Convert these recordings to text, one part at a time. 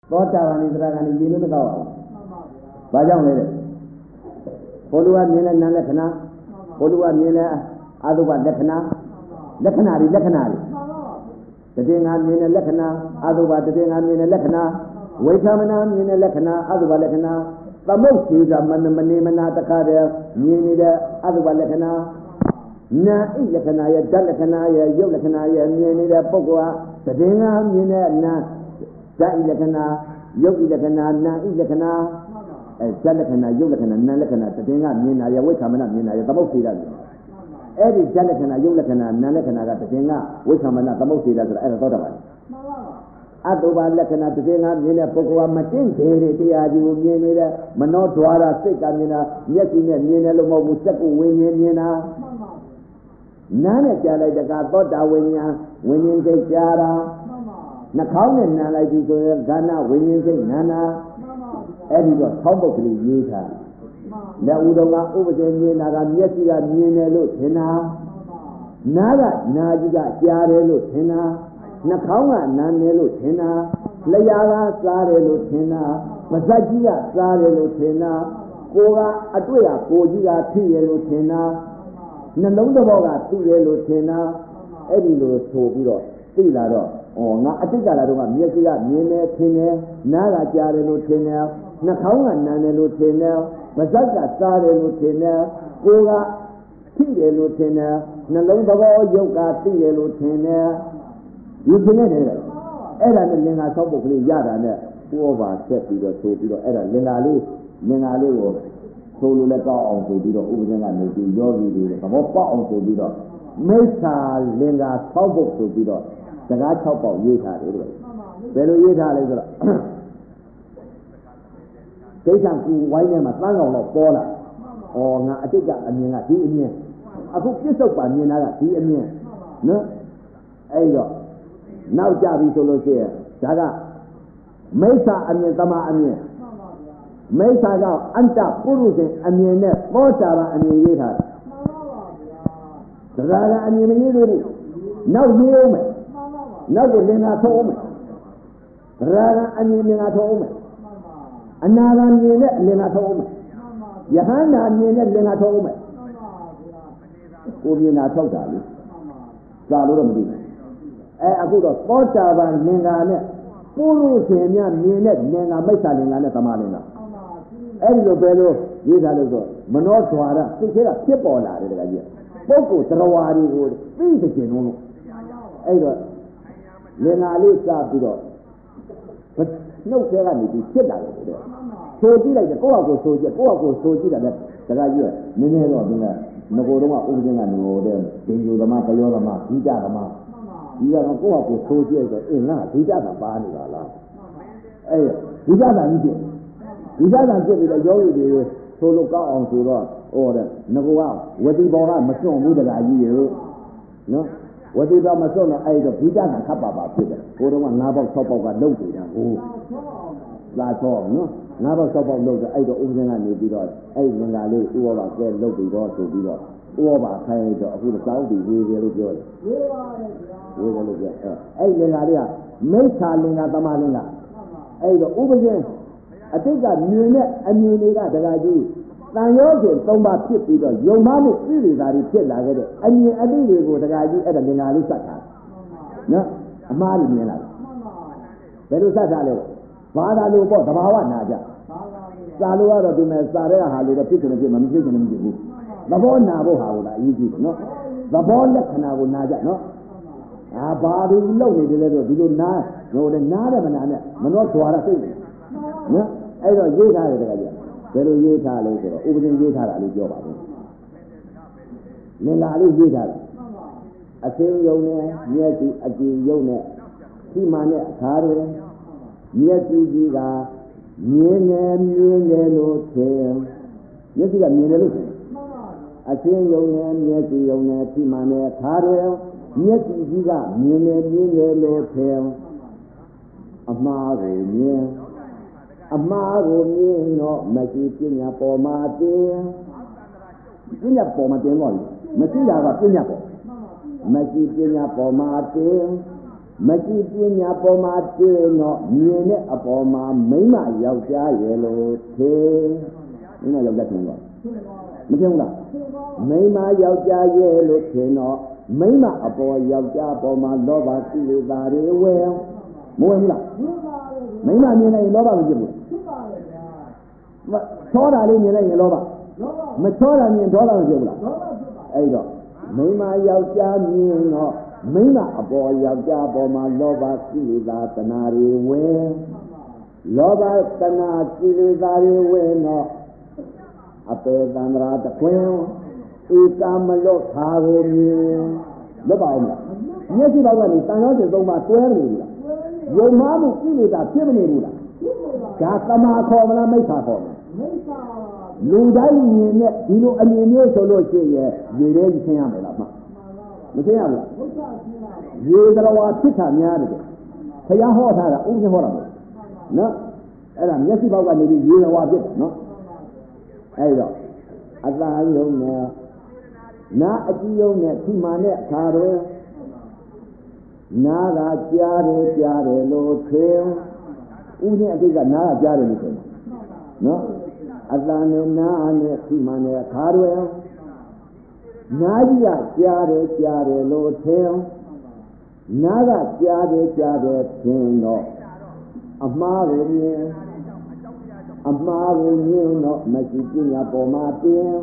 သောတာပန်သရဂန်ကြီးလို့မကောက်အောင်ဘာကြောင့်လဲတဲ့ဘုလိုကမြင်တဲ့နာလက္ခဏာဘုလိုကမြင်တဲ့အတုပလက္ခဏာတွေတည်ငါမြင်တဲ့လက္ခဏာအတုပတည်ငါမြင်တဲ့လက္ခဏာဝိသမနာမြင်တဲ့လက္ခဏာအတုပလက္ခဏာသမုတ်စီကမနေမနာတခါတည်းမြင်နေတဲ့အတုပလက္ခဏာနာဣလက္ခဏာရဲ့ဓာတ်လက္ခဏာရဲ့ရုပ်လက္ခဏာရဲ့မြင်နေတဲ့ပုဂ္ဂိုလ်ဟာတည်ငါမြင်တဲ့နာဓာတ်ဣလက္ခဏာရုပ်ဣလက္ခဏာနာဣလက္ခဏာဓာတ်လက္ခဏာရုပ်လက္ခဏာနာလက္ခဏာတည်ငါမြင်တာရဲ့ဝိသမနာမြင်တာရဲ့သမုတ်စီကအဲ့ဒီဓာတ်လက္ခဏာရုပ်လက္ခဏာနာလက္ခဏာကတည်ငါဝိသမနာသမုတ်စီကဆိုတာအဲ့ဒါသောတာပန်အတုပလက္ခဏာတည်ငါမြင်တဲ့ပုဂ္ဂိုလ်ကမတင့်သေးတဲ့တရားကြီးကိုမြင်နေတဲ့မနောဓွာရစိတ်ကမြင်တာမျက်စိနဲ့မြင်တယ်လို့မဟုတ်ဘူးစက္ကုဝိညာဉ်မြင်တာနားနဲ့ကြားလိုက်တဲ့ကသောတာဝိညာဉ်ဝိညာဉ်စိတ်ကြားတာနှာခေါင်းနဲ့နားလိုက်ပြီဆိုရင်ခန္ဓာဝိညာဉ်စိတ်နာနာအဲ့ဒီတော့သောပုတ်ကလေးရေးထားလက်ဦးတော်ကဥပဒေမြင်တာကမျက်စိကမြင်တယ်လို့ထင်တာနားကနားကြီးကကြားတယ်လို့ထင်တာနှာခေါင်းကနားတယ်လို့ထင်တာလျှာကစားတယ်လို့ထင်တာပါးစပ်ကြီးကစားတယ်လို့ထင်တာကိုယ်ကအတွေ့အကိုကြီးကထိရလို့ထင်တာနှလုံးသဘောကသိရလို့ထင်တာအဲ့ဒီလိုဆိုပြီးတော့သိလာတော့ငါအတိတ်ကလာတော့မျက်စိကမြင်တယ်ထင်တယ်နားကကြားတယ်လို့ထင်တယ်နှာခေါင်းကနားတယ်လို့ထင်တယ်ပါးစပ်ကစားတယ်လို့ထင်တယ်ကိုယ်ကသိတယ်လို့ထင်တယ်နှလုံးသဘောယုတ်ကသိတယ်လို့ထင်တယ်ဒီထင်နေတယ်အဲ့ဒါနဲ့လင်္ကာဆောက်ပုတ်ကလေးရတာနဲ့ဥပ္ပါဆက်ပြီးတော့ဆိုပြီးတော့အဲ့ဒါလင်္ကာလေးကိုဆိုလိုလည်းကောက်အောင်ဆိုပြီးတော့ဥပဒေကနေပြီးယောဂီတွေသဘောပေါက်အောင်ဆိုပြီးတော့မိစ္ဆာလင်္ကာဆောက်ပုတ်ဆိုပြီးတော့စကား6ပေါက်ရေးထားတယ်လို့ဘယ်လိုရေးထားလဲဆိုတော့ဒိဋ္ဌံကူဝိုင်းထဲမှာသန်းကောင်တော့ပေါ်လာငါအတိတ်ကအမြင်ကဒီအမြင်အခုပြစ္ဆုတ်ပါမြင်တာကဒီအမြင်နော်အဲ့တော့နောက်ကြပြီဆိုလို့ရှိရင်ဒါကမိစ္ဆာအမြင်သမာအမြင်မိစ္ဆာကအတ္တပုရုဇဉ်အမြင်နဲ့သောတာပန်အမြင်ရေးထားတယ်ဒါကအမြင်မရေးသေးဘူးနောက်ရေးအောင်မယ်နောက်ကိုလင်္ကာထုတ်အောင်မယ်ဒါကအမြင်လင်္ကာထုတ်အောင်မယ်အနာဂံမြင်နဲ့လင်္ကာထုတ်အောင်မယ်ယဟန္တာမြင်နဲ့လင်္ကာထုတ်အောင်မယ်ကိုမြင်တာထုတ်တာလေသာလို့တော့မသိဘူးအခုတော့သောတာပန်လင်္ကာနဲ့ပုရုဇဉ်များမြင်တဲ့လင်္ကာမိစ္ဆာလင်္ကာနဲ့သမာလင်္ကာအဲ့ဒီလိုပဲလို့ရေးထားလို့ဆိုမနောဓွာရစိတ်ထဲကဖြစ်ပေါ်လာတယ်တကကြီးပုဂ္ဂိုလ်သရဝါတွေကိုသိတဲ့ခြင်းလုံးလို့အဲ့တော့လင်္ကာလေးစပြီးတော့နှုတ်ထဲကနေပြီးဖြစ်လာတယ်တဲ့ဆိုကြည့်လိုက်တယ်ကိုယ့်ဟာကိုယ်ဆိုကြည့်တာနဲ့တကကြီးကနည်းနည်းတော့ဒီကငကိုယ်တော့ဥပဒေကနေဟိုတဲ့ဒိဉ္ဇုသမားတယောသမားဒီကြသမားဒီကတော့ကိုယ့်ဟာကိုယ်ဆိုကြည့်ဆိုငါဒီကြတာပါနေပါလားအဲ့ဒီကြတာကြီးဖြစ်ဒီကြတာဖြစ်ပြီးတော့ယောဂီတွေဆိုလို့ကောက်အောင်ဆိုတော့တဲ့ငကိုကဝတိဘောကမစွန့်ဘူးတကကြီးရေနော်ဝတိဘောမစွန့်တော့အဲ့တော့ဒီကြတာခပ်ပါဖြစ်တယ်ကိုတော့9ပေါက်6ပေါက်ကလုံနေတာဟိုလာချောနော်9ပေါက်6ပေါက်လုံဆိုအဲ့တော့ဥပဒေကနေပြီးတော့အဲ့ငင်္ဂါလေးဥပ္ပါကဲလုံပြီးတော့ဆိုပြီးတော့ဥပ္ပါခိုင်းတော့အခုတော့စောင်းပြီးဝေတယ်လို့ပြောတယ်ဝေပါတယ်ဗျာဝေတယ်လို့ပြောအဲ့ငင်္ဂါလေးကမိစ္ဆာလင်္ကာသမာလင်္ကာအဲ့တော့ဥပဒေအတိတ်ကမြင်တဲ့အမြင်တွေကတကကြီးတန်ရောစဉ်3ပါးဖြစ်ပြီးတော့ယုံမမှုပြည့်စုံတာတွေဖြစ်လာခဲ့တဲ့အမြင်အတိတ်တွေကိုတကကြီးအဲ့ဒါလင်္ကာလေးစက်ထားနော်အမှားကြီးမြင်လာတယ်ဘယ်လိုစက်ထားလဲဘာသာလို့ပေါ့သဘာဝနာကြစာလို့ကတော့ဒီမဲ့စာတဲ့ဟာလို့တော့ဖြစ်တယ်ဖြစ်မှာမဖြစ်ချင်လည်းမဖြစ်ဘူးသဘောနာဖို့ဟာကိုလားအရေးကြီးတယ်နော်သဘောလက္ခဏာကိုနာကြနော်ဘာတွေလုံနေတယ်လဲဆိုဒီလိုနာဟိုလည်းနားတယ်မနာနဲ့မနှောဓွာရစိတ်နော်အဲ့တော့ရေးထားတယ်တကကြီးဘယ်လိုရေးထားလဲဆိုတော့ဥပဒေရေးထားတာလေးပြောပါဦးလင်္ကာလေးရေးထားတာအသိယုံနဲ့မျက်စိအကြည်ယုံနဲ့ဒီမှန်တဲ့အခါတွေမျက်စိကြီးကမြင်တယ်လို့ထင်မျက်စိကမြင်တယ်လို့ထင်အသိယုံနဲ့မျက်စိယုံနဲ့ဒီမှန်တဲ့အခါတွေမျက်စိကြီးကမြင်တယ်လို့ထင်အမှားကိုမြင်တော့မရှိပညာပေါ်မှာတင်ပညာပေါ်မှာတင်တော့မရှိတာကပညာပေါ်မရှိပညာပေါ်မှာတင်မရှိပညာပေါ်မှာတင်းတော့မြင်တဲ့အပေါ်မှာမိမယောက်ျားရဲ့လို့ထေမိမယောက်ျားထင်တော့မထင်ဘူးလားမိမယောက်ျားရဲ့လို့ထင်တော့မိမအပေါ်ယောက်ျားပေါ်မှာလောဘကိလေသာတွေဝယ်မဝင်ဘူးလားမိမမြင်လိုက်ရင်လောဘမဖြစ်ဘူးချောတာလေးမြင်လိုက်ရင်လောဘမချောတာမြင်ဒေါသမဖြစ်ဘူးလားအဲ့တော့မိမယောက်ျားမြင်တော့မိမအပေါ်ယောက်ျားပေါ်မှာလောဘကိလေသာတဏှာတွေဝင်လောဘတဏှာကိလေသာတွေဝင်တော့အပေသန္တရာတခွင်ဧကမလွတ်ခါကိုမြင်လွတ်ပါအောင်လားမျက်စိဘောက်ကနေတန်ရောစဉ်သုံးပါတွဲနေဘူးလားယုံမှားမှုကိလေသာဖြစ်မနေဘူးလားဒါသမာခေါ်မလားမိစ္ဆာခေါ်မလားလူတိုင်းမြင်တဲ့ဒီလိုအမြင်မျိုးဆိုလို့ရှိရင်ရေထဲကြီးဆင်းရမယ်လားမဆင်းရဘူးလားရေသရဝါဖြစ်တာများတယ်ဘုရားဟောထားတာဥပ္ပဟောတာမဟုတ်နော်အဲ့ဒါမျက်စိဘောက်ကနေပြီးရေသရဝါဖြစ်တယ်နော်အဲ့တော့အသာယုံနဲ့နာအကြည့်ယုံနဲ့ဒီမှန်တဲ့အခါတွင်နာကကြားတယ်လို့ထင်ဥစဉ်အတိတ်ကနာကကြားတယ်လို့ထင်နော်အသာနဲ့နာနဲ့ဒီမှန်တဲ့အခါတွင်နာကြီးကကြားတယ်လို့ထင်နာကကြားတယ်ထင်တော့အမှားကိုမြင်တော့မရှိပညာပေါ်မှာတင်း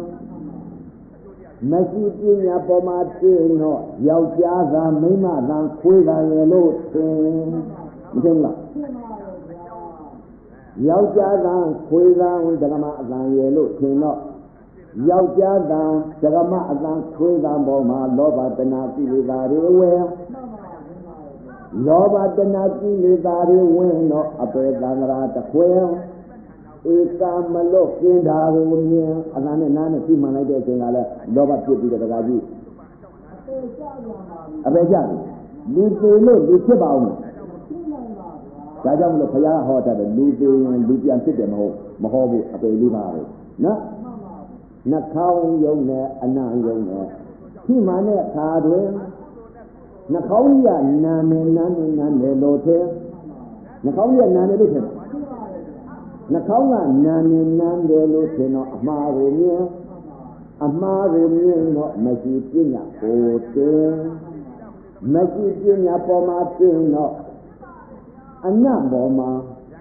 မရှိပညာပေါ်မှာတင်းတော့ယောက်ျားသာမိန်းမသာခွေးသာရဲ့လို့ထင်မထင်ဘူးလားယောက်ျားသာခွေးသာဓမ္မအတန်ရဲ့လို့ထင်တော့ယောက်ျားသာဓမ္မအတန်ခွေးသာပေါ်မှာလောဘတဏှာကိလေသာတွေဝင်လောဘတဏှာကိလေသာတွေဝင်တော့အပေသန္တရာတခွင်ဧကမလွတ်ကျင်တာကိုမြင်အတန်နဲ့နားနဲ့ပြမှန်လိုက်တဲ့အချိန်ကလည်းလောဘဖြစ်ပြီးတဲ့တကားကြီးအပေကြပြီလူသေးလို့လူဖြစ်ပါအောင်ဒါကြောင့်မလို့ဘုရားဟောတတ်တယ်လူသေးရင်လူပြန်ဖြစ်တယ်မဟုတ်ဘူးအပေလေးပါပဲနော်နှာခေါင်းယုံနဲ့အနံ့ယုံနဲ့ပြမှန်တဲ့အခါတွင်နှာခေါင်းကြီးကနာမယ်လို့ထင်နှာခေါင်းကြီးကနာမယ်လို့ထင်နှာခေါင်းကနာမယ်လို့ထင်တော့အမှားကိုမြင်တော့မရှိပညာကိုတင်မရှိပညာပေါ်မှာတင်တော့အနတ်ပေါ်မှာ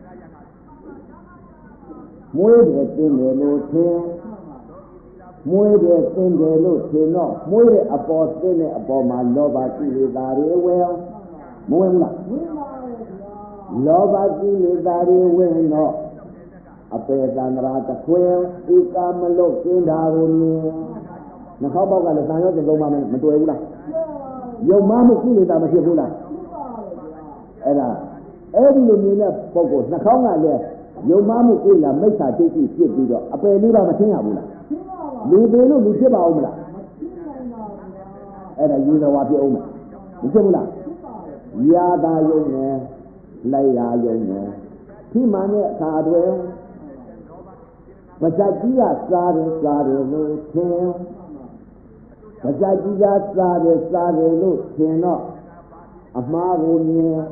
မွေးတယ်တင်တယ်လို့ထင်မွေးတယ်တင်တယ်လို့ထင်တော့မွေးတဲ့အပေါ်တင်တဲ့အပေါ်မှာလောဘကိလေသာတွေဝင်မဝင်လားလောဘကိလေသာတွေဝင်တော့အပေသန္တရာတခွင်ဧကမလွတ်ကျင်းတာကိုမြင်နှာခေါင်းပေါက်ကလည်းတန်ရောစဉ်သုံးပါမတွေ့ဘူးလားယုံမှမှုကိလေသာမဖြစ်ဘူးလားအဲ့ဒီလိုမြင်တဲ့ပုဂ္ဂိုလ်နှာခေါင်းကလည်းယုံမှမှုကိလေသာမိစ္ဆာဒိဋ္ဌိဖြစ်ပြီးတော့အပေလေးပါမသိရဘူးလားလူသေးလို့လူဖြစ်ပါဦးမလားအဲ့ဒါယူတော်ဝါဖြစ်အောင်မဖြစ်ဘူးလားရာသာယုံနဲ့လိုက်ရာယုံနဲ့ဒီမှန်တဲ့အခါတွင်ပဇတ်ကြီးကစားတယ်လို့ထင်ပဇတ်ကြီးကစားတယ်လို့ထင်တော့အမှားကိုမြင်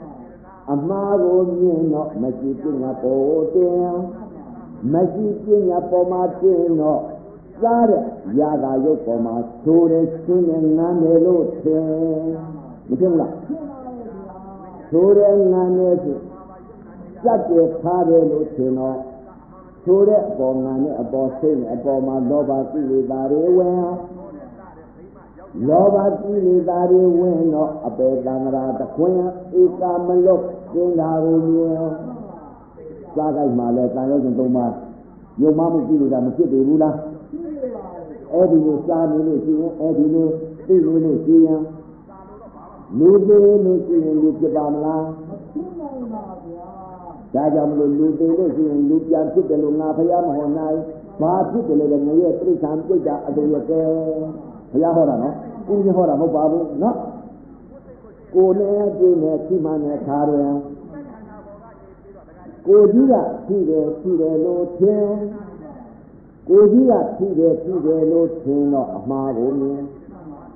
တော့မရှိပညာပေါ်တင်မရှိပညာပေါ်မှာတင်တော့စားတဲ့ရာဂယုတ်ပေါ်မှာသိုးတယ်ချင်းနဲ့ငန်းတယ်လို့ထင်မထင်ဘူးလားသိုးတယ်ငန်းတယ်ဆိုစက်တယ်ထားတယ်လို့ထင်တော့သိုးတဲ့အပေါ်ငန်းနဲ့အပေါ်စိတ်နဲ့အပေါ်မှာလောဘကိလေသာတွေဝင်လောဘကိလေသာတွေဝင်တော့အပေသန္တရာတခွင်ဧကမလွတ်ကျင်းတာကိုမြင်စားကြိုက်မှလည်းတန်ရုပ်ရှင်သုံးပါယုံမှမှုကိလေသာမဖြစ်သေးဘူးလားအဲ့ဒီလိုစားနေလို့ရှိရင်အဲ့ဒီလိုသိနေလို့ရှိရင်လူသေးလို့ရှိရင်လူဖြစ်ပါမလားဒါကြောင့်မလို့လူသေးလို့ရှိရင်လူပြန်ဖြစ်တယ်လို့ငါဘုရားမဟောနိုင်ဘာဖြစ်တယ်လဲငါရဲ့ပြိဿံပြိတ္တာအတူရကဲဘုရားဟောတာနော်ဥပ္ပဟောတာမဟုတ်ပါဘူးနော်ကိုယ်နဲ့အတွေ့နဲ့ရှိမှနဲ့ခါတယ်ကိုကြီးကရှိတယ်လို့ထင်ကိုကြီးကရှိတယ်လို့ထင်တော့အမှားကိုမြင်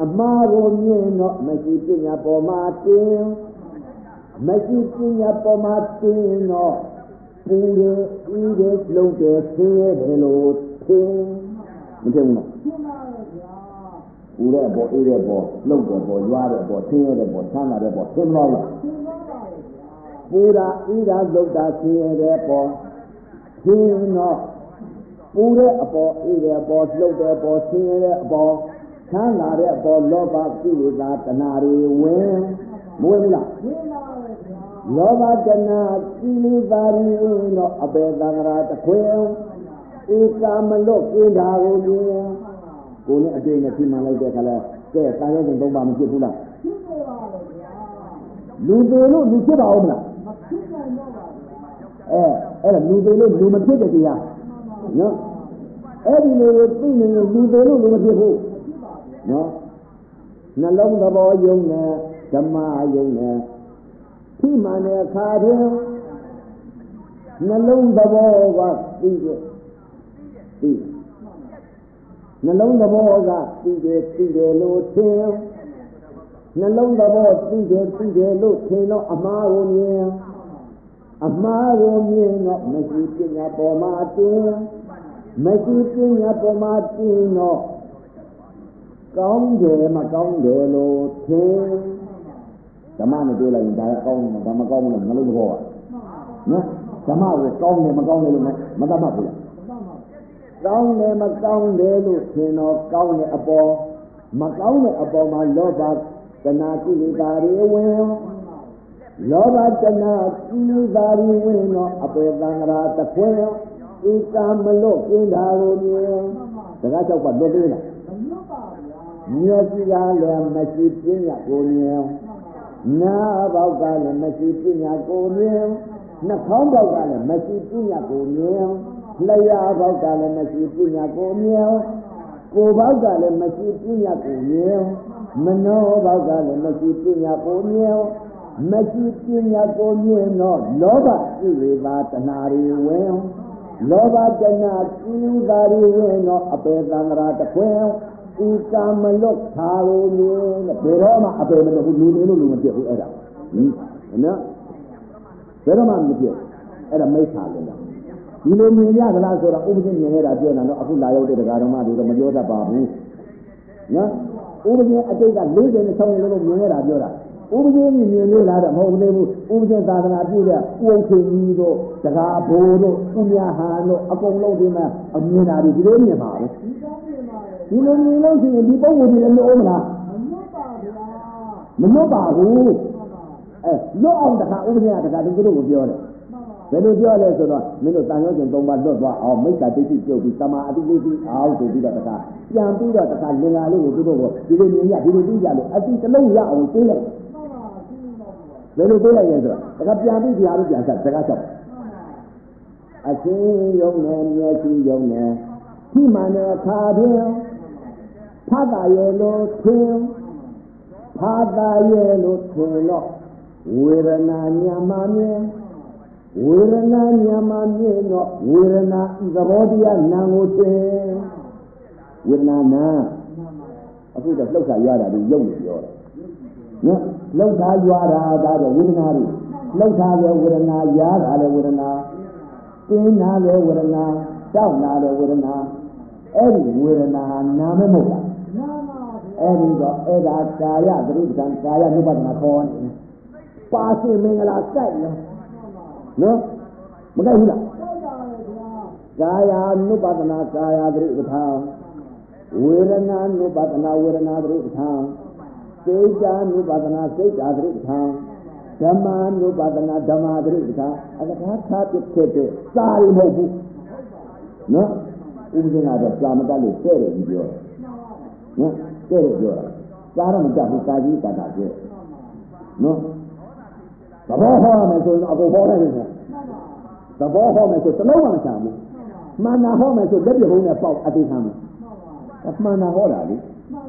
အမှားကိုမြင်တော့မရှိပညာပေါ်မှာတင်မရှိပညာပေါ်မှာတင်တော့ပူတယ်ဤတယ်လုံးတယ်ဆင်းရဲတယ်လို့ထင်မထင်ဘူးလားပူတဲ့ပေါ်အေးတဲ့ပေါ်လှုပ်တဲ့ပေါ်ရွာတဲ့ပေါ်ဆင်းရဲတဲ့ပေါ်ချမ်းသာတဲ့ပေါ်ထင်မလို့လားပူတာအေးတာလှုပ်တာဆင်းရဲတဲ့ပေါ်ထင်တော့ပူတဲ့အပေါ်အေးတဲ့အပေါ်လှုပ်တဲ့အပေါ်ဆင်းရဲတဲ့အပေါ်ချမ်းသာတဲ့အပေါ်လောဘကိလေသာတဏှာတွေဝင်မဝင်ဘူးလားဝင်ပါရဲ့ဗျာလောဘတဏှာကိလေသာတွေဝင်တော့အပေသံဃာတခွင်ဧကမလွတ်ကိတာကိုမြင်ကိုယ်နဲ့အတိတ်နဲ့ဖြစ်မှန်လိုက်တဲ့ခါလဲကဲတန်ရုံးသုံးပါမဖြစ်ဘူးလားဖြစ်ပါပါဗျာလူတွေလို့လူဖြစ်ပါဦးမလားမဖြစ်နိုင်တော့ပါဘူးအဲ့ဒါလူတွေလို့လူမဖြစ်တဲ့တရားနော်အဲ့ဒီလိုကိုသိနေရင်လူတွေလို့လူမဖြစ်ဘူးနော်နှလုံးသဘောယုံနဲ့ဓမ္မယုံနဲ့ဖြစ်မှန်တဲ့အခါတွင်နှလုံးသဘောကသိတယ်သိနှလုံးသဘောကသိတယ်လို့ထင်နှလုံးသဘောသိတယ်လို့ထင်တော့အမှားကိုမြင်အမှားကိုမြင်တော့မရှိပညာပေါ်မှာတင်မရှိပညာပေါ်မှာတင်တော့ကောင်းတယ်မကောင်းတယ်လို့ထင်ဓမ္မနဲ့တွေ့လိုက်ရင်ဒါကောင်းတယ်ဒါမကောင်းဘူးလို့နှလုံးသဘောကနော်ဓမ္မကိုကောင်းတယ်မကောင်းတယ်လို့မတတ်မှတ်ဘူးလားကောင်းတယ်မကောင်းတယ်လို့ထင်တော့ကောင်းတဲ့အပေါ်မကောင်းတဲ့အပေါ်မှာလောဘတဏှာကိလေသာတွေဝင်လောဘတဏှာကိလေသာတွေဝင်တော့အပေသံဃာတခွင်ဧကမလွတ်ကျင်းတာကိုမြင်တကား၆ပါးလွတ်သေးလားမလွတ်ပါဘူးမျက်စိကလည်းမရှိပညာကိုမြင်နားပေါက်ကလည်းမရှိပညာကိုမြင်နှာခေါင်းပေါက်ကလည်းမရှိပညာကိုမြင်လျှာပေါက်ကလည်းမရှိပညာကိုမြင်ကိုယ်ပေါက်ကလည်းမရှိပညာကိုမြင်မနောပေါက်ကလည်းမရှိပညာကိုမြင်မရှိပညာကိုမြင်တော့လောဘကိလေသာတဏှာတွေဝင်လောဘတဏှာကိလေသာတွေဝင်တော့အပေသံဃာတခွင်ဤကမလွတ်သာလို့မြင်ဘယ်တော့မှအပေမလွတ်ဘူးလူနေလို့လူမပြတ်ဘူးအဲ့ဒါနော်ဘယ်တော့မှမပြတ်အဲ့ဒါမိစ္ဆာလည်းဒီလိုမြင်ရသလားဆိုတော့ဥပဒေမြင်ရတာပြောတာတော့အခုလာရောက်တဲ့တရားဓမ္မတွေတော့မပြောတတ်ပါဘူးနော်ဥပဒေအတိတ်က46နှစ်လုံးမြင်ရတာပြောတာဥပဒေမြင်လို့လားတော့မဟုတ်သေးဘူးဥပဒေသာသနာပြုတဲ့ဥဝခင်ကြီးတို့တရားဘိုးတို့ဥမြဟန်တို့အကုန်လုံးဒီမှာအမြင်တာဒီလိုမြင်ပါဘူးဒီလိုမြင်လို့ရှိရင်ဒီပုံကိုယ်ကြီးလည်းလို့မလားမလွတ်ပါဘူးလွတ်အောင်တခါဥပဒေကတခါဒီလိုကိုပြောတယ်ဘယ်လိုပြောလဲဆိုတော့မင်းတို့တန်ရုံးကျင်3ပါးလွတ်သွားအောင်မိစ္ဆာဒိဋ္ဌိပြုတ်ပြီးတမာအတိသိအောင်ဆိုပြီးတော့တခါပြန်ပြီးတော့တခါလင်္ကာလေးကိုသူတို့ကဒီလိုမြင်ရဒီလိုသိကြလို့အတိတစ်လုံးရအောင်သိလိုက်ဘယ်လိုသိလိုက်ရဲဆိုတော့တခါပြန်ပြီးတရားလို့ပြန်ဆက်စကားချက်အချင်းယုံနဲ့မျက်စိယုံနဲ့ဒီမှန်တဲ့အခါတွင်ဖတ်တာရဲ့လို့ထင်ဖတ်တာရဲ့လို့ထင်တော့ဝေဒနာညာမမြင်ဝေဒနာညာမမြင်တော့ဝေဒနာသဘောတရားနာကိုသင်ဝေဒနာနာအခုတော့လှုပ်ခါရတာဒီရုပ်လို့ပြောတယ်နော်လှုပ်ခါရတာဒါတော့ဝေဒနာတွေလှုပ်ခါလည်းဝေဒနာရတာလည်းဝေဒနာတင်းနာလည်းဝေဒနာတောက်နာလည်းဝေဒနာအဲ့ဒီဝေဒနာနာမမဟုတ်လားနာပါဘူးအဲ့ဒီတော့အဲ့ဒါကာယသတိပ္ပံကာယ ानु ပဒနာခေါ်နေပါစီမင်္ဂလာစိုက်နော်နော်မကြိုက်ဘူးလားကာယ ानु ပဒနာကာယသတိပဋ္ဌာန်ဝေဒနာ ानु ပဒနာဝေဒနာသတိပဋ္ဌာန်စိတ် ानु ပဒနာစိတ်သတိပဋ္ဌာန်ဓမ္မ ानु ပဒနာဓမ္မသတိပဋ္ဌာန်အတ္တခါဖြစ်တဲ့စာရီမဟုတ်ဘူးနော်ဥပဒေကတော့စာမတတ်လို့တဲ့တယ်ကြီးပြောနော်တဲ့တယ်ပြောတာစာတော့မတတ်ဘူးစာကြီးတတ်တာပြောနော်သဘောဟောမယ်ဆိုရင်အကုန်ဟောလိုက်တယ်သဘောဟောမယ်ဆိုသလုံးမှမချဘူးမှန်တာဟောမယ်ဆိုလက်ပြဘုံနဲ့ပေါက်အတိခံမယ်မှန်တာဟောတာလေ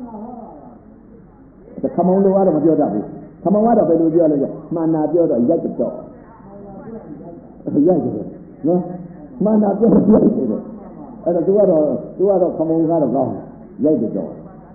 ခမောင်းလိုကတော့မပြောတတ်ဘူးခမောင်းကတော့ဘယ်လိုပြောလဲမှန်တာပြောတော့ရိုက်တော့ရိုက်တယ်နော်မှန်တာပြောရိုက်တယ်အဲ့တော့သူကတော့ခမောင်းကတော့ကောင်းရိုက်တော့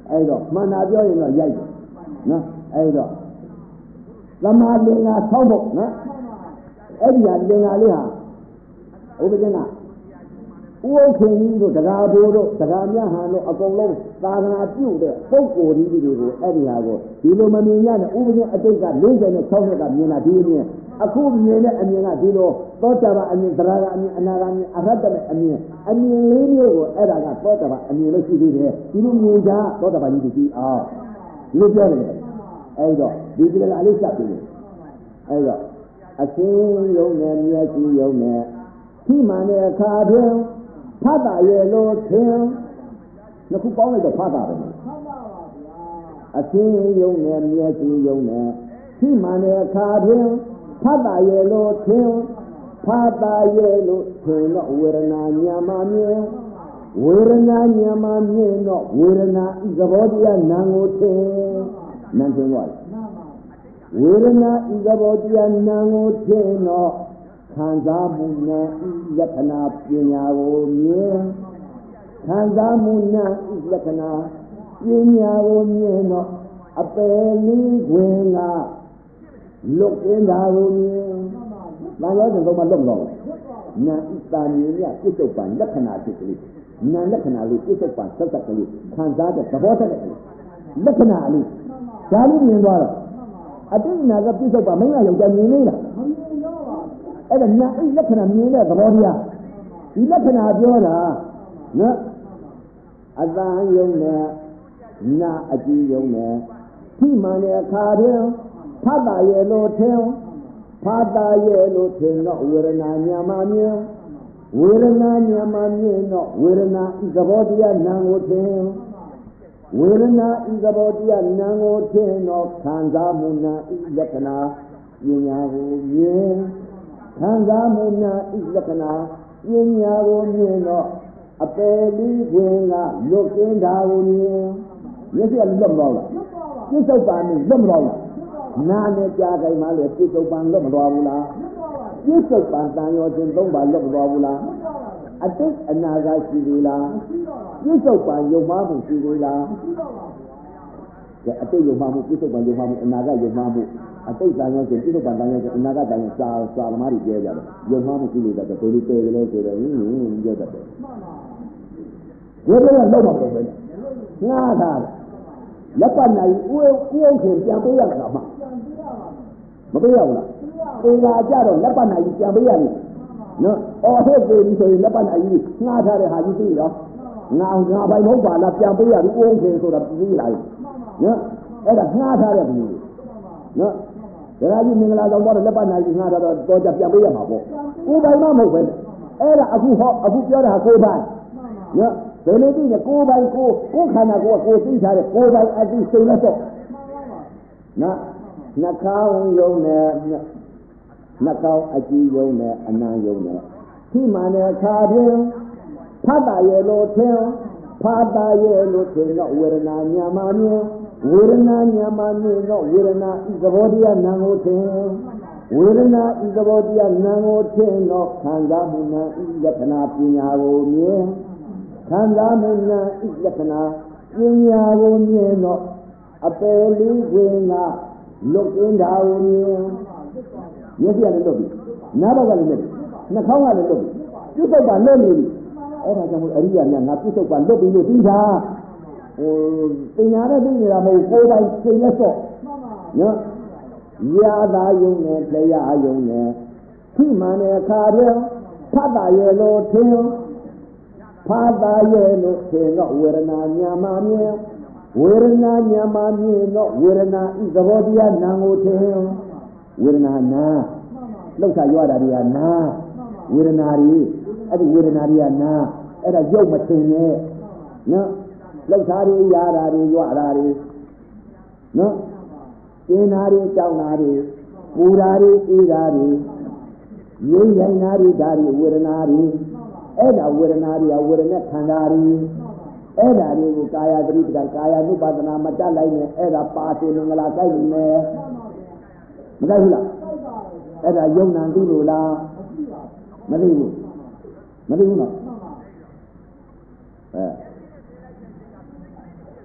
အဲ့တော့မှန်တာပြောရင်တော့ရိုက်တယ်နော်အဲ့တော့သမာလင်္ကာဆောင်းဖို့နော်အဲ့ဒီဟာလင်္ကာလေးဟာဥပဒေကဥက္ခင်ကြီးတို့တရားဘိုးတို့တရားမြတ်ဟန်တို့အကုန်လုံးသာသနာပြုတဲ့ပုဂ္ဂိုလ်ကြီးတွေကိုအဲ့ဒီဟာကိုဒီလိုမမြင်ရတဲ့ဥပဒေအတိတ်က46နှစ်ကမြင်တာဒီအမြင်အခုမြင်တဲ့အမြင်ကဒီလိုသောတာပန်အမြင်သရဂအမြင်အနာဂအမြင်အရဟတမေအမြင်လေးမျိုးကိုအဲ့ဒါကသောတာပန်အမြင်လို့ရှိသေးတယ်ဒီလိုမြင်ကြသောတာပန်ကြီးကြည့်အောင်လို့ပြောတယ်အဲ့တော့ဒီကလေးလေးစပ်ပြီးအဲ့တော့အချင်းယုံနဲ့မျက်စိယုံနဲ့ဒီမှန်တဲ့အခါတွင်ဖတ်တာရဲ့လို့ထင်နှစ်ခုပေါင်းလိုက်တော့ဖတ်တာပဲအချင်းယုံနဲ့မျက်စိယုံနဲ့ဒီမှန်တဲ့အခါတွင်ဖတ်တာရဲ့လို့ထင်ဖတ်တာရဲ့လို့ထင်တော့ဝေဒနာညာမမြင်ဝေဒနာညာမမြင်တော့ဝေဒနာဤသဘောတရားနာကိုထင်နာထင်သွားတယ်ဝေဒနာဤသဘောတရားနာကိုထင်တော့ခံစားမှုနဲ့လက္ခဏာပညာကိုမြင်ခံစားမှုနဲ့လက္ခဏာပညာကိုမြင်တော့အပယ်လေးခွင်ကလွတ်ကင်းတာကိုမြင်။ဘာလို့ဒီလိုမှလွတ်မလို့နာဣတာမြင်ရပြစ္ဆုတ်ပံလက္ခဏာဖြစ်ကလေးနာလက္ခဏာလေးပြစ္ဆုတ်ပံသတ်သက်ကလေးခံစားတဲ့သဘောတက်ကလေးလက္ခဏာလေးဒါလေးမြင်သွားတော့အတိတ်နာကပြစ္ဆုတ်ပံမင်းကယောက်ျားမြင်နေလားအဲ့ဒါနာဣလက္ခဏာမြင်တဲ့သဘောတရားဒီလက္ခဏာပြောတာနော်အတန်ယုံနဲ့နာအကြည့်ယုံနဲ့ထိမှန်တဲ့အခါတွင်ဖတ်တာရဲ့လို့ထင်ဖတ်တာရဲ့လို့ထင်တော့ဝေဒနာညာမမြင်ဝေဒနာညာမမြင်တော့ဝေဒနာဤသဘောတရားနာကိုထင်ဝေဒနာဤသဘောတရားနာကိုထင်တော့ခံစားမှုနာဤလက္ခဏာပညာကိုမြင်ခံစားမှုနာဤလက္ခဏာပညာကိုမြင်တော့အပယ်လေးခွင်ကလွတ်ကင်းတာကိုမြင်မျက်စိကလွတ်မသွားလားပြစ္ဆုတ်ပံနဲ့လွတ်မသွားလားနာနဲ့ကြားတိုင်းမှာလေပြစ္ဆုတ်ပံလွတ်မသွားဘူးလားပြစ္ဆုတ်ပံတန်ရောခြင်း၃ပါးလွတ်မသွားဘူးလားအတိတ်အနာဂတ်ရှိသေးလားပြစ္ဆုတ်ပံယုံမှမှုရှိသေးလားအတိတ်ယုံမှမှုပြစ္ဆုတ်ပံယုံမှမှုအနာဂတ်ယုံမှမှုအတိတ်တန်ရောခြင်းပြစ္ဆုတ်ပံတန်ရောခြင်းအနာဂတ်တန်ရောစာသမားတွေပြောကြတယ်ယုံမှမှုရှိလို့တတ်တယ်ဘယ်လိုတည်ကြလဲဆိုတော့ပြောတတ်တယ်ဒီလိုတော့လောက်မှာပဲငါးတာလက်ပတ်နိုင်ဦးခင်ပြန်ပေးရတာမှမပေးရဘူးလားအင်္ဂါကြတော့လက်ပတ်နိုင်ပြန်ပေးရလိမ့်နော်အော်ဟုတ်ပြီဆိုရင်လက်ပတ်နိုင်ငှားထားတဲ့ဟာကြီးသိတော့ငါပိုင်မဟုတ်ပါလားပြန်ပေးရပြီဦးခင်ဆိုတာပြီးလာပြီနော်အဲ့ဒါငှားထားတဲ့ဘူးနော်ဒါကြီးမင်္ဂလာဆောင်တော့လက်ပတ်နိုင်ငှားထားတော့တော့ကြပြန်ပေးရမှာပေါ့ကိုယ်ပိုင်မဟုတ်ပဲအဲ့ဒါအခုပြောတာကိုယ်ပိုင်နော်ဘယ်လိုသိလဲကိုယ်ပိုင်ကိုခန္ဓာကိုယ်သိထားတဲ့ကိုယ်ပိုင်အသိစိတ်လက်တော့နော်နှာခေါင်းယုံနဲ့နှာခေါင်းအကြည့်ယုံနဲ့အနံယုံနဲ့ဒီမှန်တဲ့အခါတွင်ဖတ်တာရဲ့လို့ထင်ဖတ်တာရဲ့လို့ထင်တော့ဝေဒနာညာမမြင်ဝေဒနာညာမမြင်တော့ဝေဒနာဤသဘောတရားနာကိုထင်ဝေဒနာဤသဘောတရားနာကိုထင်တော့ခံစားမှုနာဤလက္ခဏာပညာကိုမြင်ခံစားမှုနာဤလက္ခဏာပညာကိုမြင်တော့အပယ်လေးခွင်ကလွတ်ကင်းတာကိုမြင်မျက်စိကလည်းလွတ်ပြီနားဘက်ကလည်းလွတ်ပြီနှာခေါင်းကလည်းလွတ်ပြီပြုတ်ပါလွတ်နေပြီအဲ့ဒါကြောင့်အရိယာများငါပြုတ်ပါလွတ်ပြီလို့သိတာပညာနဲ့သိနေတာမဟုတ်ကိုယ်တိုင်သိလက်တော့နော်ရာသာယုံနဲ့တရားယုံနဲ့ခိမှန်တဲ့အခါတည်းဖတ်တာရဲ့လို့ထင်ဖတ်တာရဲ့လို့ထင်တော့ဝေဒနာညာမမြင်ဝေဒနာညာမမြင်တော့ဝေဒနာဤသဘောတရားနာကိုထင်ဝေဒနာနာလောက်ချရွာတာတွေကနာဝေဒနာတွေအဲ့ဒီဝေဒနာတွေကနာအဲ့ဒါရုပ်မထင်နဲ့နော်လောက်ချတွေရာတာတွေရွာတာတွေနော်ကျင်းတာတွေကြောက်တာတွေပူတာတွေအေးတာတွေငြိမ့်နိုင်တာတွေဒါတွေဝေဒနာတွေအဲ့ဒါဝေဒနာတွေကဝေဒနာခန္ဓာတွေအဲ့ဒါတွေကိုကာယသတိပ္ပံကာယ ानु ပါဒနာမတတ်လိုက်နဲ့အဲ့ဒါပါစေမင်္ဂလာကြိုက်နေမယ်မကြိုက်ဘူးလားအဲ့ဒါယုံနာသိလို့လားမသိဘူးနော်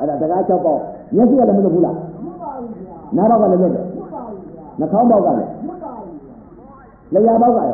အဲ့ဒါတကား6ပေါက်မျက်စိကလည်းမလွတ်ဘူးလားနားပေါက်ကလည်းလွတ်တယ်နှာခေါင်းပေါက်ကလည်းလျှာပေါက်ကရော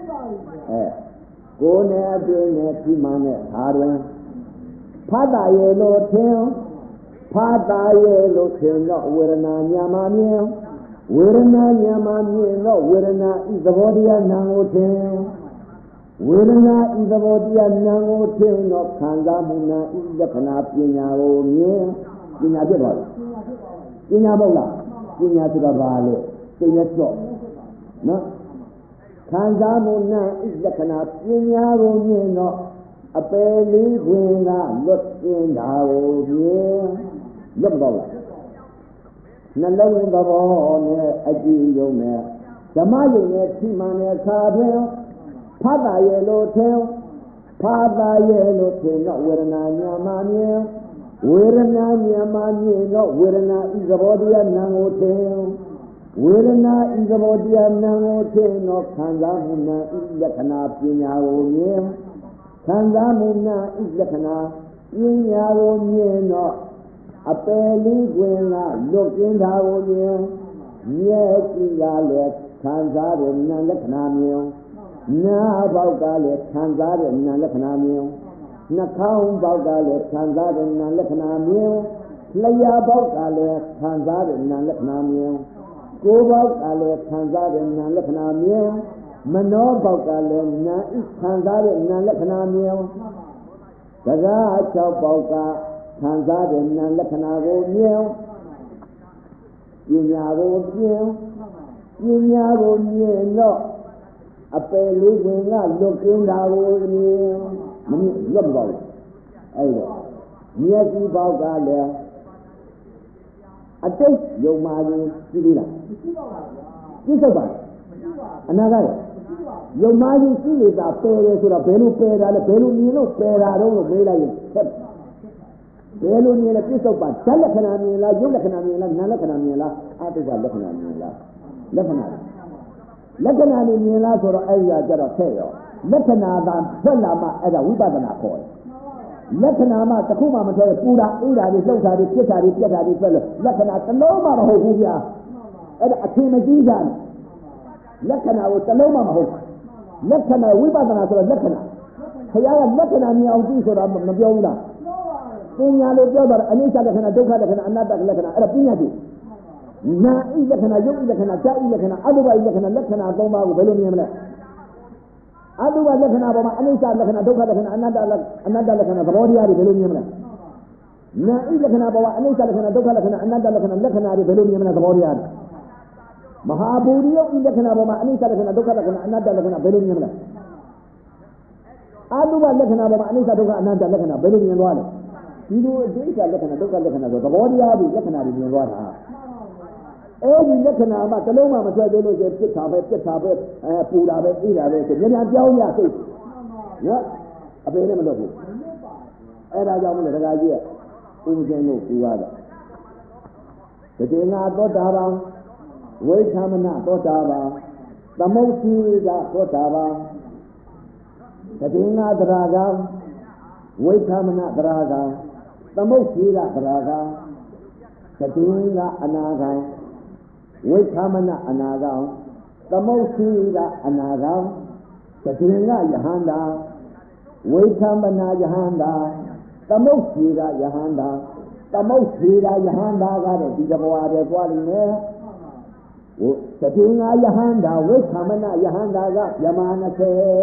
ကိုယ်နဲ့အတွင်းနဲ့ဒီမှနဲ့ဟာတွင်ဖတ်တာရဲ့လို့ထင်ဖတ်တာရဲ့လို့ထင်တော့ဝေဒနာညာမမြင်ဝေဒနာညာမမြင်တော့ဝေဒနာဤသဘောတရားနာကိုထင်ဝေဒနာဤသဘောတရားနာကိုထင်တော့ခံစားမှုနာဤလက္ခဏာပညာကိုမြင်ပညာဖြစ်သွားတယ်ပညာမဟုတ်လားပညာဆိုတာဘာလဲသိနေတော့နော်ခံစားမှုနာဤလက္ခဏာပညာကိုမြင်တော့အပယ်လေးခွင်ကလွတ်ကျင်တာကိုမြင်လွတ်တော့လားနှလုံးသဘောနဲ့အကြည့်ယုံနဲ့ဓမ္မယုံနဲ့ထိမှန်တဲ့ခါတွင်ဖတ်တာရဲ့လို့ထင်ဖတ်တာရဲ့လို့ထင်တော့ဝေဒနာညာမမြင်ဝေဒနာညာမမြင်တော့ဝေဒနာဤသဘောတရားနာကိုထင်ဝေဒနာဤသဘောတရားနာကိုထင်တော့ခံစားမှုနာဤလက္ခဏာပညာကိုမြင်ခံစားမှုနာဤလက္ခဏာပညာကိုမြင်တော့အပယ်လေးတွင်ကလွတ်ကျင်တာကိုမြင်မျက်စိကလည်းခံစားတဲ့နာလက္ခဏာမြင်နားပေါက်ကလည်းခံစားတဲ့နာလက္ခဏာမြင်နှာခေါင်းပေါက်ကလည်းခံစားတဲ့နာလက္ခဏာမြင်လျှာပေါက်ကလည်းခံစားတဲ့နာလက္ခဏာမြင်ကိုယ်ပေါက်ကလည်းခံစားတဲ့နာလက္ခဏာမြင်မနောပေါက်ကလည်းနာဤခံစားတဲ့နာလက္ခဏာမြင်တကား6ပေါက်ကခံစားတဲ့နာလက္ခဏာကိုမြင်ပညာကိုမြင်ပညာကိုမြင်တော့အပယ်လေးဝင်ကလွတ်ကင်းတာကိုမြင်မမြင်လွတ်မသွားဘူးအဲ့တော့မျက်စိပေါက်ကလည်းအတိတ်ယုံမှရင်ကြည့်လားပြစ္ဆုတ်ပါအနာဂတ်ယုံမှရင်ကြည့်နေတာပယ်တယ်ဆိုတော့ဘယ်လိုပယ်တာလဲဘယ်လိုမြင်လို့ပယ်တာတော့လို့မေးလိုက်ရင်ဆက်ဘယ်လိုမြင်လဲပြစ္ဆုတ်ပါဓာတ်လက္ခဏာမြင်လားယုတ်လက္ခဏာမြင်လားနာမ်လက္ခဏာမြင်လားအတုပလက္ခဏာမြင်လားလက္ခဏာနဲ့မြင်လားဆိုတော့အဲ့ဒီကကြတော့ထဲ့ရောလက္ခဏာသာဆက်လာမှအဲ့ဒါဝိပဿနာခေါ်တယ်လက္ခဏာမှတစ်ခုမှမထဲပူတာအေးတာတွေလှုပ်တာတွေပြက်တာတွေပြက်တာတွေပြက်လို့လက္ခဏာတစ်လုံးမှမဟုတ်ဘူးဗျာအဲ့ဒါအထင်မကြီးကြနဲ့လက္ခဏာကိုတစ်လုံးမှမဟုတ်လက္ခဏာဝိပဿနာဆိုတော့လက္ခဏာခရီးကလက္ခဏာမြင်အောင်ကြည့်ဆိုတာမပြောဘူးလားပညာလို့ပြောတာအနိစ္စလက္ခဏာဒုက္ခလက္ခဏာအနတ္တလက္ခဏာအဲ့ဒါပညာကြည့်နာဤလက္ခဏာယုတ်ဤလက္ခဏာဇာဤလက္ခဏာအတုပဤလက္ခဏာ3ပါးကိုဘယ်လိုမြင်မလဲအတုပလက္ခဏာပေါ်မှာအနိစ္စလက္ခဏာဒုက္ခလက္ခဏာအနတ္တလက္ခဏာသဘောတရားတွေဘယ်လိုမြင်မလဲနာဤလက္ခဏာပေါ်မှာအနိစ္စလက္ခဏာဒုက္ခလက္ခဏာအနတ္တလက္ခဏာတွေဘယ်လိုမြင်မလဲသဘောတရားတွေမဟာဘူရိယဤလက္ခဏာပေါ်မှာအနိစ္စလက္ခဏာဒုက္ခလက္ခဏာအနတ္တလက္ခဏာဘယ်လိုမြင်မလဲအတုပလက္ခဏာပေါ်မှာအနိစ္စဒုက္ခအနတ္တလက္ခဏာဘယ်လိုမြင်သွားလဲဒီလိုအတိတ်ကလက္ခဏာဒုက္ခလက္ခဏာဆိုသဘောတရားတွေလက္ခဏာတွေမြင်သွားတာအဲ့ဒီလက္ခဏာမှတစ်လုံးမှမထွက်သေးလို့ဆိုပြစ်တာပဲပူတာပဲအေးတာပဲဆိုမြန်ပြောင်းရစိတ်နော်အပေနဲ့မလုပ်ဘူးအဲ့ဒါကြောင့်မလို့ဒကာကြီးကဦးဇင်းတို့ကူရတာတတိငါသောတာပန်ဝိသမနသောတာပန်သမုဋ္ဌိကသောတာပန်တတိငါသရဂံဝိသမနသရဂံသမုဋ္ဌိကသရဂံတတိငါအနာဂံဝိသမနအနာဂံသမုဋ္ဌိကအနာဂံတတိငါယဟန္တာဝိသမနယဟန္တာသမုဋ္ဌိကယဟန္တာသမုဋ္ဌိကယဟန္တာကတော့ဒီတဘောအရဲသွားလိမ့်မယ်တတိငါယဟန္တာဝိသမနယဟန္တာကယမ20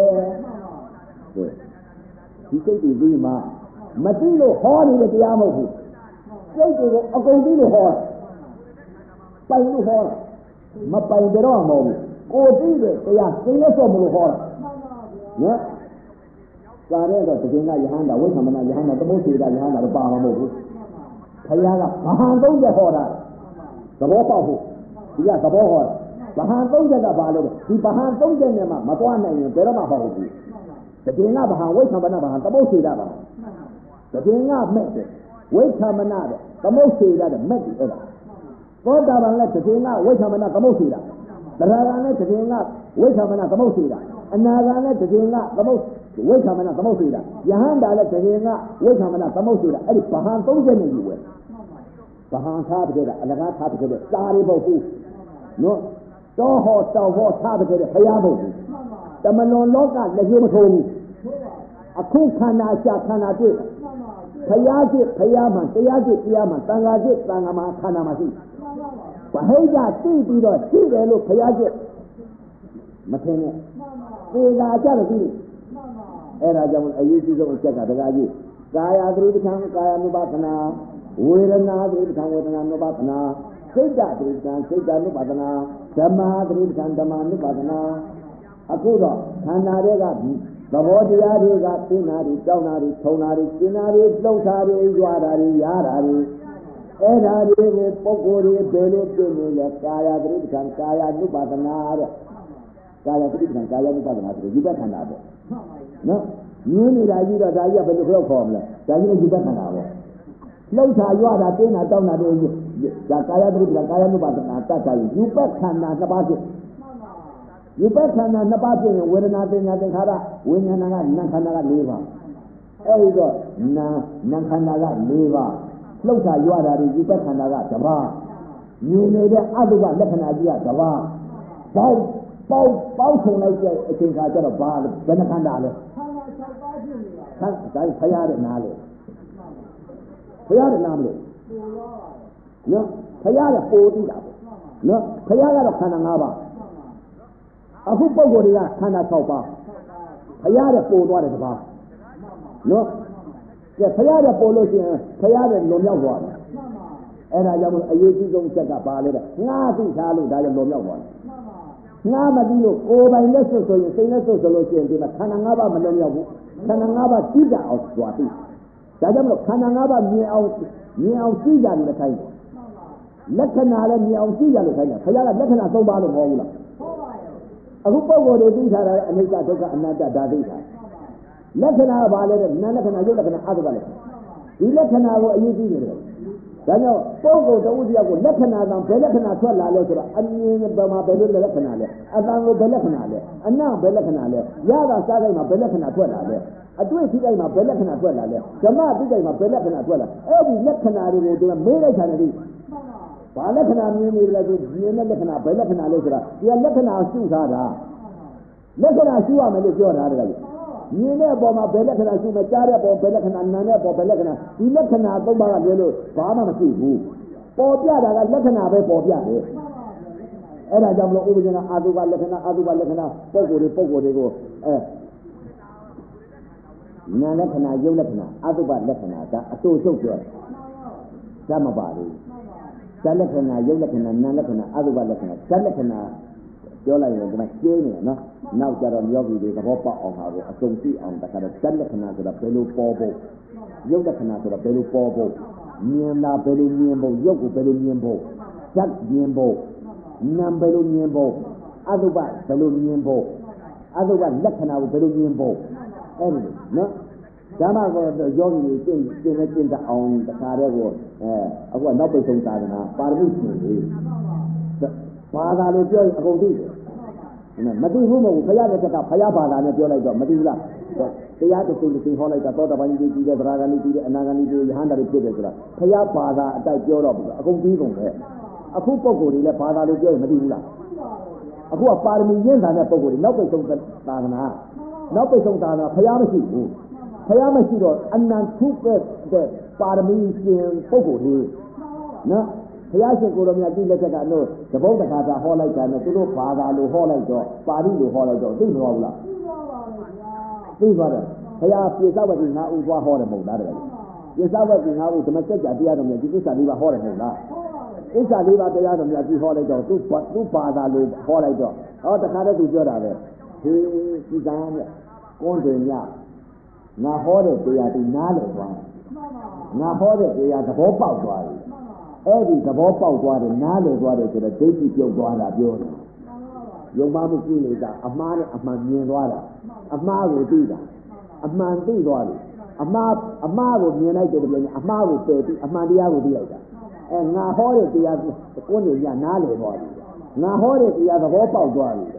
ဒီစိတ်တွေဒီမှာမသိလို့ဟောနေတဲ့တရားမဟုတ်ဘူးစိတ်တွေကိုအကုန်သိလို့ဟောပိုင်လို့ဟောမပိုင်ကြတော့မဟုတ်ဘူးကိုသိတဲ့တရားသိရစောမလို့ဟောနော်စာရဲတော့တကယ်ကယဟန္တာဝိသမနယဟန္တာသမုဋ္ဌိကယဟန္တာတော့ပါမှာမဟုတ်ဘူးခရီးကဘာဟန်3ချက်ဟောတာသဘောပေါက်ဖို့ဒီကသဘောဟောတာဘာဟန်3ချက်ကဘာလို့ဒီဘာဟန်3ချက်နဲ့မှမသွားနိုင်ရင်ဘယ်တော့မှဟောဘူးတကယ်ကဘာဟန်ဝိသမနဘာဟန်သမုဋ္ဌိကပါတကယ်ကမဲ့တယ်ဝိသမနတဲ့သမုဋ္ဌိကတဲ့မဲ့တယ်အဲ့ဒါသောတာပန်လည်းတကယ်ကဝိသမနသမုဋ္ဌိကတရားကလည်းတကယ်ကဝိသမနသမုဋ္ဌိက Anagana Tadinga, the most Wakamana, the most leader. Yahanda let Tadinga, Wakamana, the most leader. Eddie Pahan, don't get you with. Pahan Tabita, and the Gat Tabita, Sari Bofu. No, Soho, Soho, Tabita, Hayabo. The Malon Loka, the Human a Kukana Shakana did. Payaji, Payaman, Payaji, Piaman, Tangaji, Tangama, Kanamasi. Pahaja, see, the look, Payaji. Matene. Vega Jaradi. Era Jaman, I used to go check out the Gaji. Gaya Drikan, Gaya Nubatana, Wirana, Drikan with an Nubatana, Seda Drikan, Seda Nubatana, Dama Drikan, Dama Nubatana, Akuda, Kanarega. The body got Tinari, Donari, Tonari, Tinari, Lotari, Yuadari, Yarari, Edari, Pokori, Bele, Kaya, Drikan, Kaya, Nubatana, Kaya, Drikan, Kaya, Nubatana, you bet another. No, you need a year that I have a real formula. That you bet another. Lota, Yuada, Tina, Donari, Kaya, Drikan, Kaya, Nubatana, you bet another. You bet on the Nabati, whether nothing had when you're not Nankanaga liver. Ego, Nankanaga liver. Closer you are, you bet on the Java. You made the other one, let an idea, Java. Both like a king I got a bar, Benacandale. Payade Nale. Payade Nale. No, Payada 40. No, Payada of Kanangaba. A football Kana Sopa. Payada for what is about. No, the Payada Polo, Payada no one. And I am a using check up our letter. Nothing Salu, I am no one. Namadio, oh, by lessons, so you say lessons solution, the Kanangaba Malonia, Kanangaba Tida of Swati. Sadam Kanangaba near Tida in the time. Lekanala near Tida in the time. Payada Lekana so bad of Hola. A football would be and they got another Davida. Lekana Valet, Nanakana, Yulakan, other Valet. Ilekana, you did it. Daniel, Fogo, the Udia, Lekana, Belekana, Tola, and Bama Belu Lekanale, Azango Belekanale, and now Belekanale, Yada Sadama Belekana Tola, a doing Sigama Belekana Tola, Jama Bigama Belekana Tola, every Lekanari will do a military. Palakana means Lekana, Belekana Lesra, you are Lekana Suhara. Lekana Shua Melisior. You never Belekana Sumatara or Belekana Nana or Belekana, Lekana Tomara Yellow, Bama Sibu. Popiada, Lekana, Popiade. And I don't know Aduba Lekana, Pogo, they go. Nanakana, Yolekana, Aduba Lekana, that's so good. Samabari. Salakana, Yolakana, Nanakana, Aduba Lekana, Salakana, Yola, no? Now that on Yogi, there's a hopper on our associate on the kind of Salakana to the Pelu Pobo, Yolakana to the Pelu Pobo, Niana Pelu Niembo, Yoko Pelu Niembo, Sak Niembo, Nambelu Niembo, Aduba Pelu Niembo, Aduba Lekana Pelu Niembo. Anyway, no? Dama the yogi in the on the carrier, I was not so tired now. Parmission. Father, if you're a good deal. Madu, Payada, Payaba, and if you're like Madula, they had to think Holly, I thought about you, the Dragani, and Nagani, the Handa, Payaba, that you're a good deal there. A Kupoguri, the Father, if you're Madula. A who are Parminians and a Poguri, no person Tana, no person Tana, Payamasi. Payamashiro, and then took the Parmenian Poguri. No? Payasha Guramiaki let it know the Botaka Holly and the Tulu Pada, Luhola, Padi Luhola, Dinrola. These are Paya Pisawa now was horrible that way. Yes, I was now with the message at the Adam, you just leave a horrible. It's a leave at the Adam, you Holly, two Pada, Holly, or the Kada to Jordan. He is on Now, horror, they are the knowledge one. Now, horror, they are the whole power. Every the whole power, the knowledge water to the baby your water. Your mamma is a man among me water. A man will do that. A man do water. A man will be united, a man will say, a man will be like that. And now, horror, they are the only knowledge water. Now, horror, they are the whole power.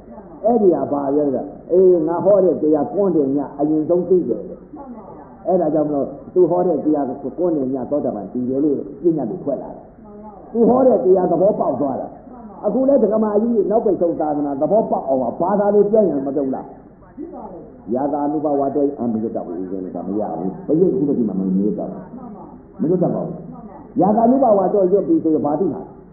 Area Bayer, Nahore, they are pointing at in some things. And I don't know, 200 they are pointing at Dotaman, the in the Quella. 200 they are the whole power. A good letter come out, nobody so down the whole power of Pada Madula. Yada Nuba Water and Mizata is but you could be my Mizata. Yada Nuba Water, you'll be to your party.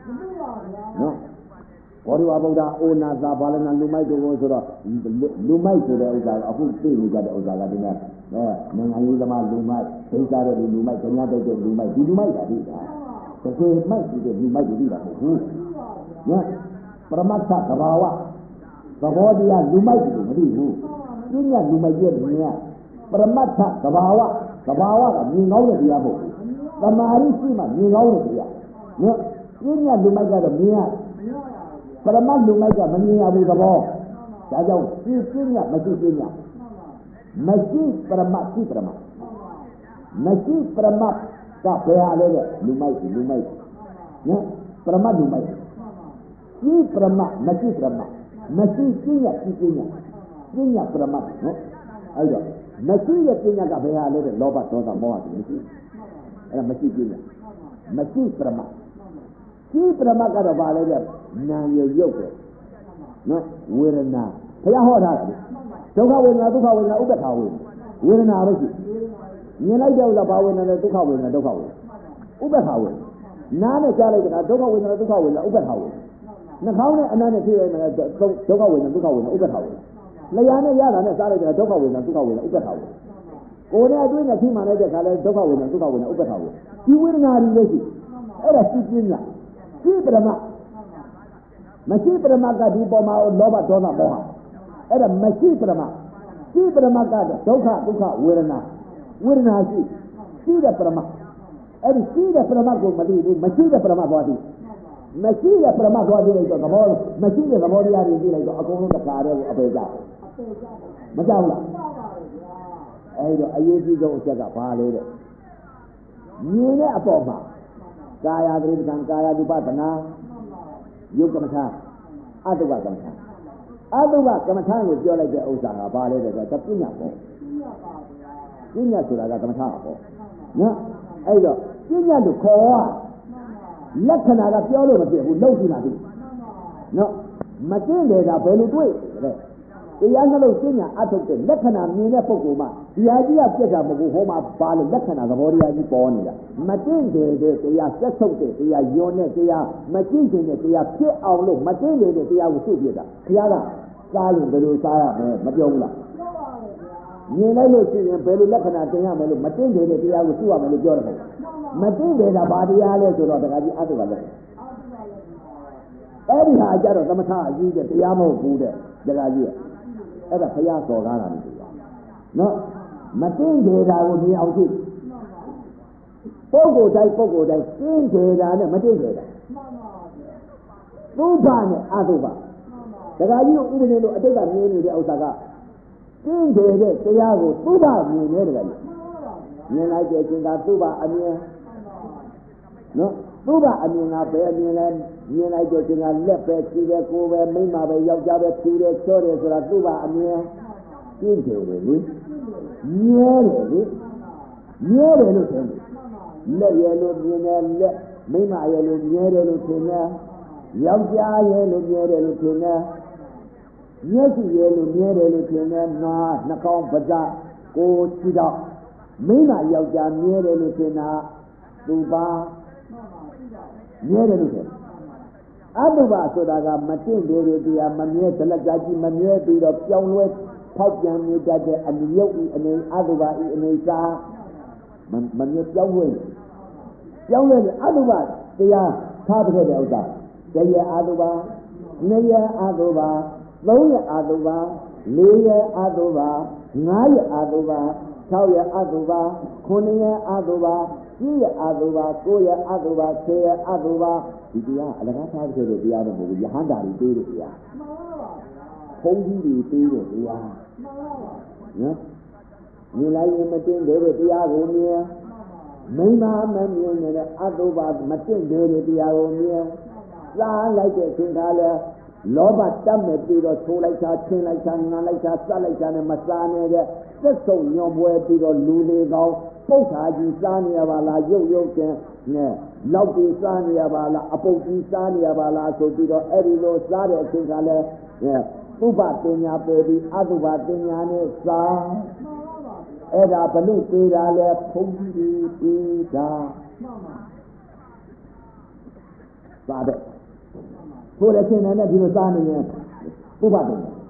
No. What do you about that? Oh, Naza Balana Lumai to go to the Lumai to the Ozaga, a good thing we got the Ozaga dinner. Then I use the man Lumai, take out of the Lumai, can I take the Lumai? Did you make that? So it might be that you might do that. Yes. Pramata Kabawa. The body has Lumai to do. You need Lumai here. Pramata Kabawa. Kabawa, you know the Yabo. The Marisima, you know the Yabo. You need Lumai got a mere. Peramat lumai ka mani abu kabo. Jauh siapa masih masih peramat si peramat. Masih peramat ka behal lumai. Ya peramat lumai. Si peramat masih peramat. Masih sinya peramat. No, ayo. Masih sinya ka behal lobat dosa muat masih. Masih sinya. Masih peramat. Si peramat ka bahal Nan yoke. No, we're now. Payahoda. Don't have when I do how we know that how we're now. You like the power and the Duka win and Duka. Uberhower. Nana Charlie, I don't know when I do how we know Uberhower. Nakana and Nana Tia and Duka win and Duka win Uberhower. Layana Yana and Sarah and Duka win and Duka win Uberhower. Or they are doing a team manager, Duka win and Duka win Uberhower. You will not be lazy. Era Sitina. Keep them up. Masih permaka di bawah loba dona moha. Ada masih permaka. Si permaka ada duka wirna si dah permaka. Ada si dah permaka mati itu masih dah permaka wadi. Masih dah permaka wadi itu kabur. Masih dah kabur dia ini itu aku nak cakap apa itu. Macam mana? Ayo ayat itu cakap apa leh? Ini apa apa? Kaya dari kaya di patna. Yuk kemasah, aduh kemasah itu jual aja usaha, balik aja, tapi punya sudah ada kemasah apa? Ya, ayo, punya tu kau, lekhan ada jual macam tu, lau sini, no, macam ni dah perlu tu, yang kalau punya atau tu, lekhan ni ni pokok mah, dia kita mahu homa balik lekhan ada bori aja pon ni, macam ni dia sesuatu dia yone dia macam ni dia ke awal macam ni dia usul dia, dia kalau perlu saya macam mana? Ni lalu sih perlu lekhan ada yang perlu macam ni dia usul apa perlu jual, macam ni dah bari ada tu orang kaji ada balik. Ini ajar sama sahaja dia mahu buat kaji. Ada saya soalan itu. No, macam dia ni awak. Pokok dah, dia ni macam dia. Tuhan ni aduba. Jadi ini lu ada kan ni dia awak. Dia aku Tuhan ni dia. Ni lagi cinta Tuhan ani. No, Tuhan ani apa ni lagi cinta lepas dia kau memang bayar jawab dia sore surat Tuhan ani. Ini ni. Nyere lu sini, le mima nyere lu sini, yauja nyere lu sini, nyere lu sini, nak kau baca, kau tidak, mima yauja nyere lu sini, tuba, nyere lu sini. Aduba sudah macam dia manye telah jadi manye tidak jauh Phật yang như cha cha anh yêu anh aduba anh sa mình như giáo lên aduba thì tha thế nào ta cái aduba này aduba lối aduba lê aduba ngái aduba sau aduba khôn aduba chi aduba cô aduba xe aduba thì là cái tha thế rồi nó một cái hán đại đi rồi không đi rồi nhá, như lai như mà trên để về tia hồ nia, mấy mà nhiều này là ado ba mà trên để tia hồ nia, ra lại cái chuyện đó là လောဘတတ်မဲ့ပြီးတော့ချိုးလိုက်တာချင်းလိုက်တာငါလိုက်တာစလိုက်တာနဲ့မစားနေတဲ့သက်ဆုံးညော်ပွဲပြီးတော့လူတွေကောင်းပုတ်ခါကြီးစားနေရပါလားရုပ်ရုပ်ချင်းနဲ့လောက်ကြီးစားနေရပါလားအပုတ်ကြီးစားနေရပါလားဆိုပြီးတော့အဲ့ဒီလိုစားတဲ့အချိန်ကလည်းသုဘတင်ညာပယ်ပြီးအသုဘတင်ညာနဲ့စားအဲ့ဒါဘလို့သေးတာလဲဖုံးကြီးပြီးတာစားတဲ့ဆိုတဲ့ချင်းနဲ့ဒီလိုစားနေရင်သုဘတင်ညာ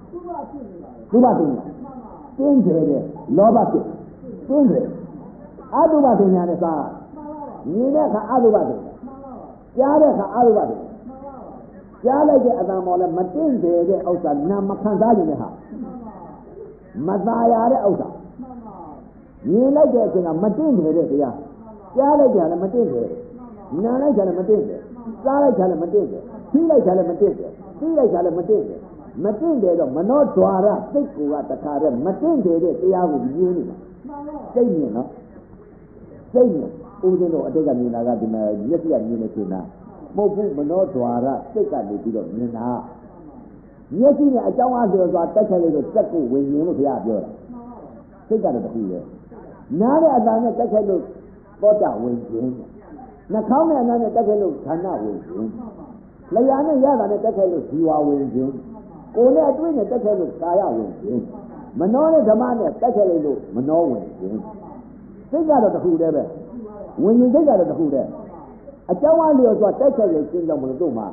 တင်းတယ်တဲ့လောဘဖြစ်တင်းတယ်အသုဘတင်ညာနဲ့စားမြင်တဲ့အခါအသုဘတင်ကြားတဲ့အခါအသုဘတင်ကြားလိုက်တဲ့အတန်ပေါ်လဲမတင့်တယ်တဲ့ဥစ္စာနာမခံစားနိုင်တဲ့ဟာမသာရတဲ့ဥစ္စာမြင်လိုက်တဲ့အချိန်ကမတင့်တယ်တဲ့တရားကြားလိုက်ကြလည်းမတင့်တယ်နားလိုက်ကြလည်းမတင့်တယ်စားလိုက်ကြလည်းမတင့်တယ်ထိလိုက်ကြလည်းမတင့်တယ်သိလိုက်ကြလည်းမတင့်တယ်မတင့်တယ်တော့မနောဒွါရစိတ်ကူကတခါတည်းမတင့်တယ်တဲ့တရားကိုမြင်နေတာစိတ်မြင်နော်စိတ်မြင်ဦးဇင်းတို့အတိတ်ကမြင်တာကဒီမှာမျက်စိကမြင်နေချင်တာမဟုတ်ဘူးမနောဒွါရစိတ်ကနေပြီးတော့မြင်တာမျက်စိနဲ့အကြောင်းအားဆိုတော့တက်ခိုက်လို့စက်ကိုဝင်မြင်လို့ဘုရားပြောတာစိတ်ကတော့တခုပဲနားတဲ့အတန်နဲ့တက်ခိုက်လို့သောတာဝင်ခြင်းနှာခေါင်းနဲ့အနားနဲ့တက်ခိုက်လို့ခန္ဓာဝင်ခြင်းလျှာနဲ့ရတာနဲ့တက်ခိုက်လို့ဇီဝဝင်ခြင်းကိုယ်နဲ့အတွေ့နဲ့တက်ခိုက်လို့ကာယဝင်ခြင်းမနောနဲ့ဓမ္မနဲ့တက်ခိုက်လို့မနောဝင်ခြင်းစိတ်ကတော့တခုတည်းပဲဝင်ရင်စိတ်ကတော့တခုတည်းအကြောင်းအားလျော်စွာတိုက်ခိုက်ရခြင်းကြောင့်မလို့တို့မှာ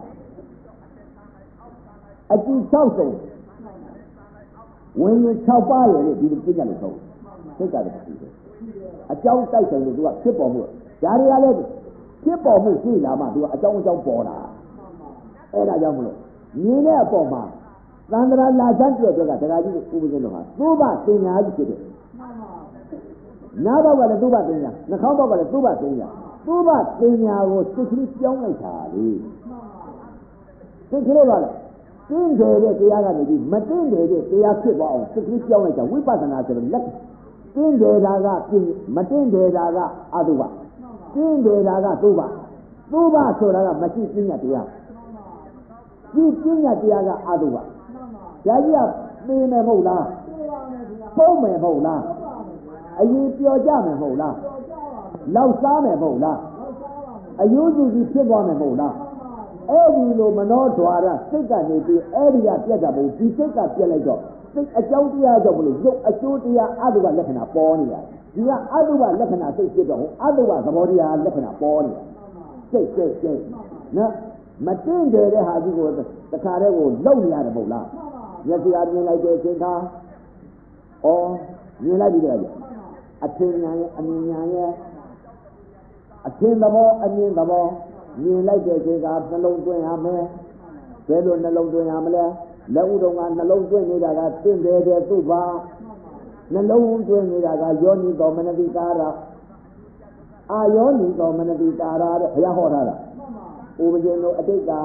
အကြည့်၆ဆုံးဝင်ရင်6ပါးရလို့ဒီလိုပြကြလို့ဆုံးစိတ်ကတော့တခုတည်းအကြောင်းတိုက်ဆိုင်လို့သူကဖြစ်ပေါ်မှုဒါတွေကလည်းဖြစ်ပေါ်မှုရှိလာမှသူကအကြောင်းပေါ်လာအဲ့ဒါကြောင့်မလို့မြင်တဲ့အပေါ်မှာသန္တရာလာချမ်းပြည့်တဲ့ကတရားကြီးကိုဥပဒေတော်မှာသုဘတင်ညာကြီးဖြစ်တယ်နားဘောက်ကလည်းသုဘတင်ညာနှာခေါင်းဘောက်ကလည်းသုဘတင်ညာသုဘတင်ညာကိုစိတ်ကလေးပြောင်းလိုက်တာလေစိတ်ကလေးပါလေတင်းတယ်တဲ့တရားကနေပြီးမတင်းတယ်တဲ့တရားဖြစ်သွားအောင်စိတ်ကလေးပြောင်းလိုက်တာဝိပဿနာဆိုတော့လက်တင်းတယ်တာကမတင်းတယ်တာကအတုဘတင်းတယ်တာကသုဘဆိုတာကမရှိပညာတရားဒီပညာတရားကအတုဘဒါကြီးကသိမယ်မဟုတ်လားပုံမယ်မဟုတ်လားအရင်ပြောကြမယ်မဟုတ်လားလောက်စားမယ်မဟုတ်လားအယုစုကြီးဖြစ်သွားမယ်မဟုတ်လားအဲ့ဒီလိုမနောဒွါရစိတ်ကနေပြီးအဲ့ဒီကပြတ်တာမဟုတ်ဒီစိတ်ကပြတ်လိုက်တော့စိတ်အကြောင်းတရားကြောင့်မလို့ရုပ်အကျိုးတရားအတုဘလက္ခဏာပေါ်နေရတယ်ဒီကအတုဘလက္ခဏာစိတ်ဖြစ်တော့အတုဘသဘောတရားလက္ခဏာပေါ်နေတယ်စိတ်နော်မတင်တယ်တဲ့ဟာကြီးကိုတခါတည်းကိုလုံနေရတယ်မဟုတ်လားမျက်စိအမြင်လိုက်တဲ့အချိန်ခါဩမြင်လိုက်ပြီတဲ့အထင်ညာရဲ့အမြင်ညာရဲ့အထင်သဘောအမြင်သဘောမြင်လိုက်တဲ့အချိန်ကနှလုံးသွင်းရမယ်ဘယ်လိုနှလုံးသွင်းရမလဲလက်ဥတော်ကနှလုံးသွင်းနေတာကတင့်တယ်တဲ့သူ့ပါနှလုံးသွင်းနေတာကယောနိတော်မနတိကာရအာယောနိတော်မနတိကာရတဲ့ဘုရားဟောထားတာဥပဒေတို့အတိတ်က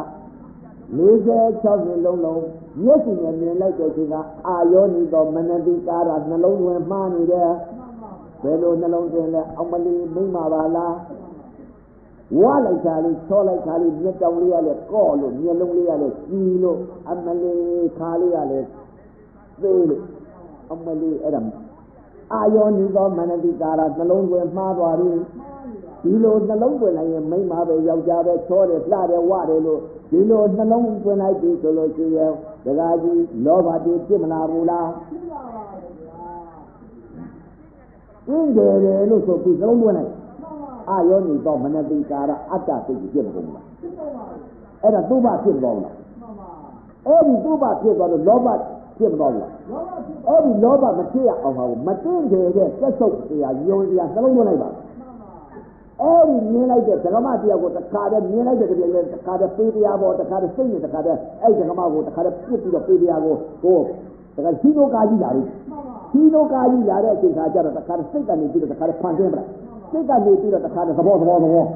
46နှစ်လုံးမျက်စိနဲ့မြင်လိုက်တဲ့အချိန်ကအာယောနိတော်မနတိကာရနှလုံးသွင်းမှားနေတယ်ဘယ်လိုနှလုံးသွင်းလဲအောင်မလီမိမ့်ပါလားဝါလိုက်တာလေးချောလိုက်တာလေးမျက်တောင်လေးရလဲကော့လို့မျက်လုံးလေးရလဲကြီးလို့အမလီခါလေးရလဲသေးလို့အမလီအဲ့ဒါအာယောနိသောမနတိကာရနှလုံးသွင်းမှားသွားပြီဒီလိုနှလုံးသွင်းလိုက်ရင်မိမပဲယောက်ျားပဲချောတယ်လှတယ်ဝတယ်လို့ဒီလိုနှလုံးသွင်းလိုက်ပြီဆိုလို့ရှိရင်ဒကာကြီးလောဘတိဖြစ်မလာဘူးလားပြင်းတယ်လို့ဆိုပြီးနှလုံးသွင်းလိုက်အာယောနိသောမနတိကာရအတ္တစိတ်ကြီးဖြစ်မကုန်လားအဲ့ဒါသုဘဖြစ်သွားလားအဲ့ဒီသုဘဖြစ်သွားလို့လောဘဖြစ်မသွားဘူးအဲ့ဒီလောဘမဖြစ်ရအောင်ပါဘူးမတင်တယ်တဲ့စက်ဆုပ်တရားယုံတရားနှလုံးသွင်းလိုက်ပါအဲ့ဒီမြင်လိုက်တဲ့ဓမ္မတရားကိုတခါတည်းမြင်လိုက်တဲ့တရားနဲ့တခါတည်းပေးတရားပေါ်တခါတည်းစိတ်နဲ့တခါတည်းအဲ့ဒီဓမ္မကိုတခါတည်းပြစ်ပြီးတော့ပေးတရားကိုတခါရှိသောကာကြီးလာပြီရှိသောကာကြီးလာတဲ့အချိန်ခါကျတော့တခါတည်းစိတ်ကနေပြီးတော့တခါတည်းဖန်ဆင်းပလိုက်စိတ်ကနေပြီးတော့တခါတည်းသဘောပြောခြင်းလို့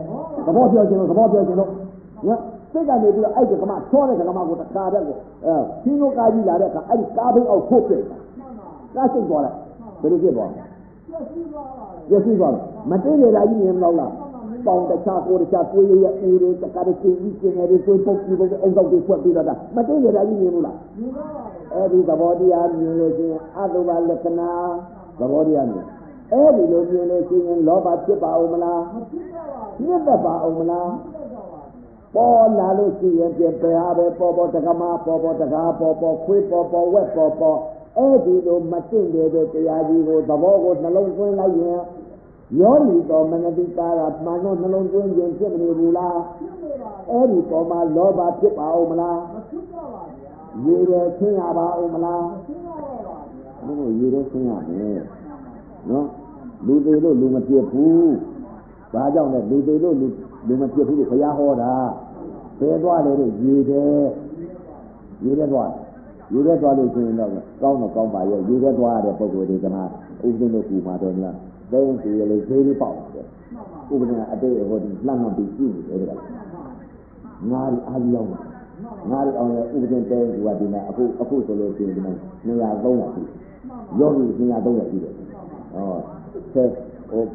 စိတ်ကနေပြီးတော့အဲ့ဒီဓမ္မချောတဲ့ဓမ္မကိုတခါတည်းကိုရှိသောကာကြီးလာတဲ့အခါအဲ့ဒီကားဘိန်းအောက်ဖို့ပြစ်ကားစိတ်သွားလိုက်ဘယ်လိုဖြစ်သွားလဲရရှိသွားတယ်မသိနေတာကြီးမြင်မလို့လားပေါင်းတခြားကိုတခြားကိုရဲ့ဦးတွေတကားတဲ့ကျင်းကြီးကျင်းတွေကိုပုတ်ပြီးပုတ်အုံတော့တွေဖွက်ပြီးတော့မသိကြတာကြီးမြင်ဘူးလားမြင်ပါပါအဲ့ဒီသဘောတရားမြင်လို့ရှိရင်အတုပလက္ခဏာသဘောတရားမြင်အဲ့ဒီလိုမြင်လို့ရှိရင်လောဘဖြစ်ပါဦးမလားမဖြစ်ပါဘူးမြစ်သက်ပါဦးမလားပေါ်လာလို့ရှိရင်ပြပယ်ဟာပဲပေါ်တက္ကမပေါ်တက္ကာပေါ်ခွေးပေါ်ဝက်ပေါ်အဲ့ဒီလိုမသိတဲ့တရားကြီးကိုသဘောကိုနှလုံးသွင်းလိုက်ရင်ယောနီတော်မနတိကာကမှန်တော့နှလုံးသွင်းခြင်းဖြစ်နေဘူးလားအဲ့ဒီပေါ်မှာလောဘဖြစ်ပါဦးမလားမဖြစ်ပါဘူးရေတယ်ဆင်းရပါဦးမလားမဖြစ်ပါဘူးဘုရားရေတယ်ဆင်းရမယ်နော်လူသေးလို့လူမဖြစ်ဘူးဘာကြောင့်လဲလူသေးလို့လူမဖြစ်ဘူးလို့ဘုရားဟောတာဘယ်သွားလဲတဲ့ရေတယ်သွားလို့ရှိရင်တော့ကောင်းတော့ကောင်းပါရဲ့ရေတယ်သွားရတဲ့ပုံကိုယ်တွေကမှဥပဒေလို့ကူမှာတော့များသိရင်ဒီလေဈေးလေးပေါက်တယ်ဥပဒေကအတိတ်ဟိုဒီလှမ်းမှပြီးကြည့်နေတယ်ငါးရီအားကြီးအောင်ငါးရီအောင်ရဲ့ဥပဒေတဲကူကဒီမှာအခုဆိုလို့ရှိရင်ဒီမှာ200 300ရှိယောဂီ200 300ရှိတယ်ဟောဆက်ဟို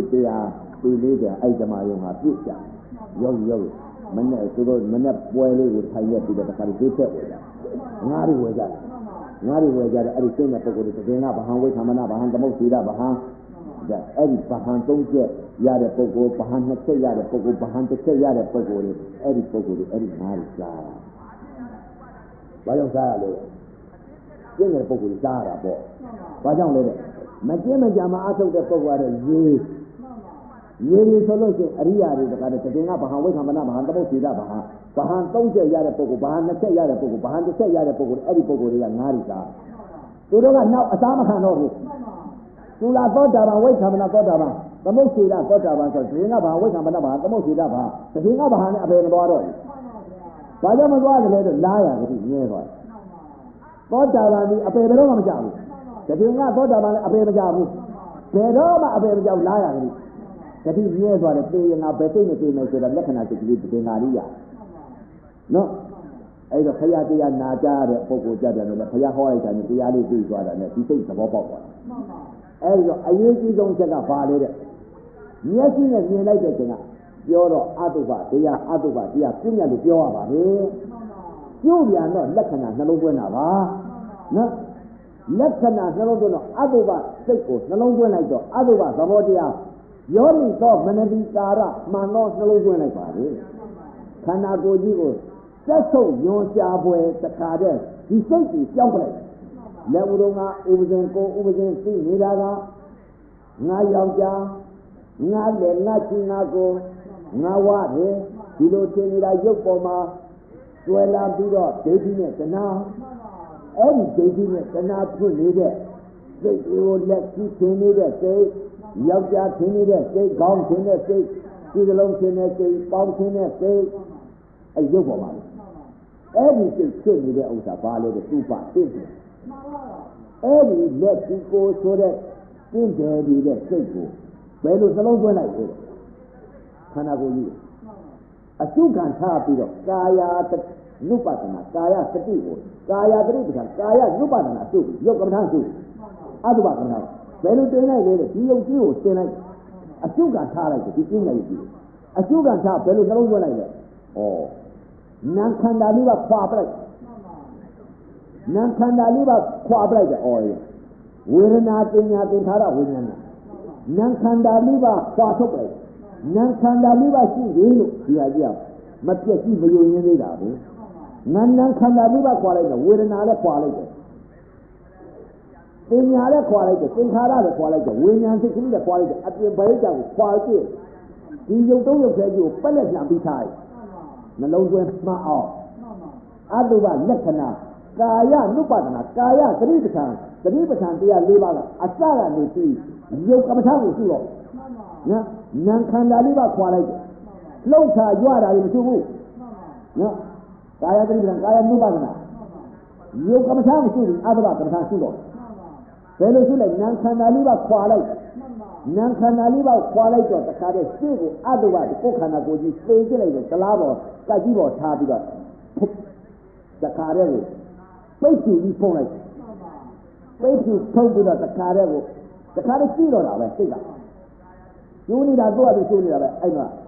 40အဲ့ဓမ္မယုံဟာပြည့်ကြယောဂီမနဲ့သူတို့မနဲ့ပွဲလေးကိုထိုင်ရက်ပြီးတော့တခါလေးဈေးထက်ဝယ်ကြငါးရီဝယ်ကြတယ်အဲ့ဒီကျင့်တဲ့ပုဂ္ဂိုလ်တွေသင်္ကဗဟံဝိသမနာဗဟံသမုတ်စီရဗဟံအဲ့ဒီဗဟံ3ချက်ရတဲ့ပုဂ္ဂိုလ်ဗဟံ2ချက်ရတဲ့ပုဂ္ဂိုလ်ဗဟံ1ချက်ရတဲ့ပုဂ္ဂိုလ်တွေအဲ့ဒီပုဂ္ဂိုလ်တွေအဲ့ဒီငါးရီစားတာဘာကြောင့်စားရလဲကျင့်တဲ့ပုဂ္ဂိုလ်စားရတာပေါ့ဘာကြောင့်လဲတဲ့မကျင့်မကြမှာအထုတ်တဲ့ပုဂ္ဂိုလ်ကတော့ရေဆိုလို့ရှိရင်အရိယာတွေတကားတဲ့သင်္ကဗဟံဝိသမနာဗဟံသမုတ်စီရဗဟံဗဟံ3ချက်ရတဲ့ပုဂ္ဂိုလ်ဗဟံ2ချက်ရတဲ့ပုဂ္ဂိုလ်ဗဟံ1ချက်ရတဲ့ပုဂ္ဂိုလ်အဲ့ဒီပုဂ္ဂိုလ်တွေကငါးရီစားသူတို့ကနောက်အစားမခံတော့ဘူးသူလာသောတာပန်ဝိသမနာသောတာပန်သမုတ်စီရသောတာပန်ဆိုသင်္ကဗဟံဝိသမနာဗဟံသမုတ်စီရဗဟံသင်္ကဗဟံနဲ့အပေမသွားတော့ဘူးဘာကြောင့်မသွားကြလဲတော့လားရကတိမြဲသွားသောတာပန်ဒီအပေဘယ်တော့မှမကြဘူးသင်္ကသောတာပန်လည်းအပေမကြဘူးဘယ်တော့မှအပေမကြောက်လားရကတိတတိမြဲသွားတယ်ပြေရင်ငါဘယ်စိတ်နဲ့ပြေမယ်ဆိုတော့လက္ခဏာစိတ်ကလေးတင်္ဂါရိယနော်အဲ့တော့ခရတရားနာကြတဲ့ပုဂ္ဂိုလ်ကြတယ်လို့ခရဟောလိုက်တာနဲ့တရားလေးသိသွားတာနဲ့ဒီစိတ်သဘောပေါက်သွားတယ်အဲ့တော့အရေးကြီးဆုံးချက်ကဘာလဲတဲ့မျက်စိနဲ့မြင်လိုက်တဲ့ချိန်ကပြောတော့အတုပတရားပြညာလို့ပြောရပါလေကျိုးပြန်တော့လက္ခဏာနှလုံးသွင်းတာပါနော်လက္ခဏာနှလုံးသွင်းတော့အတုပစိတ်ကိုနှလုံးသွင်းလိုက်တော့အတုပသဘောတရားယောနိသောမနတိကာရမှန်သောနှလုံးသွင်းလိုက်ပါလေခန္ဓာကိုယ်ကြီးကိုစက်ဆုပ်ယွန်ရှားပွဲတခါတည်းဒီစိတ်ကြီးကြောက်လိုက်လက်ဦးတော်ကဥပဇင်ကိုဥပဇင်သိနေတာကငါယောက်ျားငါလည်းငါချင်းငါကိုငါဝတယ်ဒီလိုထင်နေတာရုပ်ပေါ်မှာကျွဲလာပြီးတော့ဒိဋ္ဌိနဲ့တဏှာအဲ့ဒီဒိဋ္ဌိနဲ့တဏှာဖြစ်နေတဲ့စိတ်ကိုလက်ကြီးထင်နေတဲ့စိတ်ယောက်ျားထင်နေတဲ့စိတ်ကောင်းထင်တဲ့စိတ်ဒီလိုလုံးထင်တဲ့စိတ်ပေါင်းထင်တဲ့စိတ်အရုပ်ပေါ်မှာအဲ့ဒီစိတ်ဖြစ်နေတဲ့ဥစ္စာဘာလဲတဲ့သူ့ပါသိတယ်အဲ့ဒီလက်ကြီးကိုဆိုတဲ့သင်တယ်ဒီတဲ့စိတ်ကိုဘယ်လိုနှလုံးသွင်းလိုက်လဲခန္ဓာကိုယ်ကြီးအကျုခံထားပြီးတော့ကာယနုပဒနာကာယစတိကိုကာယတတိပ္ပံကာယနုပဒနာစုရုပ်ကမ္မထာစုအတုပကမ္မထာဘယ်လိုတင်လိုက်လဲဒီယုတ်ကြီးကိုတင်လိုက်အကျုခံထားလိုက်ဒီပြင်းလိုက်ပြီအကျုခံထားဘယ်လိုနှလုံးသွင်းလိုက်လဲဩနာခန္ဓာလေးပါခွာပလိုက်နာခန္ဓာလေးပါခွာပလိုက်တယ်ဩဝေဒနာပညာသင်္ခါရဝိညာဏနာခန္ဓာလေးပါခွာထုတ်လိုက်နာခန္ဓာလေးပါရှိတယ်လို့ဒီဟာကြီးမပြည့်စုံမယုံရင်းသေးတာပဲနာခန္ဓာလေးပါခွာလိုက်တယ်ဝေဒနာလည်းခွာလိုက်တယ်ပညာလည်းခွာလိုက်တယ်သင်္ခါရလည်းခွာလိုက်တယ်ဝိညာဉ်စိတ်ကလေးလည်းခွာလိုက်တယ်အပြင်ဘယ်ကြောင့်ခွာကြည့်ဒီယုတ်တုံးယုတ်သေးကြီးကိုပက်လက်ပြန်ပြီးထားတယ်နှလုံးသွင်းမှတ်အောင်အတုပလက္ခဏာကာယနုပဒနာကာယသတိပဋ္ဌာန်တရား၄ပါးကအစကနေပြီးယုတ်ကမ္မထာကိုရှိတော့နော်နာခန္ဓာလေးပါခွာလိုက်တယ်လှုပ်ခါကြွတာလည်းမရှိဘူးနော်ကာယသတိပဋ္ဌာန်ကာယနုပဒနာယုတ်ကမ္မထာမရှိဘူးအတုပကမ္မထာရှိတော့ဘယ်လိုရှိလဲနာခန္ဓာလေးပါခွာလိုက်နာခန္ဓာလေးပါခွာလိုက်တော့တခါတည်းရှေ့ကိုအတုပကိုခန္ဓာကိုယ်ကြီးသိကျလိုက်တယ်ကလားပေါ်ကတ်ကြီးပေါ်ထားပြီးတော့တခါတည်းကိုပိတ်ပြီးဖုံးလိုက်ပိတ်ပြီးဖုံးပြီးတော့တခါတည်းရှိတော့တာပဲစိတ်ကကျိုးနေတာသူ့အတူကျိုးနေတာပဲအဲ့မှာ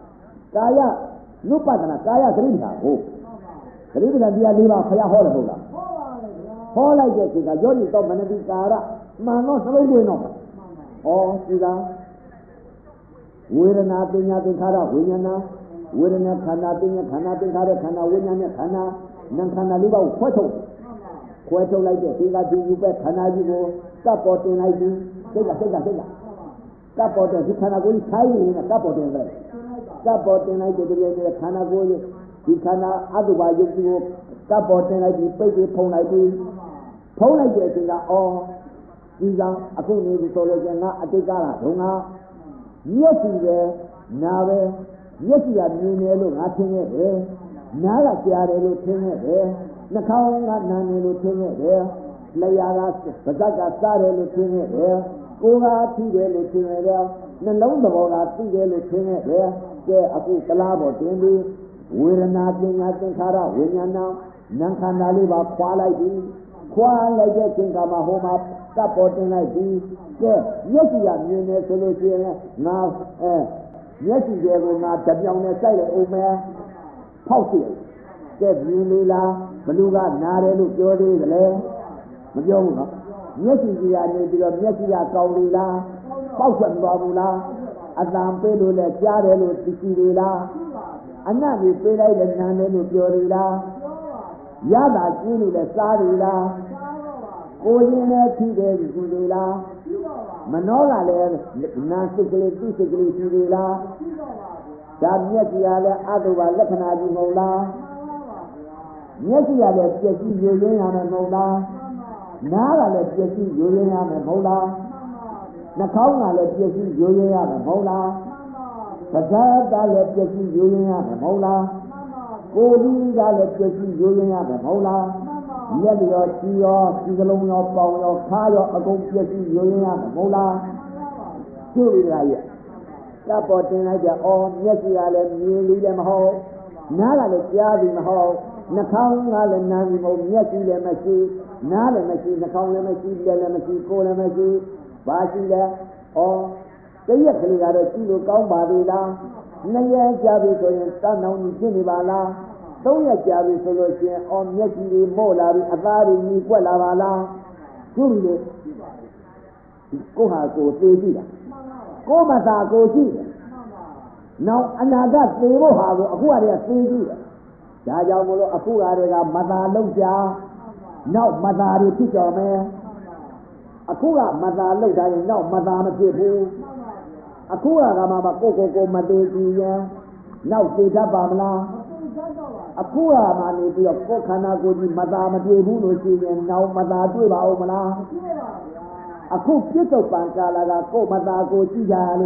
Kaya Nupatana Kaya Greenha. Greenha dia lima Kaya Hola. Hola Jessica, Jody Tomanabi Kara, Mano Salino. Oh, Sida. We're nothing Kara, Winyana, we're not Kanatin Kara, Kana, Winyana, Kana, Nankana Liba, Queto like the Sida, you bet Kanaji, supporting like you, Sega. Supporting, he cannot go in a supporting way. Supporting like the Kanagoi, he cannot otherwise you supporting like the baby Pona. Pona Jessica, oh, Sida, I couldn't even so like a Atigara, Dunga. Yes, Nave, yes, you have Nino, nothing here. Nala Chiarello Tinga, Nakanga Nanelo Tinga here. Layagas, Bazaka Sarello Tinga here. Goga Tigelo Tinga there. Nalonda Tigelo Tinga here. There, Aku Kalabo Tindi. We're nothing, Kara, Winyana, Nankanaliba, Kuala, Kingama Homa, supporting like this. Yes, you have Nino solution now. Yes, you will not the young side of Omer. Pausi. Get Yulila, Beluga, Narelu, Jodi, the Lay, Majoma. Yes, you are native, yes, you are Kaulila, Pausan Babula, Adam Pelula, Jarelu, Tikila, Anani Pela, the Nanelu, Jorila, Yada, Kini, the Sarila, Olina, Tide, Julila. Manola Nasikli, physically, Sivila, Yesiale, Adova, Lekanaji Mola, Yesiale, Jesse, Julian and Mola, Nala, let Jesse, Julian and Mola, Nakona, let Jesse, Julian and Mola, Kazada, let Jesse, Julian and Mola, Golida, let Jesse, Julian and Mola. Yellow, Tio, Sigalon, Paulo, Kaya, a good Jesse, Julian, Mola, Julia. Supporting like the old Yesiale, nearly them home, Nala, the Yadi Hall, Nakanga, and Namo, Yesi, the Messi, Nala Messi, Nakanga Messi, the Messi, Kola Messi, Basila, or the Yesi, the Tilo Gambadila, Naya Javi, Son of Jinibala. Don't let Javi solution on Yaki Mola, Avari, Nicola, Julie. Go have go to Go Mata go see. Now another table have a who are they saying? Jajamolo, a who are Mata Loja. Now Mata teacher man. Akura Mata Loja, now Madame Jibu. Akura Ramama Coco Madea. Now Sita Bamla. Akura Mani be a Kokana Godi, Madame Jibu, and now Mata Duba. A cook Pito Pancala, Co Mata Goji,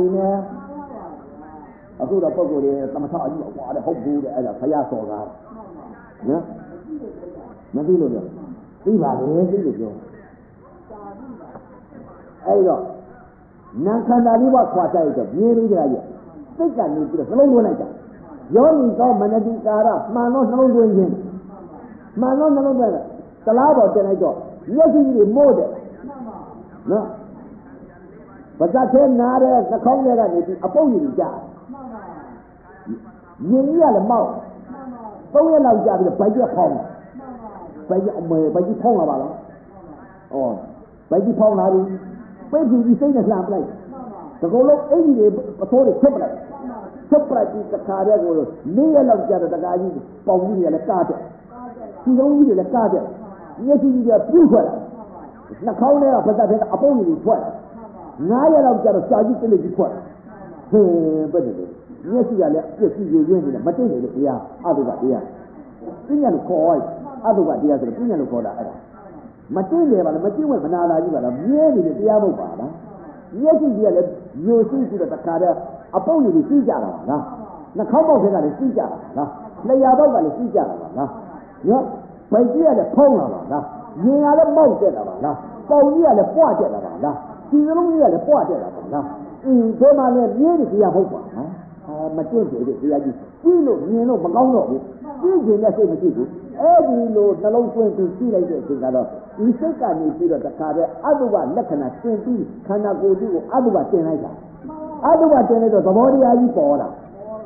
a good Apogore, Tamata, what a hope good as a Payaso. Yeah? Navilo. See how it is. Hey, look. Nankandaliwa Quataita, nearly there. Think I need to follow one like that. Yoni saw Manadi Kara, Mano no doing him. Mano no better. Salabo Tenato. Yes, he is more than. No. But that ten Nara, the Congress, upon you, Jack. You near the mouth. So we allow Jack to buy your home. By you home about it. Or by you home, where do you say the lamp like? The goal of any authority separate. Separate is the carrier, near of Jada, the guy is Pauli and a carter. She's only the carter. Yes, he is a pupil. Nakona, but that is upon you, 12. Naya of Jada, Sajid is 12. But yes, you are material here, otherwise here. Pinyan call, otherwise the other Pinyan call. Material, Manala, you are merely the Diabo Baba. Yes, you see to the Takara, upon you, the Sijara. Nakamo is a Sijara. Layaba is Sijara. Yes, by the Pona. You are the mountain of Allah. For you are the portrait of Allah. You are the portrait of Allah. In Tomale, really, the Yahoba. Material, the Yagi. You know, Magono. You did not say Matibu. Every load, the long point to see like this. You think I need to the Takara, otherwise, Lekana, 20, cannot go to otherwise, Tenaja. Otherwise, Tenaja, the body are you for.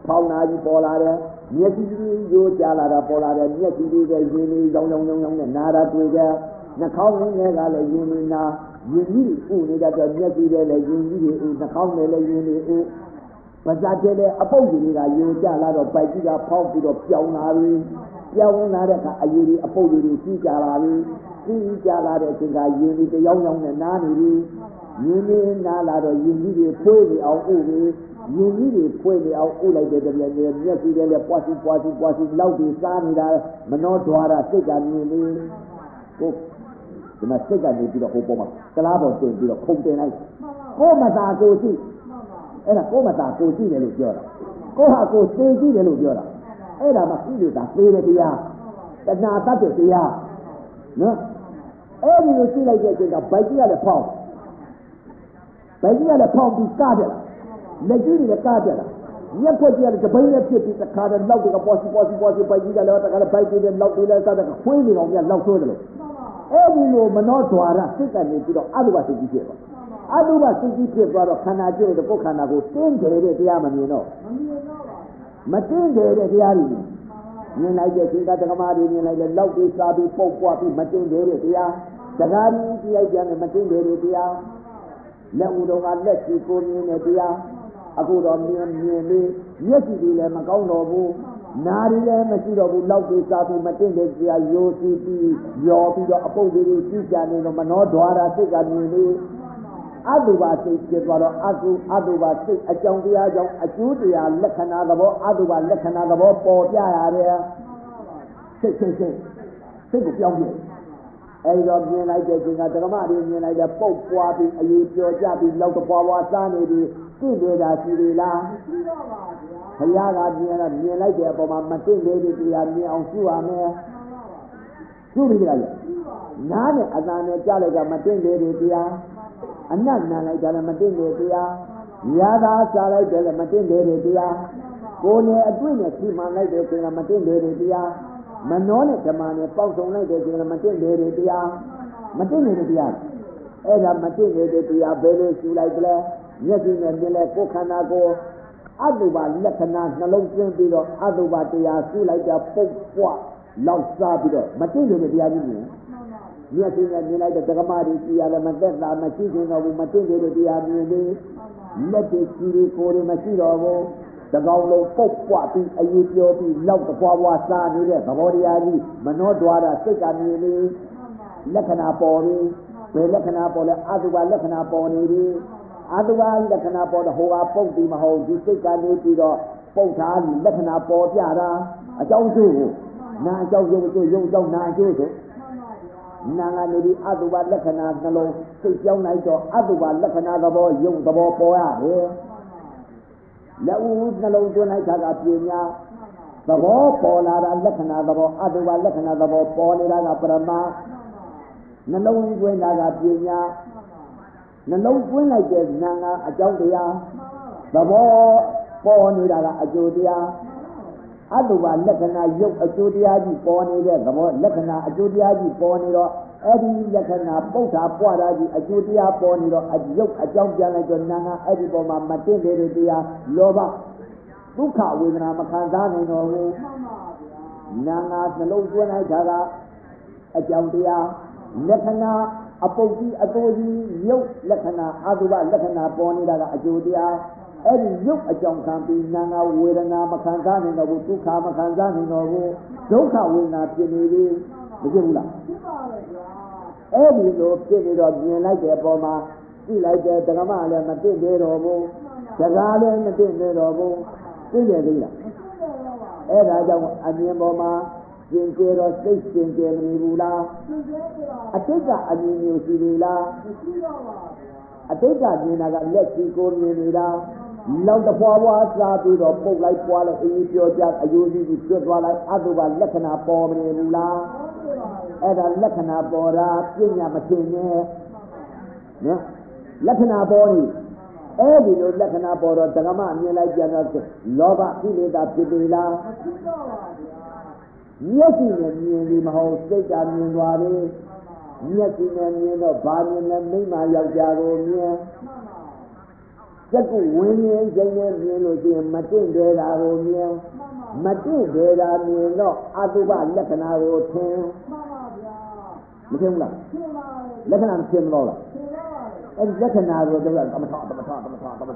ဖောင်းနာကြီးပေါ်လာတယ်မျက်စိကြီးရိုးကြလာတာပေါ်လာတယ်မျက်စိကြီးကရင်းလေးရောင်းနဲ့နာတာတွေ့ကြနှာခေါင်းလေးကလည်းရင်းလေးနာရင်းကြီးဥနေတာတော့မျက်စိတွေလည်းရင်းကြီးတွေဥနှာခေါင်းတွေလည်းရင်းလေးဥပါဇာတဲ့လည်းအပုပ်ကြီးတွေကရိုးကြလာတော့ပိုက်ကြီးကဖောင်းပြီးတော့ပြောင်းလာပြီပြောင်းလာတဲ့အခါအရည်တွေအပုပ်တွေကြီးကြလာပြီကြီးကြလာတဲ့အချိန်ကရင်းလေးတယောင်းနဲ့နားနေပြီရင်းလေးနားလာတော့ရင်းကြီးတွေဖွေးနေအောင်ဥပြီရင်းကြီးတွေဖွေးနေအောင်ဥလိုက်တဲ့တပြက်နဲ့မျက်စိတွေလည်းပွားစီလောက်ပြီးစားနေတာမနှောဓွာတာစိတ်ကမြင်လေးကိုဒီမှာစိတ်ကနေပြီးတော့ဟိုပေါ်မှာကလားပေါ်တင်ပြီးတော့ခုန်တင်လိုက်ကိုမသာကိုရှိအဲ့ဒါကိုမသာကိုရှိတယ်လို့ပြောတာကိုဟာကိုသိရှိတယ်လို့ပြောတာအဲ့ဒါမှကိလေသာသေးတဲ့တရားတဏှာတတ်တဲ့တရားနော်အဲ့ဒီလိုရှိလိုက်တဲ့အချိန်ကဗိုက်ကြီးကလည်းဖောင်းပြီးကတယ်လက်ကြီးတွေကကားတယ်ညက်ဖွက်ကြီးကတပိန်းနဲ့ဖြစ်ပြီးတခါတည်းလောက်တွေကပေါ်စီဗိုက်ကြီးကလည်းတခါတည်းဗိုက်ကြီးနဲ့လောက်တွေလည်းစားတဲ့ခွေးနေအောင်မြတ်လောက်ဆိုးတယ်လို့အဲ့ဒီလိုမနောဓွာရစိတ်ကနေပြီးတော့အတုပစိတ်ကြီးဖြစ်သွားအတုပစိတ်ကြီးဖြစ်သွားတော့ခန္ဓာကျိုးတဲ့ကိုယ်ခန္ဓာကိုတင်းတယ်တဲ့တရားမမြင်တော့မတင်းတယ်တဲ့တရားတွေမြင်လိုက်တဲ့ခေတ္တဓမ္မတွေမြင်လိုက်တဲ့လောက်တွေစားပြီးပုတ်ပွားပြီးမတင်းတယ်တဲ့တရားတရားကြီးကြည့်လိုက်ကြတယ်မတင်းတယ်တဲ့တရားလက်ဦးတော်ကလက်ရှိကိုမြင်တဲ့တရားအခုတော့မြင်လေးမျက်စိတွေလည်းမကောင်းတော့ဘူးနားတွေလည်းမရှိတော့ဘူးလောက်တွေစားပြီးမတင်းတဲ့တရားရိုးစီးပြီးရောပြီးတော့အပုပ်တွေကြီးကြနေတော့မနောဓွာရစိတ်ကမြင်လေးအတုပါစိတ်ဖြစ်သွားတော့အတုပါစိတ်အကြောင်းတရားကြောင့်အကျိုးတရားလက္ခဏာသဘောအတုပါလက္ခဏာသဘောပေါ်ပြရတယ်စိတ်ကိုပြောင်းပြအဲဒီတော့မြင်လိုက်တဲ့ချိန်ကဓမ္မတွေမြင်လိုက်တဲ့ပုတ်ပွားပြီးအရေးပြောကြပြီးလောက်တပွားစားနေပြီးသိနေတာရှိသေးလားရှိတော့ပါဗျာဘုရားကမြင်လိုက်တဲ့အပေါ်မှာမသိသေးတဲ့တရားမြင်အောင်ရှုရမယ်ရှုပြီးကြလားနားနဲ့အသာနဲ့ကြားလိုက်ကမသိသေးတဲ့တရားအနတ်နာလိုက်တာလည်းမသိသေးတဲ့တရားရာသာစားလိုက်တယ်လည်းမသိသေးတဲ့တရားကိုယ်နဲ့အတွေ့နဲ့ရှိမှလိုက်တဲ့ချိန်ကမသိသေးတဲ့တရားမနောနဲ့ဓမ္မနဲ့ပေါက်ဆုံလိုက်တဲ့ချိန်ကမသိသေးတဲ့တရားမသိသေးတဲ့တရားအဲ့ဒါမသိသေးတဲ့တရားဘယ်လိုရှုလိုက်လဲမျက်စိနဲ့မြင်လဲကိုယ်ခန္ဓာကိုအတုပါလက္ခဏာနှလုံးသွင်းပြီးတော့အတုပါတရားရှုလိုက်တာပုတ်ပွားလောက်စားပြီးတော့မသိသေးတဲ့တရားကြီးမြင်မျက်စိနဲ့မြင်လိုက်တဲ့ဓမ္မတွေကြည်ရတယ်မသက်သာမရှိခြင်းတော့ဘူးမသိသေးတဲ့တရားမြင်ပြီးလက်တွေကြည်တွေကိုယ်တွေမရှိတော့ဘူးတကောင်လုံးပုတ်ပွားပြီးအရေးပြောပြီးလောက်တပွားပွားစားနေတဲ့သဘောတရားကြီးမနောဓွာရစိတ်ကမြင်ပြီးလက္ခဏာပေါ်ပြီးဘယ်လက္ခဏာပေါ်လဲအတုပါလက္ခဏာပေါ်နေပြီအတုပါလက္ခဏာပေါ်တော့ဟိုကပုတ်ပြီးမဟုတ်ဒီစိတ်ကနေပြီးတော့ပုတ်ထားလက္ခဏာပေါ်ပြတာအကြောင်းကျိုးကိုနာအကြောင်းကျိုးရုပ်ကြောင့်နာအကျိုးဆိုနာကနေပြီးအတုပါလက္ခဏာနှလုံးစိတ်ကြောင်းလိုက်တော့အတုပါလက္ခဏာသဘောရုပ်သဘောပေါ်ရတယ်လက်ဦးနှလုံးသွင်းလိုက်တာကပြညာသဘောပေါ်လာတာလက္ခဏာသဘောအတုပါလက္ခဏာသဘောပေါ်နေတာကပရမနှလုံးသွင်းတာကပြညာနှလုံးသွင်းလိုက်တဲ့နာငါအကြောင်းတရားသဘောပေါ်နေတာကအကျိုးတရားအတုပါလက္ခဏာရုပ်အကျိုးတရားကြီးပေါ်နေတဲ့သဘောလက္ခဏာအကျိုးတရားကြီးပေါ်နေတော့အဲ့ဒီလက္ခဏာပုဋ္ဌာပွားတာကြီးအကျိုးတရားပေါ်နေတော့ရုပ်အကြောင်းပြန်လိုက်တော့နာငါအဲ့ဒီပေါ်မှာမတင်တဲ့တရားလောဘဒုက္ခဝေဒနာမခံစားနိုင်တော့ဘူးနာငါနှလုံးသွင်းလိုက်တာကအကြောင်းတရားလက္ခဏာအပုပ်ကြီးအတိုးကြီးရုပ်လက္ခဏာအတုပလက္ခဏာပေါ်နေတာကအကျိုးတရားအဲ့ဒီရုပ်အကြောင်းခံပြီးနာငါဝေဒနာမခံစားနိုင်တော့ဘူးဒုက္ခမခံစားနိုင်တော့ဘူးဒုက္ခဝေဒနာဖြစ်နေပြီမဖြစ်ဘူးလားဖြစ်ပါရဲ့ဗျာအဲ့ဒီလိုဖြစ်နေတော့မြင်လိုက်တဲ့အပေါ်မှာကြည့်လိုက်တဲ့ဓမ္မလည်းမသိသေးတော့ဘူးစကားလည်းမသိသေးတော့ဘူးသိတယ်သေးလားအဲ့ဒါကြောင့်အမြင်ပေါ်မှာကျင်ကျတော့စိတ်ကျင်ကျမနေဘူးလားအတိတ်ကအမြင်မျိုးရှိနေလားမရှိတော့ပါဘူးအတိတ်ကမြင်တာကလက်ရှိကိုမြင်နေတာလောက်တဖွာဖွာစားပြီးတော့ပုတ်လိုက်ပွားလိုက်အေးပြောကြအယိုးကြီးကျွတ်သွားလိုက်အတုပါလက္ခဏာပေါ်မနေဘူးလားအဲ့ဒါလက္ခဏာပေါ်တာပြညာမသိနဲ့နော်လက္ခဏာပေါ်နေအဲ့ဒီလိုလက္ခဏာပေါ်တော့ဓမ္မမြင်လိုက်ကြတော့လောဘကိလေသာဖြစ်ပြီလားမရှိတော့ပါဘူးမျက်စိနဲ့မြင်ပြီးမဟုတ်စိတ်ကမြင်သွားတယ်မျက်စိနဲ့မြင်တော့ဘာမြင်လဲမိမယောက်ျားကိုမြင် chất cụ nguyên nhiên danhနဲ့မြင်လို့ရှိရင်မတင့်တယ်တာကိုမြင်မတင့်တယ်တာမြင်တော့အတုပလက္ခဏာကိုထင်မထင်ဘူးလားလက္ခဏာမထင်မလို့လားအဲ့ဒီလက္ခဏာကိုတော့သမထအဲ့လို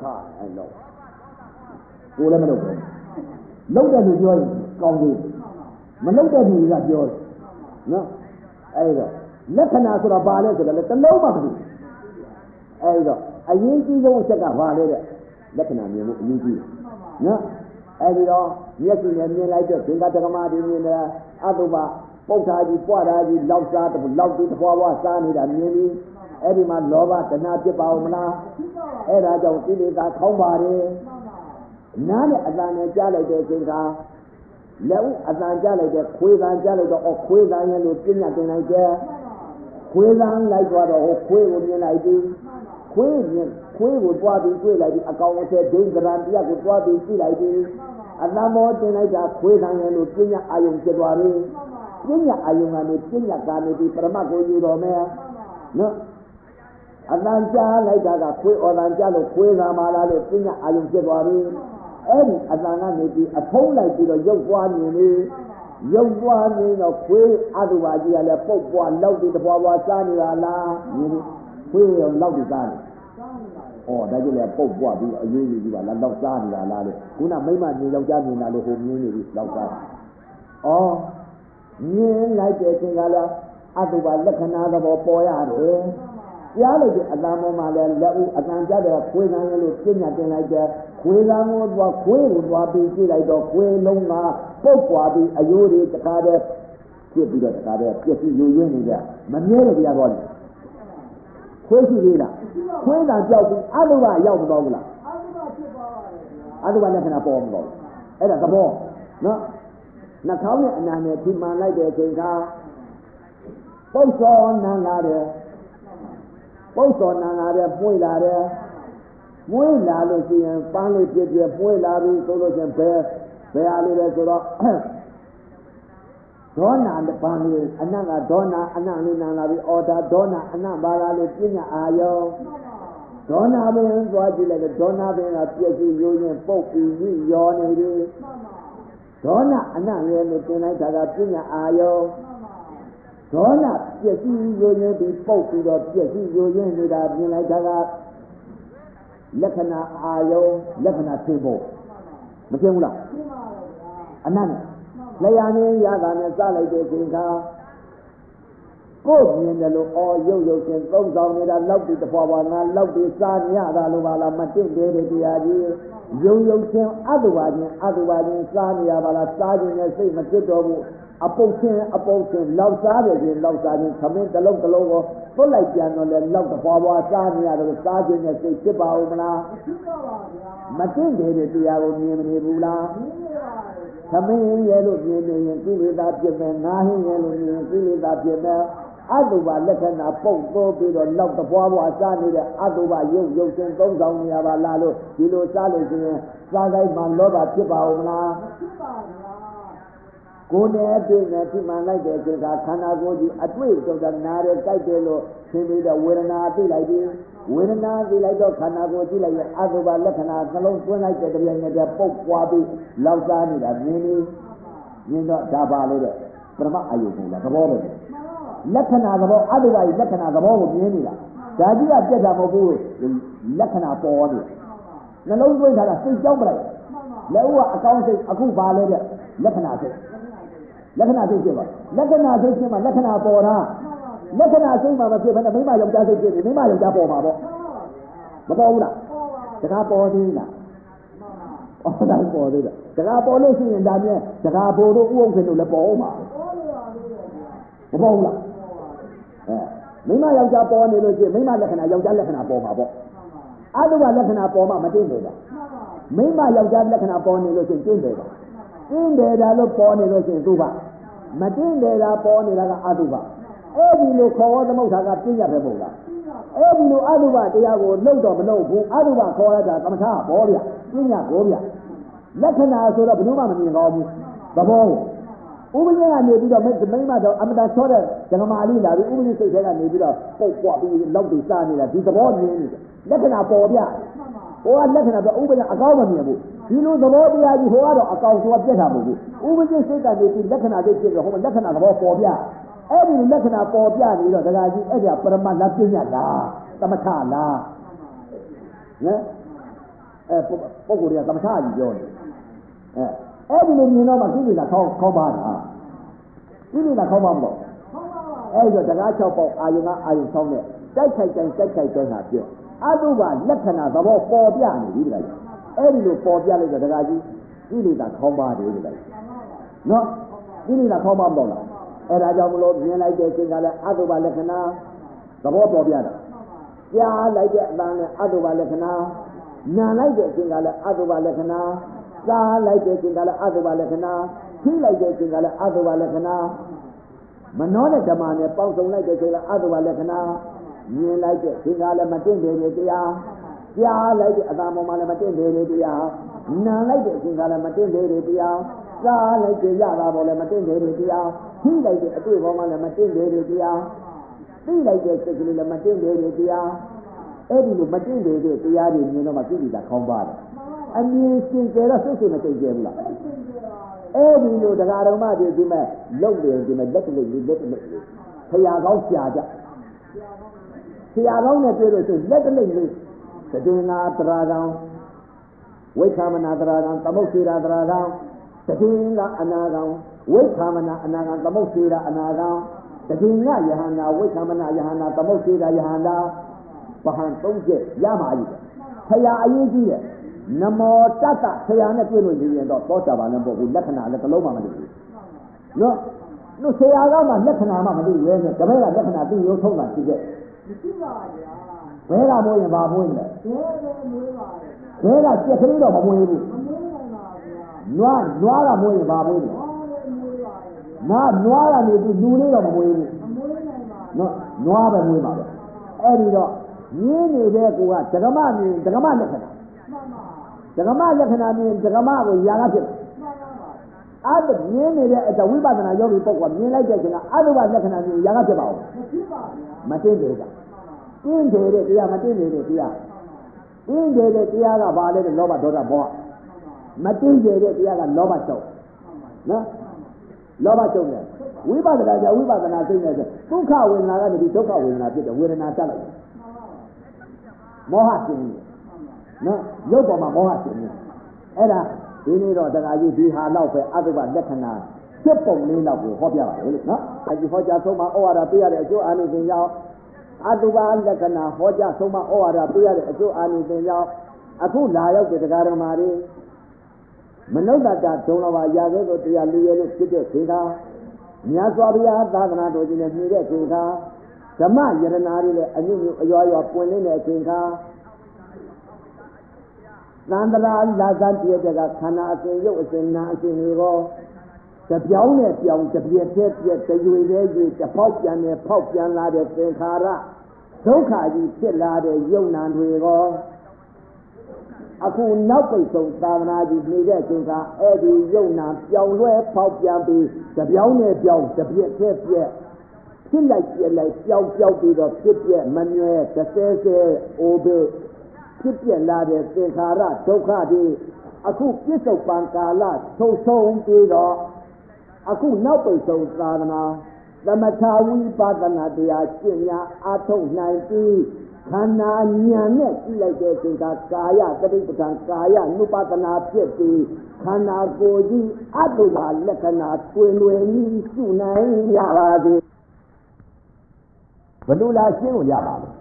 ကိုလည်းမလုပ်ဘူးလုပ်တဲ့လူပြောရင်ကောင်းသေးမလုပ်တဲ့လူကပြောတယ်နော်အဲ့တော့လက္ခဏာဆိုတာဘာလဲဆိုတော့တလုံးမှမသိအဲ့တော့အရင်ကြီးဆုံးအချက်ကဘာလဲတဲ့လက္ခဏာမြင်မှုအရင်ကြီးနော်အဲ့ဒီတော့မျက်စိနဲ့မြင်လိုက်တော့သင်္ကတက္ကမတွေမြင်တယ်အတုပပုဋ္ဌာကြီးပွားတာကြီးလောက်စားလောက်ပြီးတပွားပွားစားနေတာမြင်ပြီးအဲ့ဒီမှာလောဘတဏှာဖြစ်ပါဦးမလားအဲ့ဒါကြောင့်ကိလေသာခေါင်းပါတယ်နားနဲ့အတန်နဲ့ကြားလိုက်တဲ့အချိန်ကလက်ဥအတန်ကြားလိုက်တဲ့ခွေးတန်ကြားလိုက်တော့ခွေးတန်ရဲ့လို့ပြညာတင်လိုက်တဲ့ခွေးတန်လိုက်သွားတော့ခွေးကိုမြင်လိုက်ပြီးခွေးကိုတွားပြီးတွေ့လိုက်ပြီးအကောင်အထက်ဒိဋ္ဌရံတရားကိုတွားပြီးကြည့်လိုက်ပြီးအတန်မောတင်လိုက်တာခွေးတန်ရဲ့လို့ပြညာအာယုံဖြစ်သွားပြီပြညာအာယုံကနေပြညာကနေပြီးပရမတ်ကိုယူတော်မယ်နော်အတန်ကြားလိုက်တာကခွေးဩတန်ကြားလို့ခွေးသာမာလာလို့ပြညာအာယုံဖြစ်သွားပြီအဲ့ဒီအတန်ကနေပြီးအထုံးလိုက်ပြီးတော့ရုပ်ပွားမြင်လေရုပ်ပွားမြင်တော့ခွေးအတုပါကြီးကလည်းပုတ်ပွားလောက်ပြီးတပွားပွားစားနေတာလားမြင်ခွေးရောလောက်ပြီးစားနေဩဒါကြည့်လေပုတ်ပွားပြီးအရေးကြီးပါလားလောက်စားနေတာလားလေခုနမိမမြင်ယောက်ျားမြင်တာလို့ဟိုမြင်နေပြီလောက်စားဩမြင်လိုက်တဲ့အချိန်ကလည်းအတုပါလက္ခဏာသဘောပေါ်ရတယ်ကြားလိုက်တဲ့အတန်ပေါ်မှာလည်းလက်ဦးအတန်ကြတဲ့ခွေးကံရဲ့လို့ပြညာတင်လိုက်တဲ့ခွေးကံကိုသွားခွေးကိုသွားပြီးကြည့်လိုက်တော့ခွေးလုံးကပုတ်ပွားပြီးအယိုးတွေတခါတည်းဖြစ်ပြီးတော့တခါတည်းပြည့်စုံယူရင်းနေကြမမြဲတဲ့တရားတော်တယ်ခွေးရှိသေးလားခွေးကံကြောက်ပြီးအတုပရောက်မတော့ဘူးလားအတုပလက္ခဏာပေါ်မတော့အဲ့ဒါသဘောနော်နှာခေါင်းနဲ့အနာနဲ့ဒီမှန်လိုက်တဲ့အချိန်ကပုတ်စောနန်းလာတယ်ပုတ်စောနန်းလာတယ်ပွေလာတယ်မွေးလာလို့ရှိရင်ပန်းလေးပြည့်ပြည့်ပွေလာပြီဆိုလို့ချင်းဘယ်အားလေးလဲဆိုတော့ဒေါနာပန်းလေးအနံ့ကဒေါနာအနံ့လေးနန်းလာပြီအော်ဒါဒေါနာအနံ့ပါလာလို့ပြညာအာယောဒေါနာပင်သွားကြည့်လိုက်ဒေါနာပင်ကပြည့်စုံရိုးရင်ပုတ်ပြီးရောနေပြီဒေါနာအနံ့လေးနဲ့တင်လိုက်တာကပြညာအာယောဒေါနာပြည့်စုံရိုးရင်ဒီပုတ်ပြီးတော့ပြည့်စုံရိုးရင်နေတာပြင်လိုက်တာကလက္ခဏာအာယုံလက္ခဏာသိဖို့မသိဘူးလားအနတ်နဲ့လျာနေရတာနဲ့စလိုက်တဲ့အချိန်ခါကိုယ်မြင်တယ်လို့အော်ရုပ်ချင်းသုံးဆောင်နေတာလောက်ပြီးတပွားပွားငါလောက်ပြီးစားရတာလို့ပါလားမတင့်တယ်တရားကြီးရုပ်ချင်းအတုပါချင်းစားနေရပါလားစားခြင်းနဲ့စိတ်မဖြစ်တော့ဘူးအပုတ်ချင်းလောက်စားတယ်ချင်းလောက်စားခြင်းသမင်းတစ်လုံးကိုသွတ်လိုက်ပြန်တော့လေလောက်တပွားပွားစားနေရတယ်စားခြင်းနဲ့စိတ်ဖြစ်ပါဦးမလားဖြစ်ပါပါဗျာမတင့်တယ်တရားကိုမြင်မနေဘူးလားမြင်နေပါဘူးသမင်းရဲ့လို့မြင်နေရင်ကိလေသာဖြစ်မယ်ငါဟင်းရဲ့လို့မြင်ကိလေသာဖြစ်မယ်အတုပါလက္ခဏာပုတ်တိုးပြီးတော့လောက်တပွားပွားစားနေတဲ့အတုပါရုပ်ချင်းသုံးဆောင်နေရပါလားလို့ဒီလိုစားလို့ရှိရင်စားတိုင်းမှာလောဘဖြစ်ပါဦးမလားဖြစ်ပါဗျာကိုယ်နဲ့အပြည့်နဲ့ဒီမှန်လိုက်တဲ့အချိန်ကခန္ဓာကိုယ်ကြီးအတွေ့အကြုံကနားရဲကြိုက်တယ်လို့သင်ပြီးတော့ဝေဒနာသိလိုက်ပြီးဝေဒနာသိလိုက်တော့ခန္ဓာကိုယ်ကြည့်လိုက်ရင်အတုပါလက္ခဏာနှလုံးသွင်းလိုက်တဲ့တပြိုင်နက်တည်းပုတ်ပွားပြီးလောက်စားနေတာမြင်တော့ဒါပါလေတဲ့ပရမအာယုကိုလားသဘောပဲလက္ခဏာသဘောအတုပါကြီးလက္ခဏာသဘောကိုမြင်နေတာဒါကြီးကပြက်တာမဟုတ်ဘူးလက္ခဏာပေါ်နေနှလုံးသွင်းထားတာစိတ်ကြောက်ပလိုက်လက်ဦးကအကောင်းစိတ်အခုပါလေတဲ့လက္ခဏာစိတ်ဖြစ်ပါလက္ခဏာစိတ်ဖြစ်မှလက္ခဏာပေါ်တာလက္ခဏာစိတ်မှမဖြစ်ဘဲနဲ့မိမယောက်ျားစိတ်ဖြစ်နေမိမယောက်ျားပေါ်မှာပေါ့မပေါ်ဘူးလားတကားပေါ်သေးလားအော်ဒါပေါ်သေးတယ်တကားပေါ်လို့ရှိရင်ဒါပြန်တကားပေါ်တို့ဥအောင်ခင်တို့လည်းပေါ်အောင်ပါမပေါ်ဘူးလားမိမယောက်ျားပေါ်နေလို့ရှိရင်မိမလက္ခဏာယောက်ျားလက္ခဏာပေါ်မှာပေါ့အတုပလက္ခဏာပေါ်မှာမတင်နေတာမိမယောက်ျားလက္ခဏာပေါ်နေလို့ရှိရင်တင်တယ်တင်းတယ်တာလို့ပေါ်နေလို့ရှိရင်သူကမတင်းတယ်တာပေါ်နေတာကအတုပအဲ့ဒီလိုခေါ်ဝေါ်သမုဋ္ဌာကပြည့်ရပဲမဟုတ်လားအဲ့ဒီလိုအတုပတရားကိုလှုပ်တော့မလှုပ်ဘူးအတုပခေါ်ရတာကမ္မထာဘောဗျပြည့်ရဘောဗျလက္ခဏာဆိုတော့ဘယ်သူမှမမြင်တော့ဘူးသဘောဥပဒေကနေပြီးတော့မိမတော့အမတန်ချောတဲ့ဓမ္မအလေးလာပြီးဥပဒေစိတ်ထဲကနေပြီးတော့ပုတ်ပွားပြီးလောက်ပြီးစားနေတာဒီသဘောမြင်နေတယ်လက္ခဏာပေါ်ဗျဟိုကလက္ခဏာဆိုဥပဒေအကောင်းမမြင်ဘူးဒီလိုသဘောတရားကြီးဟိုကတော့အကောင်ဆိုတာပြတ်တာမဟုတ်ဘူးဥပဒေစိတ်ကနေပြီးလက္ခဏာတွေဖြစ်ပြီးဟိုမှာလက္ခဏာသဘောပေါ်ပြအဲ့ဒီလက္ခဏာပေါ်ပြနေတော့ဒကာကြီးအဲ့ဒါပရမတ်လားပြညာလားသမထလားနော်ပုဂ္ဂိုလ်တွေကသမထကြီးပြောနေအဲ့ဒီလိုမြင်တော့မှကိလေသာခေါင်းပါတာကိလေသာခေါင်းပါမလို့အဲ့တော့ဒကာ6ပေါက်အာယုံကအာယုံဆောင်းတဲ့တိုက်ခိုက်တိုင်းဟာပြည့်အတုပါလက္ခဏာသဘောပေါ်ပြနေပြီဒကာကြီးအဲ့ဒီလိုပေါ်ပြလိုက်တော့ဒကာကြီးကိလေသာခေါင်းပါတယ်ဒကာကြီးနော်ကိလေသာခေါင်းပါမလို့လားအဲ့ဒါကြောင့်မလို့မြင်လိုက်တဲ့အချိန်ကလည်းအတုပါလက္ခဏာသဘောပေါ်ပြတာကြားလိုက်တဲ့အတန်နဲ့အတုပါလက္ခဏာနာလိုက်တဲ့အချိန်ကလည်းအတုပါလက္ခဏာစားလိုက်တဲ့အချိန်ကလည်းအတုပါလက္ခဏာထိလိုက်တဲ့အချိန်ကလည်းအတုပါလက္ခဏာမနှောတဲ့ဓမ္မနဲ့ပေါင်းစုံလိုက်တဲ့အချိန်ကလည်းအတုပါလက္ခဏာမြင်လိုက်တဲ့အချိန်ကလည်းမတင့်တယ်နေတရားကြားလိုက်တဲ့အတန်ပေါ်မှာလည်းမတင့်တယ်နေတရားနာလိုက်တဲ့အချိန်ကလည်းမတင့်တယ်နေတရားစားလိုက်တဲ့ရတာပေါ်လည်းမတင့်တယ်နေတရားထိလိုက်တဲ့အတွေ့ပေါ်မှာလည်းမတင့်တယ်နေတရားသိလိုက်တဲ့စိတ်ကလေးလည်းမတင့်တယ်နေတရားအဲ့ဒီလိုမတင့်တယ်တဲ့တရားတွေမြင်တော့မှကိလေသာခေါင်းပါတယ်အမြင်ရှင်ကျတော့စိတ်မတင့်ကြဘူးလားအဲ့ဒီလိုတရားတော်မှဒီမဲ့လုံတယ်ဒီမဲ့လက်ကလေးလက်ကလေးဆရာကောင်းရှာကြဆရာကောင်းနဲ့တွေ့လို့ရှိရင်လက်ကလေးလေးသတိနာတရာကောင်ဝိသမနာတရာကောင်သမုတ်စေရာတရာကောင်သတိကအနာကောင်ဝိသမနာအနာကောင်သမုတ်စေရာအနာကောင်သတိနာယဟန္တာဝိသမနာယဟန္တာသမုတ်စေရာယဟန္တာပဟံ3ချက်ရမှာကြီးဆရာအရေးကြီးတယ်နမောတတ္တဆရာနဲ့တွေ့လို့ရင်တော့သောတာပန်လည်းပေါ့ဘူးလက္ခဏာလည်းတစ်လုံးမှမသိဘူးနော်ဆရာကမှလက္ခဏာမှမသိရဲနဲ့တပည့်ကလက္ခဏာသိရုံထုံးတာရှိခဲ့မရှိပါဗျာဘဲကမိုးရင်ဘာမိုးရင်လဲဘဲကကြက်ကလေးတော့မမွေးဘူးမမွေးနိုင်ပါဗျာနွားကမိုးရင်ဘာမိုးလဲနွားကနေပြီးလူလေးတော့မမွေးဘူးမမွေးနိုင်ပါနော်နွားပဲမွေးပါပဲအဲ့ဒီတော့ရင်းနေတဲ့ကိုကဒကမမြင်ဒကမလက္ခဏာဒကမလက္ခဏာမြင်ဒကမကိုຢာကဖြစ်တယ်အဲ့ဒါမြင်နေတဲ့အတဝိပဿနာယောဂီပုဂ္ဂိုလ်မြင်လိုက်တဲ့အချိန်ကအတုပလက္ခဏာမြင်ຢာကဖြစ်ပါဦးမဖြစ်ပါဘူးမသိသေးတာတင်းတယ်တဲ့တရားမတင်းနေတဲ့တရားတင်းတယ်တဲ့တရားကဘာလဲတဲ့လောဘဒေါသမောဟမတင်းတယ်တဲ့တရားကလောဘချုပ်နော်လောဘချုပ်တယ်ဝိပဿနာကြောင့်ဝိပဿနာသိနေတယ်ဒုက္ခဝေဒနာကနေဒီဒုက္ခဝေဒနာဖြစ်တယ်ဝေဒနာတက်လိုက်တယ်မောဟရှင်နေနော်ရုပ်ပေါ်မှာမောဟရှင်နေအဲ့ဒါဒီနေ့တော့တရားကြီးဒီဟာတော့ပဲအတုပလက္ခဏာဖြစ်ပုံလေးတော့ကိုဟောပြပါလေနော်အဲဒီဟောကြားဆုံးမှာဩဝါဒပေးရတဲ့အကျိုးအာနိသင်ကြောင့်အတုပလက္ခဏာဟောကြားဆုံးမှာဩဝါဒပေးရတဲ့အကျိုးအာနိသင်ကြောင့်အခုလာရောက်တဲ့တရားတော်မှာတွေမနုဿတာဒုံလဘာရာခဲ့သောတရားလူရဲလို့ဖြစ်တဲ့ခေခါမြတ်စွာဘုရားသာသနာတော်ကြီးနဲ့မြည်တဲ့ခေခါဓမ္မယရနာတွေလည်းအညွန့်ညွန့်အရွာရွာပွင့်လင်းတဲ့အချိန်ခါသန္တရာလာဇန်တည်းကခန္ဓာအစဉ်ရုပ်အစဉ်နာအစဉ်တွေရောတပြောင်းနဲ့ပြောင်းတပြည့်တဲ့ပြည့်တရွေတဲ့ရွေတပေါက်ပြန်နဲ့ဖောက်ပြန်လာတဲ့သင်္ခါရဒုက္ခကြီးဖြစ်လာတဲ့ယုံနာတွေရောအခုနောက်ပိတ်ဆုံးသာသနာကြီးနေတဲ့ချိန်ကအဲ့ဒီယုံနာပြောင်းလဲဖောက်ပြန်ပြီးတပြောင်းနဲ့ပြောင်းတပြည့်တဲ့ပြည့်ဖြစ်လိုက်ပြလိုက်ပြောင်းပြီးတော့ဖြစ်ပြမမြဲတဆဲအိုးဘေးဖြစ်ပြလာတဲ့သင်္ခါရဒုက္ခတွေအခုပြစ္ဆုတ်ပံကာလဆုံးပြီးတော့အခုနောက်ပိတ်ဆုံးသာသနာသမထဝိပဿနာတရားကျင့်များအားထုတ်နိုင်ပြီးခန္ဓာဉာဏ်နဲ့ကြည့်လိုက်တဲ့အချိန်ကကာယသတိပဋ္ဌာန်ကာယ ानु ပဒနာဖြစ်ပြီးခန္ဓာကိုယ်ကြီးအတုပါလက္ခဏာတွင်တွင်ကြီးရှုနိုင်ရပါသည်ဘယ်လိုလားရှင်းလို့ရပါလဲ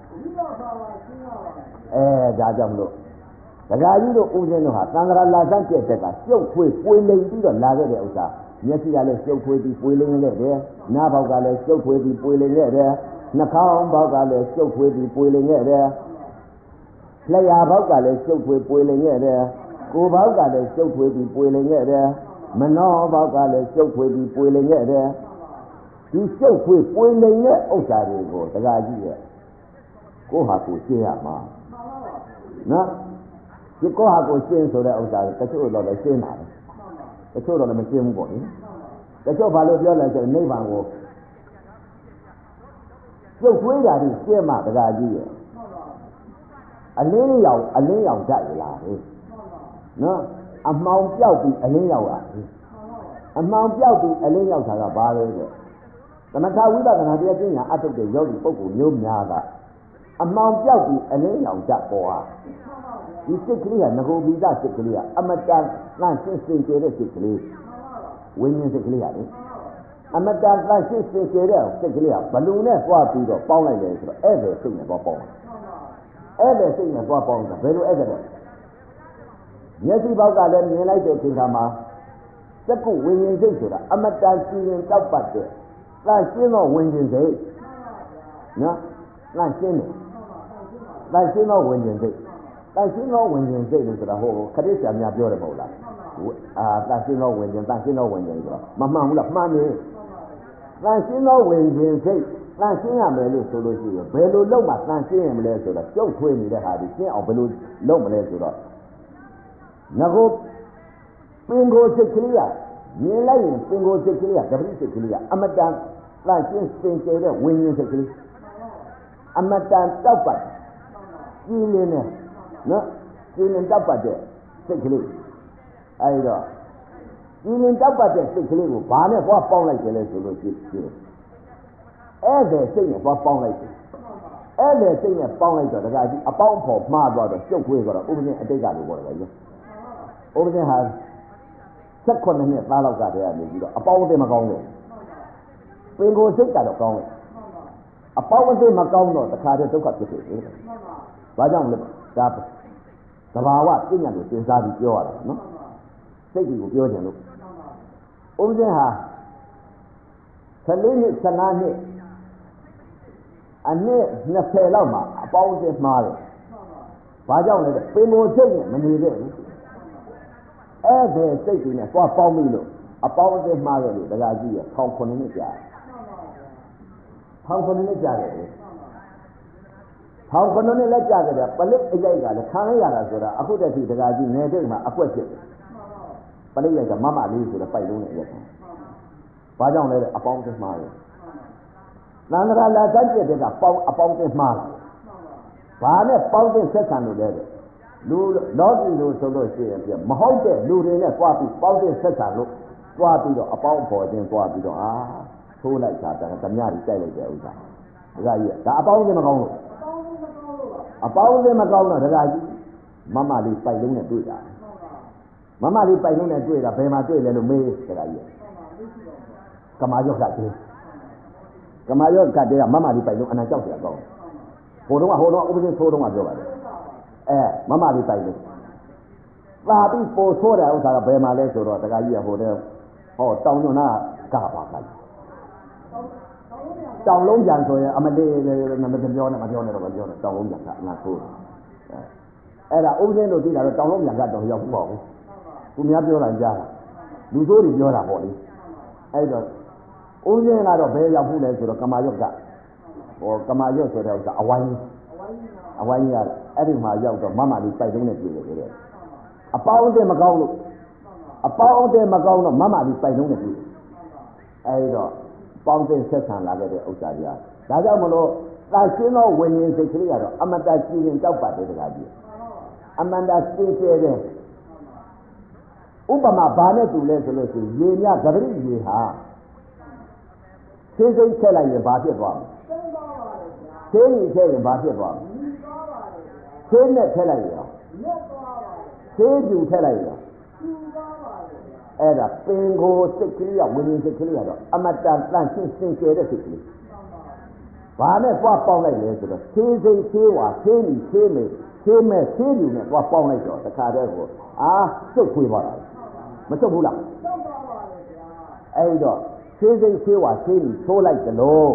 ဒါကြောင့်မလို့ဒကာကြီးတို့ဦးဇင်းတို့ဟာသံဃာလာစန့်ကျက်တဲ့ကရှုပ်ထွေးပွေလိမ်ပြီးတော့လာခဲ့တဲ့ဥစ္စာမျက်စိကလည်းရှုပ်ထွေးပြီးပွေလိမ်ခဲ့တယ်နားပေါက်ကလည်းရှုပ်ထွေးပြီးပွေလိမ်ခဲ့တယ်နှာခေါင်းပေါက်ကလည်းရှုပ်ထွေးပြီးပွေလိမ်ခဲ့တယ်လျှာပေါက်ကလည်းရှုပ်ထွေးပွေလိမ်ခဲ့တယ်ကိုယ်ပေါက်ကလည်းရှုပ်ထွေးပြီးပွေလိမ်ခဲ့တယ်မနှောပေါက်ကလည်းရှုပ်ထွေးပြီးပွေလိမ်ခဲ့တယ်ဒီရှုပ်ထွေးပွေလိမ်တဲ့ဥစ္စာတွေကိုဒကာကြီးရဲ့ကိုဟာကိုရှင်းရမှာနော်ဒီကိုဟာကိုရှင်းဆိုတဲ့ဥစ္စာတချို့တော့လည်းရှင်းတာတချို့တော့လည်းမရှင်းဘူးပေါ့လေတချို့ဘာလို့ပြောလဲဆိုတော့နိဗ္ဗာန်ကိုပြုတ်ကွေးတာဒီရှင်းမှဒကာကြီးရဲ့အလင်းရောင်တတ်ရလားဟဲ့နော်အမှောင်ပြောက်ပြီးအလင်းရောက်တာအမှောင်ပြောက်ပြီးအလင်းရောက်တာကဘာလဲဆိုသမထဝိပဿနာတရားကျင့်ညာအထုတ်တဲ့ယောဂီပုဂ္ဂိုလ်မျိုးများကအမှောင်ပြောက်ပြီးအလင်းရောင်တတ်ပေါ်ဟာဒီစိတ်ကလေးကငကိုပိသစိတ်ကလေးကအမတန်လန့်ရှင်းစင်ကြယ်တဲ့စိတ်ကလေးဝိညာဉ်စိတ်ကလေးကလေအမတန်လန့်ရှင်းစင်ကြယ်တဲ့စိတ်ကလေးကဘလူနဲ့သွားပြီးတော့ပေါင်းလိုက်တယ်ဆိုတော့အဲ့ဒါစိတ်နဲ့ပေါင်းအဲ့ဒါစိတ်နဲ့ပေါင်းတာဘယ်လိုအဲ့ဒါလဲမျက်စိပေါက်ကလည်းမြင်လိုက်တဲ့အချိန်ခါမှာစက္ကုဝိညာဉ်စိတ်ဆိုတာအမတန်ကြည်ရင်တောက်ပတ်တဲ့လန့်ရှင်းသောဝိညာဉ်စိတ်နော်လန့်ရှင်းတယ်လန့်ရှင်းသောဝိညာဉ်စိတ်လန့်ရှင်းသောဝိညာဉ်စိတ်လို့ဆိုတာဟိုခရစ်ယာန်များပြောတယ်မဟုတ်လားလန့်ရှင်းသောဝိညာဉ်လန့်ရှင်းသောဝိညာဉ်ဆိုတာမမှန်ဘူးလားမှန်တယ်လန့်ရှင်းသောဝိညာဉ်စိတ်လန့်ရှင်းရမယ်လို့ဆိုလို့ရှိရင်ဘယ်လိုလုပ်မှလန့်ရှင်းရမလဲဆိုတော့ကြုတ်ထွေးနေတဲ့ဟာဒီရှင်းအောင်ဘယ်လိုလုပ်မလဲဆိုတော့ငကိုပင်ကိုစိတ်ကလေးကမြင်လိုက်ရင်ပင်ကိုစိတ်ကလေးကတပည့်စိတ်ကလေးကအမတန်လန့်ရှင်းစင်ကြယ်တဲ့ဝိညာဉ်စိတ်ကလေးအမတန်တောက်ပတ်ကြီးလင်းနေနော်ကြီးလင်းတောက်ပတ်တဲ့စိတ်ကလေးအဲဒီတော့ကြီးလင်းတောက်ပတ်တဲ့စိတ်ကလေးကိုဘာနဲ့ပွားပေါင်းလိုက်ကြလဲဆိုလို့ရှိရင်အဲ့ဒါစိတ်နဲ့ပွားပေါင်းလိုက်တယ်အဲ့ဒါစိတ်နဲ့ပေါင်းလိုက်တော့တခါကြီးအပေါင်းဖို့မှားသွားတော့ကျုပ်ခွေးတော့ဥပဒေအတိတ်ကလို့ပြောတယ်လေဥပဒေဟာ16နှစ်သားလောက်ကတည်းကနေပြီးတော့အပေါင်းအသင်းမကောင်းဘူးပင်ကိုစိတ်ကတော့ကောင်းတယ်အပေါင်းအသင်းမကောင်းတော့တခါတည်းဒုက္ခဖြစ်တယ်ဘာကြောင့်လဲဒါသဘာဝပြညာလို့စဉ်းစားပြီးပြောရတာနော်စိတ်ကိုပြောကြတယ်လို့ဥပဒေဟာ14နှစ်15နှစ်အနှစ်20လောက်မှာအပေါင်းအသင်းမှားတယ်ဘာကြောင့်လဲပင်ကိုစိတ်နဲ့မနေတဲ့ဘူးအဲ့ဒီစိတ်တွေနဲ့သွားပေါင်းပြီလို့အပေါင်းအသင်းမှားတယ်လို့တရားကြီးရ1900နှစ်ကြာ1900နှစ်ကြာတယ်1900နှစ်လက်ကြာတယ်ပလစ်အိတ်လိုက်ကလည်းခံရတာဆိုတာအခုတည်းကတရားကြီးငယ်တိတ်မှာအကွက်ဖြစ်တယ်ပလစ်ရိုက်ကမမလေးဆိုတော့ပိုက်လုံးနဲ့ရက်တယ်ဘာကြောင့်လဲအပေါင်းအသင်းမှားတယ်သန္တရာလာစัจကျတဲ့ကပေါင်းအပေါင်းအသင်းမှားတယ်ဘာနဲ့ပေါင်းတဲ့ဆက်ဆံလို့လဲလူလောကီလို့ဆိုလို့ရှိရင်ပြမဟုတ်တဲ့လူတွေနဲ့သွားပြီးပေါင်းတဲ့ဆက်ဆံလို့သွားပြီးတော့အပေါင်းအဖော်ချင်းသွားပြီးတော့ထိုးလိုက်တာဓမြတွေကြိုက်လိုက်တဲ့ဥစ္စာဒကာကြီးဒါအပေါင်းအသင်းမကောင်းလို့အပေါင်းအသင်းမကောင်းတော့ဒကာကြီးမမလေးပိုက်လုံးနဲ့တွေ့တာမမလေးပိုက်လုံးနဲ့တွေ့တာဘယ်မှာတွေ့လဲလို့မေးဒကာကြီးကမာယော့ကတည်းကမာယော့ကတည်းကမမလေးပိုက်လုံးအနာကြောက်တယ်ကောင်းဟိုတော့ဥပဒေဆိုးတော့ပြောပါတယ်မမလေးပိုက်လို့သာပြီးပို့ဆိုးတဲ့ဥစ္စာကဘယ်မှာလဲဆိုတော့တခါကြီးကဟိုတဲ့ဟောတောင်ညွန့်နာကပါခိုင်းတောင်လုံးပြန်ဆိုရင်အမလေးမပြောနဲ့တော့မပြောနဲ့တောင်လုံးပြန်ကငါဆိုးအဲ့ဒါဥပဒေလို့သိတာတော့တောင်လုံးပြန်ကတော့ရောက်ဘူးပေါ့သူများပြောတာကြားတာလူဆိုးတွေပြောတာပေါ့လေအဲ့တော့ဥပဒေကတော့ဘယ်ရောက်ဘူးလဲဆိုတော့ကမာရွတ်ကဟောကမာရွတ်ဆိုတဲ့ဥစ္စာအဝိုင်းရတယ်အဲ့ဒီမှာရောက်တော့မမလေးပိုက်တုံးနဲ့တွေ့တယ်ဆိုတဲ့အပေါင်းအသင်းမကောင်းလို့အပေါင်းအသင်းမကောင်းတော့မမလေးပိုက်တုံးနဲ့တွေ့တယ်အဲ့တော့ပေါင်းတဲ့ဆက်ဆံလာခဲ့တဲ့ဥစ္စာကြီးဒါကြောင့်မလို့သာရှင်းသောဝိညာဉ်စိတ်ကလေးကတော့အမတကြည်ရင်တောက်ပါတယ်တကားကြီးအမန္တစင်ကြယ်တဲ့ဥပမာဘာနဲ့တူလဲဆိုလို့ရှိရင်ရေမြသပရိရေဟာသေးစိတ်ချက်လိုက်ရင်ဘာဖြစ်သွားမလဲသေးကြီးချက်ရင်ဘာဖြစ်သွားမလဲသေးနဲ့ထက်လိုက်ရောသေးကျူထက်လိုက်ရောအဲ့ဒါပင်ကိုစိတ်ကလေးကဝိညာဉ်စိတ်ကလေးကတော့အမတန်တန့်ရှင်းစင်ကြယ်တဲ့စိတ်ကလေးဘာနဲ့သွားပေါင်းလိုက်လဲဆိုတော့သေးစိတ်သေးဝါသေးနီသေးမေသေးမဲ့သေးကျူနဲ့သွားပေါင်းလိုက်တော့တခါတည်းကိုစုပ်ခွေးသွားတာမစုပ်ဘူးလားအဲ့တော့သေးစိတ်သေးဝါသေးနီထိုးလိုက်တယ်လို့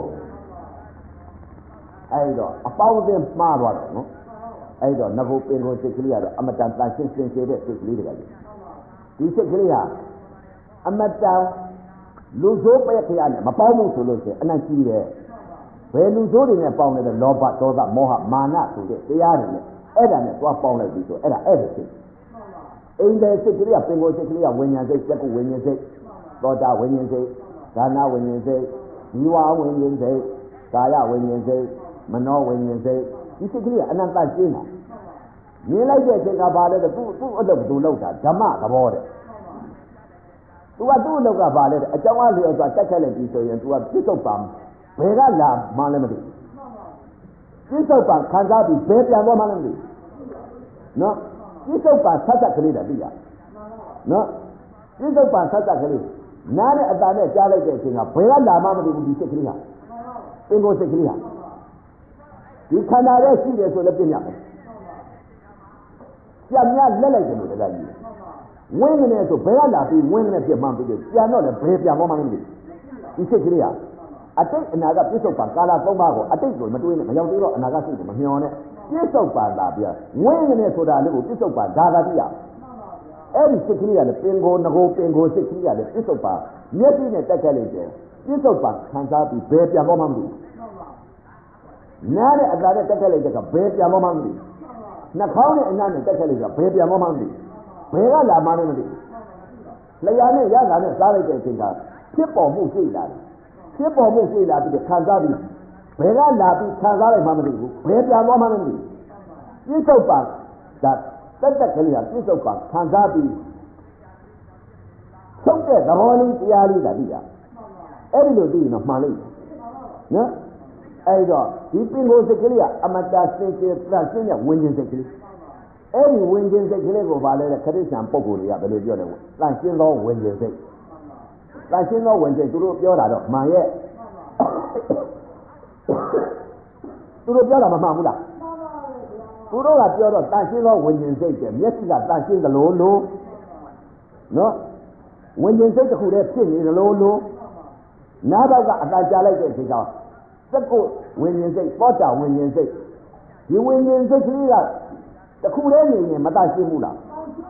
အဲ့တော့အပေါင်းအသင်းမှားသွားတယ်နော်အဲ့တော့ငကိုပင်ကိုစိတ်ကလေးကတော့အမတန်တန်ရှင်းစင်ကြယ်တဲ့စိတ်ကလေးတကယ်ဒီစိတ်ကလေးဟာအမတန်လူဆိုးပဲခရနဲ့မပေါင်းဘူးဆိုလို့ရှိရင်အနတ်ကြီးတယ်ဘယ်လူဆိုးတွေနဲ့ပေါင်းလဲလောဘဒေါသမောဟမာနဆိုတဲ့တရားတွေနဲ့အဲ့ဒါနဲ့သွားပေါင်းလိုက်ပြီဆိုအဲ့ဒါစိတ်အိမ်တဲ့စိတ်ကလေးကပင်ကိုစိတ်ကလေးကဝိညာဉ်စိတ်စက္ကုဝိညာဉ်စိတ်သောတာဝိညာဉ်စိတ်ဒါနဝိညာဉ်စိတ်ဇီဝဝိညာဉ်စိတ်ကာယဝိညာဉ်စိတ်မနောဝိညာဉ်စိတ်ဒီစိတ်ကလေးကအနန္တရှင်းတာမြင်လိုက်တဲ့အချိန်ကဘာလဲတဲ့သူ့အလုပ်သူလုပ်တာဓမ္မသဘောတဲ့သူကသူ့အလုပ်ကဘာလဲတဲ့အကြောင်းအလျော်စွာတက်ခက်လိုက်ပြီဆိုရင်သူကပြစ္ဆုတ်ပံဘယ်ကလာမှလည်းမသိပြစ္ဆုတ်ပံခံစားပြီးဘယ်ပြန်သွားမှလည်းမသိနော်ပြစ္ဆုတ်ပံဆက်ဆက်ကလေးတာသိရနော်ပြစ္ဆုတ်ပံဆက်ဆက်ကလေးနားနဲ့အတန်နဲ့ကြားလိုက်တဲ့အချိန်ကဘယ်ကလာမှမသိဘူးဒီစိတ်ကလေးဟာပင်ကိုယ်စိတ်ကလေးဟာဒီခန္ဓာရဲ့ရှိတယ်ဆိုလည်းပြည့်ညတ်မယ်ကြံများလက်လိုက်တယ်လို့တရားကြီးဝင်းနေဆိုဘယ်ကလာပြီးဝင်းနေပြမှန်းပြီးပြန်တော့လည်းဘယ်ပြန်မှမသိဘူးဒီစိတ်ကလေးဟာအတိတ်အနာကပြစ္ဆုတ်ပံကာလ3ပါးကိုအတိတ်ကိုမတွေးနဲ့မရောက်သေးတော့အနာကစိတ်ကိုမမျောနဲ့ပြစ္ဆုတ်ပံလာပြဝင်းနေဆိုတာလေးကိုပြစ္ဆုတ်ပံဒါကတိရအဲ့ဒီစိတ်ကလေးကလည်းပင်ကိုငကိုပင်ကိုစိတ်ကလေးကလည်းပြစ္ဆုတ်ပံမျက်စိနဲ့တက်ခဲ့လိုက်တယ်ပြစ္ဆုတ်ပံခံစားပြီးဘယ်ပြန်မှမသိဘူးနားနဲ့အသာနဲ့တက်ခဲ့လိုက်တဲ့ကဘယ်ပြန်မှမသိဘူးနှာခေါင်းနဲ့အနားနဲ့တက်ခဲ့လိုက်တာဘယ်ပြန်မှမသိဘူးဘယ်ကလာမှလည်းမသိဘူးလျှာနဲ့ရတာနဲ့စားလိုက်တဲ့အချိန်ကဖြစ်ပေါ်မှုရှိလာတယ်ဖြစ်ပေါ်မှုရှိလာပြီးခံစားပြီးဘယ်ကလာပြီးခံစားလိုက်မှမသိဘူးဘယ်ပြန်မှမသိဘူးပြစ္ဆုတ်ပံဒါတက်ကလေးဟာပြစ္ဆုတ်ပံခံစားပြီးဆုံးတဲ့သဘောလေးတရားလေးသာသိရအဲ့ဒီလိုသိရင်တော့မှန်လိမ့်မယ်နော်အဲ့တော့ဒီပင်ကိုယ်စိတ်ကလေးကအမတစင်ကြယ်ပြရှင်းတဲ့ဝิญဉ်စိတ်ကလေးအဲ့ဒီဝิญဉ်စိတ်ကလေးကိုဗာလဲတဲ့ခရစ်ယာန်ပုဂ္ဂိုလ်တွေကဘယ်လိုပြောလဲတန်ရှင်းသောဝิญဉ်စိတ်တန်ရှင်းသောဝิญဉ်သူတို့ပြောတာတော့မှန်ရဲ့သူတို့ပြောတာမမှန်ဘူးလားသူတို့ကပြောတော့တန်ရှင်းသောဝิญဉ်စိတ်တဲ့မျက်စိကတန်ရှင်းသလိုလိုနော်ဝิญဉ်စိတ်တစ်ခုတည်းဖြစ်နေသလိုလိုနားတော့ကအသာကြလိုက်တဲ့အချိန်ကစက္ကုဝิญဉ်စိတ်ပောတာဝิญဉ်စိတ်ဒီဝิญဉ်စိတ်ကလေးကတခုတည်းနေရင်မတရှင်းဘူးလား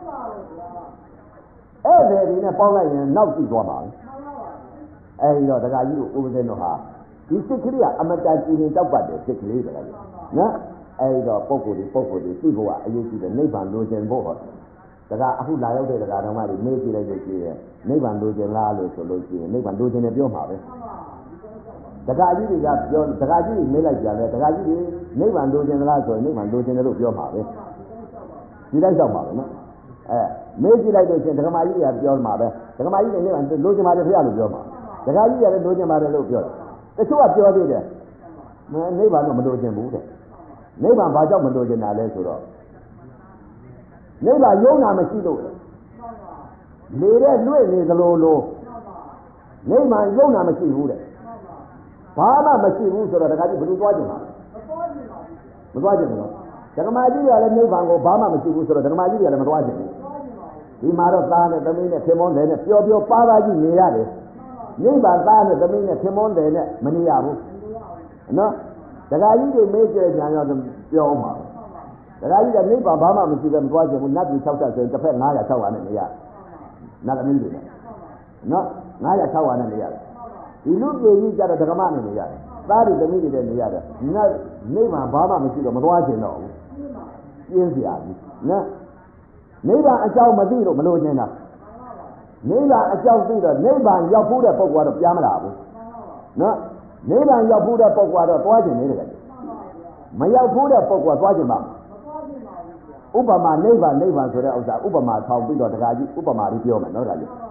အဲ့ဒီဒီနဲ့ပေါင်းလိုက်ရင်နောက်ကြည့်သွားပါအဲ့ဒီတော့ဒကာကြီးတို့ဥပဒေတော်ဟာဒီစိတ်ကလေးကအမတန်ကြည်နေတောက်ပတ်တဲ့စိတ်ကလေးဒကာကြီးနော်အဲ့ဒီတော့ပုဂ္ဂိုလ်ဒီသိဖို့ကအရေးကြီးတယ်နိဗ္ဗာန်လိုချင်ဖို့ဟောဒကာအခုလာရောက်တဲ့ဒကာတော်မတွေမေးကြည့်လိုက်လို့ရှိရင်နိဗ္ဗာန်လိုချင်လားလို့ဆိုလို့ရှိရင်နိဗ္ဗာန်လိုချင်တယ်ပြောမှာပဲဒကာကြီးတွေကပြောဒကာကြီးတွေမေးလိုက်ကြတယ်ဒကာကြီးတွေနိဗ္ဗာန်လိုချင်သလားဆိုရင်နိဗ္ဗာန်လိုချင်တယ်လို့ပြောမှာပဲဒီတိုင်းကြောက်ပါပဲနော်မေးကြည့်လိုက်လို့ရှိရင်ဒကာမကြီးတွေကပြောမှာပဲဒကာမကြီးတွေနိဗ္ဗာန်လိုချင်ပါတယ်ဖေရလို့ပြောမှာဒကာကြီးတွေကလည်းလိုချင်ပါတယ်လို့ပြောတယ်တချို့ကပြောသေးတယ်နိဗ္ဗာန်တော့မလိုချင်ဘူးတဲ့နိဗ္ဗာန်ဘာကြောင့်မလိုချင်တာလဲဆိုတော့နိဗ္ဗာန်ယုံနာမရှိလို့နေတဲ့လွင့်နေသလိုလိုနိဗ္ဗာန်ယုံနာမရှိဘူးတဲ့ဘာမှမရှိဘူးဆိုတော့ဒကာကြီးဘယ်လိုသွားကြမှာမသွားကြဘူးနော်ဒကမာကြီးကလည်းနိဗ္ဗာန်ကိုဘာမှမရှိဘူးဆိုတော့ဒကမာကြီးကလည်းမသွားကြဘူးဒီမှာတော့သားနဲ့သမီးနဲ့ခင်မွန်းတယ်နဲ့ပျော်ပျော်ပါပါကြီးနေရတယ်နိဗ္ဗာန်သားနဲ့သမီးနဲ့ခင်မွန်းတယ်နဲ့မနေရဘူးနော်ဒကာကြီးတွေမေးကြကြရောပြောအောင်ပါဒကာကြီးကနိဗ္ဗာန်ဘာမှမရှိပဲမသွားကြဘူးနတ်ပြည်၆ချက်ဆိုရင်တစ်ဖက်900 600နဲ့နေရနတ်သမီးတွေနဲ့နော်900 600နဲ့နေရတယ်ဒီလူပြည်ကြီးကြတော့ဒကမနဲ့နေရတယ်သားတွေသမီးတွေနဲ့နေရတယ်နတ်နိဗ္ဗာန်ဘာမှမရှိတော့မသွားချင်တော့ဘူးပြင်းစရာကြီးနော်နိဗ္ဗာန်အကြောင်းမသိလို့မလို့ခြင်းတာနိဗ္ဗာန်အကြောင်းသိတော့နိဗ္ဗာန်ရောက်ဖို့တဲ့ပုဂ္ဂိုလ်ကတော့ပြန်မလာဘူးနော်နိဗ္ဗာန်ရောက်ဖို့တဲ့ပုဂ္ဂိုလ်ကတော့သွားခြင်းနေတယ်မရောက်ဖို့တဲ့ပုဂ္ဂိုလ်ကသွားခြင်းပါဥပမာနိဗ္ဗာန်ဆိုတဲ့ဥစ္စာဥပမာဆောင်ပြီးတော့တခါကြီးဥပမာလေးပြောမယ်နော်ဒါကြီး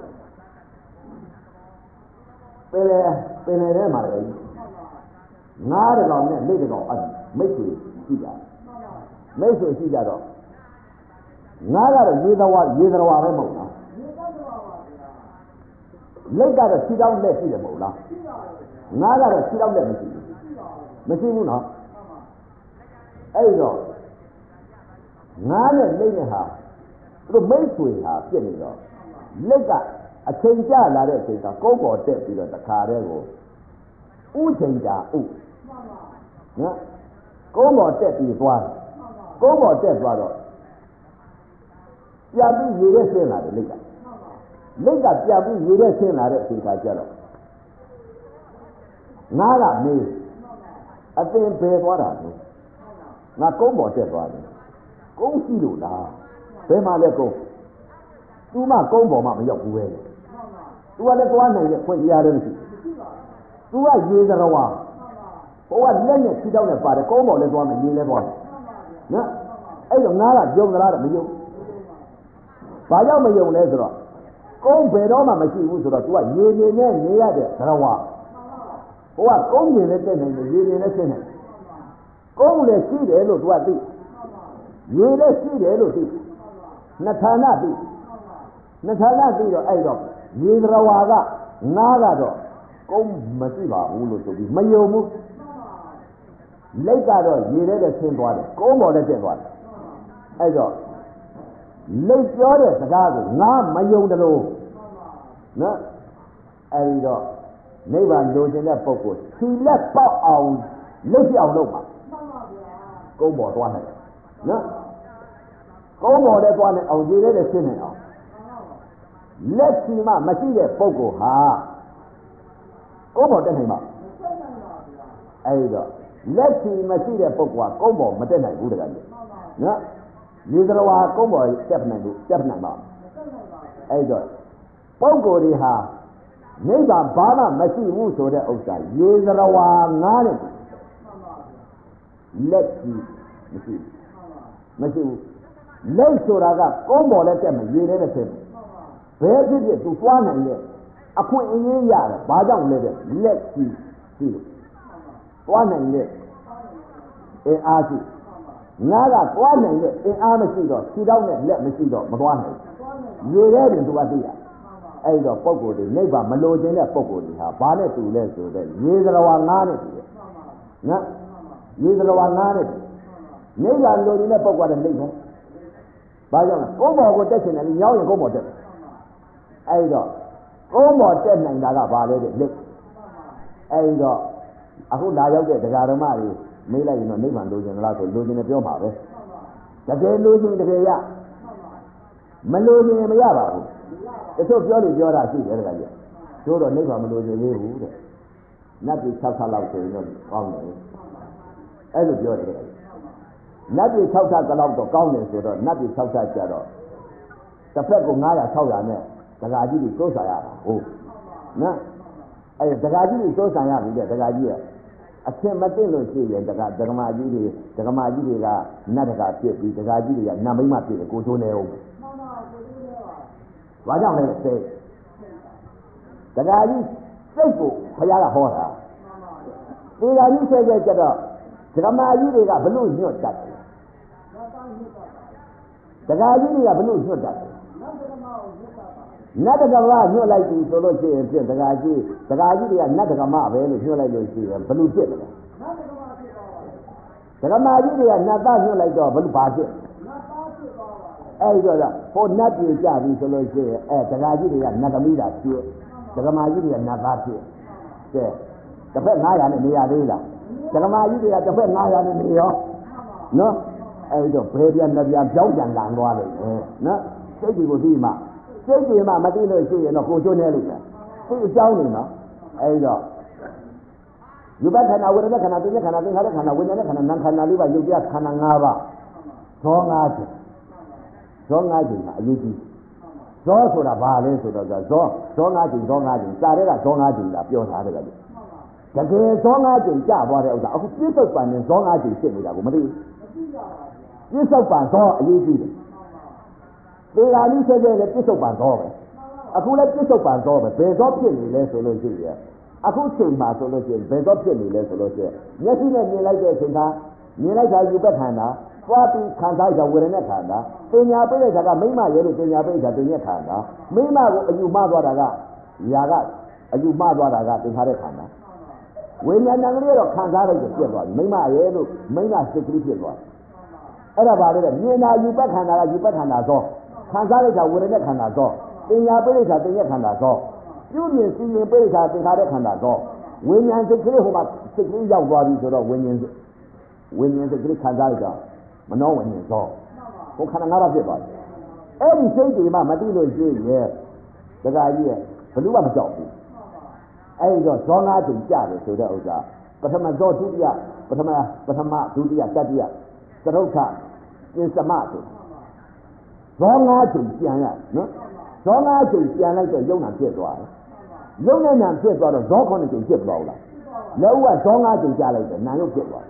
ပင်လေထဲမှာလေငါးတကောင်နဲ့လက်တကောင်အဲ့မိတ်ဆွေရှိကြမိတ်ဆွေရှိကြတော့ငါးကတော့ရေတော်ပဲမဟုတ်လားလက်ကတော့ခြေထောက်လက်ရှိတယ်မဟုတ်လားငါးကတော့ခြေထောက်လက်မရှိဘူးနော်အဲ့တော့ငါးနဲ့လက်နဲ့ဟာသူတို့မိတ်ဆွေဟာပြစ်နေတော့လက်ကအချိန်ကျလာတဲ့အချိန်ကကုန်းပေါ်တက်ပြီးတော့တခါတည်းကိုဥချိန်ကြာဥနော်ကုန်းပေါ်တက်ပြီးသွားတယ်ကုန်းပေါ်တက်သွားတော့ပြန်ပြီးရေထဲဆင်းလာတယ်လက်ကပြန်ပြီးရေထဲဆင်းလာတဲ့အချိန်ကကျတော့ငါးကမေးအသင်ဘယ်သွားတာလဲငါကုန်းပေါ်တက်သွားတယ်ကုန်းရှိလို့လားဘယ်မှာလဲကုန်းသူမှကုန်းပေါ်မှမရောက်ဘူးပဲသူကလည်းသွားနိုင်ရဲ့ခွင့်ရတယ်မရှိသူကရေသရဝါဟိုကလက်နဲ့ခြေထောက်နဲ့ပါတယ်ကုန်းပေါ်လည်းသွားမယ်ရေလည်းသွားမယ်နော်အဲ့တော့ငါကယုံသလားတဲ့မယုံဘာကြောင့်မယုံလဲဆိုတော့ကုန်းဘယ်တော့မှမရှိဘူးဆိုတော့ तू ကရေနေနဲ့နေရတဲ့သရဝဟိုကကုန်းနေနဲ့တက်နေတယ်ရေနေနဲ့ဆင်းနေကုန်းလည်းရှိတယ်လို့ तू ကသိရေလည်းရှိတယ်လို့သိနှစ်ဌာနသိနှစ်ဌာနသိတော့အဲ့တော့ရေသရဝကငါကတော့ကုန်းမရှိပါဘူးလို့ဆိုပြီးမယုံဘူးလက်ကတော့ရေထဲဆင်းသွားတယ်ကုန်းပေါ်လည်းတက်သွားတယ်အဲ့တော့လက်ပြောတဲ့စကားကိုငါမယုံတယ်လို့နော်အဲ့ဒီတော့နိဗ္ဗာန်လိုချင်တဲ့ပုဂ္ဂိုလ်ခြေလက်ပေါက်အောင်လက်ပြောင်လုပ်ပါကုန်းပေါ်သွားနိုင်နော်ကုန်းပေါ်လည်းသွားနိုင်အောင်ရေထဲလည်းဆင်းနိုင်အောင်လက်ချီမှမရှိတဲ့ပုဂ္ဂိုလ်ဟာကုန်းပေါ်တက်နိုင်မှာအဲ့ဒီတော့လက်ချီမရှိတဲ့ပုဂ္ဂိုလ်ကကုန်းပေါ်မတက်နိုင်ဘူးတကယ်ကြီးနော်ရေသရဝါကုန်းပေါ်တက်နိုင်ဘူးတက်နိုင်ပါအဲ့တော့ပုဂ္ဂိုလ်တွေဟာနိဗ္ဗာန်ဘာမှမရှိဘူးဆိုတဲ့ဥစ္စာရေသရဝါငါးတဲ့လက်ကြီးမရှိဘူးလက်ဆိုတာကကုန်းပေါ်လည်းတက်မယ်ရေလည်းတက်မယ်ဘယ်ဖြစ်ဖြစ်သူသွားနိုင်ရဲ့အခွင့်အရေးရတယ်ဘာကြောင့်လဲတဲ့လက်ကြီးရှိလို့သွားနိုင်ရဲ့အင်အားရှိငါကသွားနိုင်တဲ့အင်အားမရှိတော့ခြေထောက်နဲ့လက်မရှိတော့မသွားနိုင်ရေထဲတင်သူကသိရအဲ့တော့ပုံကိုယ်တွေနိဗ္ဗာန်မလိုချင်တဲ့ပုံကိုယ်တွေဟာဘာနဲ့တူလဲဆိုတော့ရေသရဝါငါးနဲ့တူတယ်နော်ရေသရဝါငါးနဲ့နိဗ္ဗာန်လိုချင်တဲ့ပုံကလည်းနှိမ့်တယ်ဘာကြောင့်လဲကုန်းပေါ်ကိုတက်ချင်တယ်ညောင်းရင်ကုန်းပေါ်တက်အဲ့တော့ကုန်းပေါ်တက်နိုင်တာကဘာလဲတဲ့လက်အဲ့တော့အခုလာရောက်တဲ့ဒကာဓမ္မတွေမေးလိုက်ရင်တော့နိဗ္ဗာန်လိုချင်လားဆိုလိုချင်တယ်ပြောမှာပဲတကယ်လိုချင်တကယ်ရမလိုချင်မရပါဘူးတချို့ပြောလို့ပြောတာရှိတယ်တကယ်ကြီးတို့တော့နိဗ္ဗာန်မလိုချင်သေးဘူးတဲ့နတ်ပြည်6ခါလောက်ဆိုရင်တော့ကောင်းတယ်အဲ့လိုပြောတယ်တကယ်ကြီးနတ်ပြည်6ခါလောက်တော့ကောင်းတယ်ဆိုတော့နတ်ပြည်6ခါကျတော့တစ်ဖက်က900 600နဲ့ဒကာကြီးတွေစိုးစားရတာဟုတ်နော်အဲ့ဒကာကြီးတွေစိုးစားရပြီတဲ့ဒကာကြီးကအထင်မသိလို့ရှိရင်ဒကမာကြီးတွေကနတ်ဒကာဖြစ်ပြီးဒကာကြီးတွေကနတ်မိမဖြစ်တယ်ကိုချိုးနေအောင်ဘာကြောင့်လဲစိတ်ဒကာကြီးစိတ်ကိုဘုရားကဟောတာဒီဒကာကြီးစိတ်ကကြတော့ဒကမာကြီးတွေကဘလို့ညွတ်တတ်တယ်ဒကာကြီးတွေကဘလို့ညွတ်တတ်တယ်နတ်ဒကမညွတ်လိုက်ပြီဆိုလို့ရှိရင်ပြဒကာကြီးတွေကနတ်ဒကမပဲလို့ညွတ်လိုက်လို့ရှိရင်ဘလို့ဖြစ်မလဲဒကမာကြီးတွေကနတ်သားညွတ်လိုက်တော့ဘလို့ဘာဖြစ်အဲ့ဒီတော့ဟိုနတ်ပြည်ကြပြီဆိုလို့ရှိရင်ဒကာကြီးတွေကနတ်သမီးတာဖြစ်ဒကမာကြီးတွေကနတ်သားဖြစ်ကဲတစ်ဖက်900နဲ့နေရသေးလားဒကမာကြီးတွေကတစ်ဖက်900နဲ့နေရောနော်အဲ့ဒီတော့ဘယ်ပြန်လက်ပြန်ကြောက်ကြံလာသွားလိမ့်မယ်နော်စိတ်တွေကိုသိမှစိတ်တွေမှမသိလို့ရှိရင်တော့ကိုကျွန်းနေလိမ့်မယ်သိအကြောင်းနေနော်အဲ့ဒီတော့ယူဘခန္ဓာဝေဒနာခန္ဓာသိဉ္ဇခန္ဓာသင်္ခါရခန္ဓာဝိညာဉ်ခန္ဓာနာမ်ခန္ဓာလေးပါယုတ်ပြခန္ဓာ5ပါးဇော5ချက်ဇော5ချက်မှာအရေးကြီးဇောဆိုတာဘာလဲဆိုတော့ဇော5ချက်စာရဲကဇော5ချက်လာပြောထားတယ်ကတကယ်ဇော5ချက်ကြသွားတဲ့ဥစ္စာအခုပြစ္ဆုတ်ပန်နဲ့ဇော5ချက်ဖြစ်နေတာကိုမသိဘူးပြစ္ဆုတ်ပန်ဇောအရေးကြီးတယ်ဒီလာလိဆက်တဲ့ပြစ္ဆုတ်ပန်ဇောပဲအခုလည်းပြစ္ဆုတ်ပန်ဇောပဲဘယ်ဇောဖြစ်နေလဲဆိုလို့ရှိရင်အခုချိန်မှာဆိုလို့ရှိရင်ဘယ်ဇောဖြစ်နေလဲဆိုလို့ရှိရင်မျက်စိနဲ့မြင်လိုက်တဲ့အချိန်ကမြင်လိုက်တာယူပတ်ခန္ဓာသွားပြီးခံစားကြဝေဒနာခန္ဓာပညာပိဋကကမိမရဲလို့ပညာပိဋကပညာခန္ဓာမိမကိုအယူမှားသွားတာကຢာကအယူမှားသွားတာကသင်္ခါရခန္ဓာဝိညာဏကလေးတော့ခံစားလိုက်ပြတ်သွားပြီမိမရဲလို့မိမစိတ်ကလေးဖြစ်သွားအဲ့ဒါပါလေမြင်တာယူပတ်ခန္ဓာကယူပတ်ခန္ဓာသောခံစားလိုက်တာဝေဒနာခန္ဓာသောပညာပိဋကပညာခန္ဓာသောပြုမြင်စီရင်ပိဋကသင်္ခါရခန္ဓာသောဝိညာဉ်စိတ်ကလေးဟိုမှာစိတ်ကလေးရောက်သွားပြီဆိုတော့ဝိညာဉ်စိတ်ကလေးခံစားလိုက်တာမနှောဝိညာဉ်သောဟိုခန္ဓာ၅ပါးဖြစ်သွားတယ်အဲ့ဒီစိတ်တွေမှမသိလို့ရှိရဲ့ဒကာကြီးရဲ့ဘယ်သူမှမကြောက်ဘူးအဲ့ဒီတော့ဇော၅ချိန်ကြတယ်ဆိုတဲ့ဥစ္စာပထမဇောဒုတိယပထမဒုတိယတတိယသရုပ်ထပြင်သမဆိုဇော၅ချိန်ပြန်ရနော်ဇော၅ချိန်ပြန်လိုက်တော့ယုံနာဖြစ်သွားတယ်ယုံနဲ့နာဖြစ်သွားတော့ဇော9ချိန်ဖြစ်သွားဘူးလားလက်ဦးကဇော၅ချိန်ကြာလိုက်တယ်နာယုတ်ဖြစ်သွား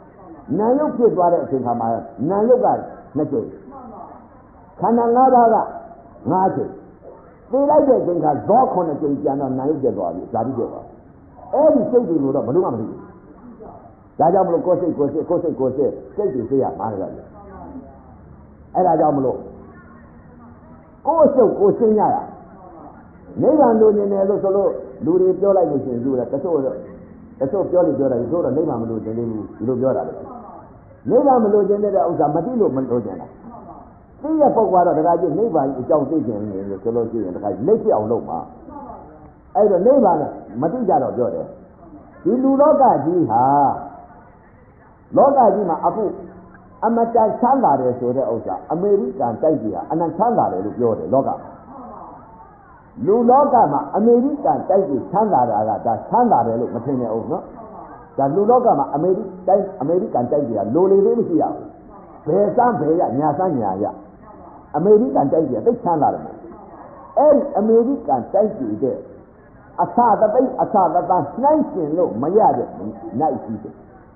နာယုတ်ဖြစ်သွားတဲ့အချိန်ခါမှာနာယုတ်ကနှစ်ကြိမ်ခန္ဓာ၅ပါးက၅ကြိမ်သိလိုက်တဲ့အချိန်ခါဇော9ကြိမ်ကျန်တော့နာယုတ်ပြတ်သွားပြီဇာတိပြတ်သွားအဲ့ဒီစိတ်တွေကိုတော့ဘယ်လိုမှမသိဘူးဒါကြောင့်မလို့ကိုယ်စိတ်စိတ်တွေသိရမှာလေအဲ့ဒါကြောင့်မလို့ကိုယ်စုပ်ကိုရှင်းရတာနိဗ္ဗာန်လိုချင်တယ်လို့ဆိုလို့လူတွေပြောလိုက်လို့ရှိရင်သူကတချို့ပြောတယ်ဆိုတော့နိဗ္ဗာန်မလိုချင်သေးဘူးဒီလိုပြောတာလေနိဗ္ဗာန်မလိုချင်တဲ့ဥစ္စာမသိလို့မလိုချင်တာသိရပုဂ္ဂိုလ်ကတော့တခါကျနိဗ္ဗာန်အကြောင်းသိချင်တယ်လို့ဆိုလို့ရှိရင်တခါလက်ပြအောင်လုပ်ပါအဲ့တော့နိဗ္ဗာန်နဲ့မသိကြတော့ပြောတယ်ဒီလူလောကကြီးဟာလောကကြီးမှာအခုအမတန်ချမ်းသာတယ်ဆိုတဲ့ဥစ္စာအမေရိကန်တိုက်ကြီးဟာအနန္တချမ်းသာတယ်လို့ပြောတယ်လောကလူလောကမှာအမေရိကန်တိုက်ကြီးချမ်းသာတာကဒါချမ်းသာတယ်လို့မထင်နဲ့ဟုတ်နော်ဒါလူလောကမှာအမေရိကန်တိုက်ကြီးကလိုလေသေးမရှိရဘူးဘယ်စမ်းဘယ်ရညာစမ်းညာရအမေရိကန်တိုက်ကြီးကသိချမ်းသာတယ်မို့အဲ့ဒီအမေရိကန်တိုက်ကြီးတဲ့အသာတသိအသာတသနှိုင်းရှင်လို့မရတဲ့နိုင်ရှိတယ်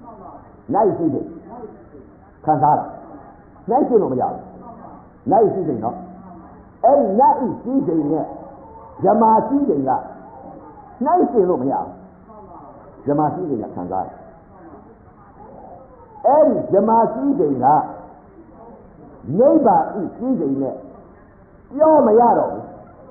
ခံစားတာနိုင်ရှင်လို့မရဘူးနိုင်ရှိတယ်နော်အဲ့ဒီနိုင်ရှိတယ်နဲ့ဇမာရှိတယ်ကနိုင်ရှင်လို့မရဘူးဇမာရှိတယ်ကခံစားတယ်အဲ့ဒီဇမာရှိတယ်ကနိဗ္ဗာန်ဤရှိတယ်နဲ့ပြောမရတော့ဘူး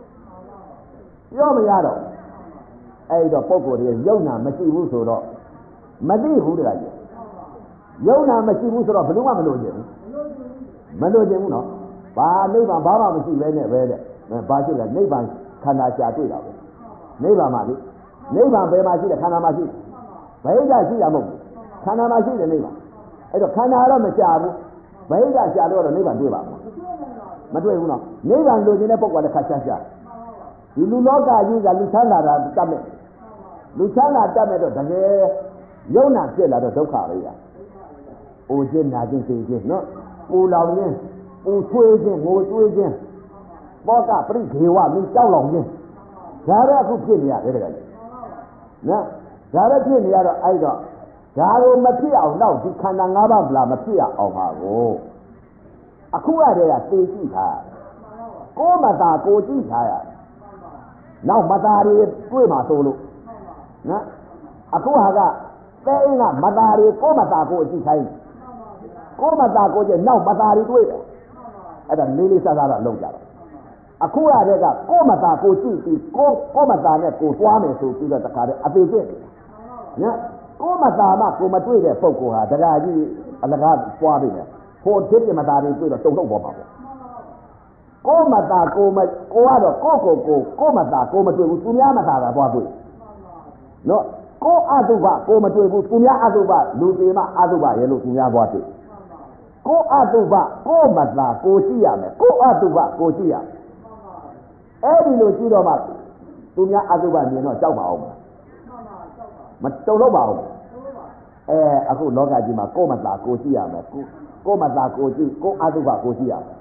အဲ့တော့ပုဂ္ဂိုလ်တွေယုံနာမရှိဘူးဆိုတော့မသိဘူးတကကြီးယုံနာမရှိဘူးဆိုတော့ဘယ်လို့မှမလို့ချင်ဘူးနော်ဘာနိဗ္ဗာန်ဘာမှမရှိပဲနဲ့ပဲတဲ့ဘာရှိလဲနိဗ္ဗာန်ခန္ဓာရှာတွေ့တာပဲနိဗ္ဗာန်မှာလေနိဗ္ဗာန်ဘယ်မှာရှိတယ်ခန္ဓာမှာရှိဘိဓာရှိတာမဟုတ်ဘူးခန္ဓာမှာရှိတယ်နိဗ္ဗာန်အဲ့တော့ခန္ဓာတော့မရှာဘူးဘိဓာရှာလို့တော့နိဗ္ဗာန်တွေ့ပါမတွေ့ဘူးနော်နိဗ္ဗာန်လိုချင်တဲ့ပုဂ္ဂိုလ်ကတစ်ခါရှာဒီလူလောကကြီးကလူချမ်းသာတာတတ်မဲ့လူချမ်းသာတတ်မဲ့တော့တကယ်ယုံနာဖြစ်လာတော့ဒုက္ခပဲရ။အိုခြင်းနာခြင်းသိခြင်းနော်။ပူလောင်ခြင်းပူဆွေးခြင်းငိုဆွေးခြင်းဘောကပရိဒေဝမင်းကြောက်လောင်ခြင်းဒါတော့အခုဖြစ်နေရတယ်တကယ်နော်ဒါတော့ဖြစ်နေရတော့အဲ့တော့ဒါကိုမဖြစ်အောင်တော့ဒီခန္ဓာ၅ပါးဗလားမဖြစ်အောင်ပါကိုအခုရတဲ့ကသိကြည့်တာကိုမသာကိုကြည့်ထားရနောက်မသာတွေတွေ့မှာဆိုလို့နော်အခုဟာကတဲအင်းကမသာတွေကိုမသာကိုအကြည့်ဆိုင်ကိုမသာကိုကျနောက်မသာတွေတွေ့တယ်အဲ့ဒါလေးလေးစားစားတော့လုံးကြတော့အခုရတဲ့ကကိုမသာကိုကြည့်ပြီးကိုမသာနဲ့ကိုသွားမယ်ဆိုပြီးတော့တခါတည်းအပေကျင့်နော်ကိုမသာမှကိုမတွေ့တဲ့ပုဂ္ဂိုလ်ဟာတရားကြီးအလကားပွားပြီမယ်ဟိုတစ်ပြမသာတွေတွေ့တော့တုံတော့ပေါ်ပါပေါ့ကိုမသာကိုကတော့ကိုမသာကိုမတွေ့ဘူးသူများမသာတာပွားတွေ့နော်ကိုအတုပကိုမတွေ့ဘူးသူများအတုပလူသေးမှအတုပရဲ့လို့သူများပွားတွေ့ကိုအတုပကိုမသာကိုရှိရမယ်ကိုအတုပကိုရှိရအဲ့ဒီလိုရှိတော့မှသူများအတုပမြင်တော့ကြောက်ပါအောင်မတုံလို့ပါဘူးအခုလောကကြီးမှာကိုမသာကိုရှိရမယ်ကိုမသာကိုရှိကိုအတုပကိုရှိရမယ်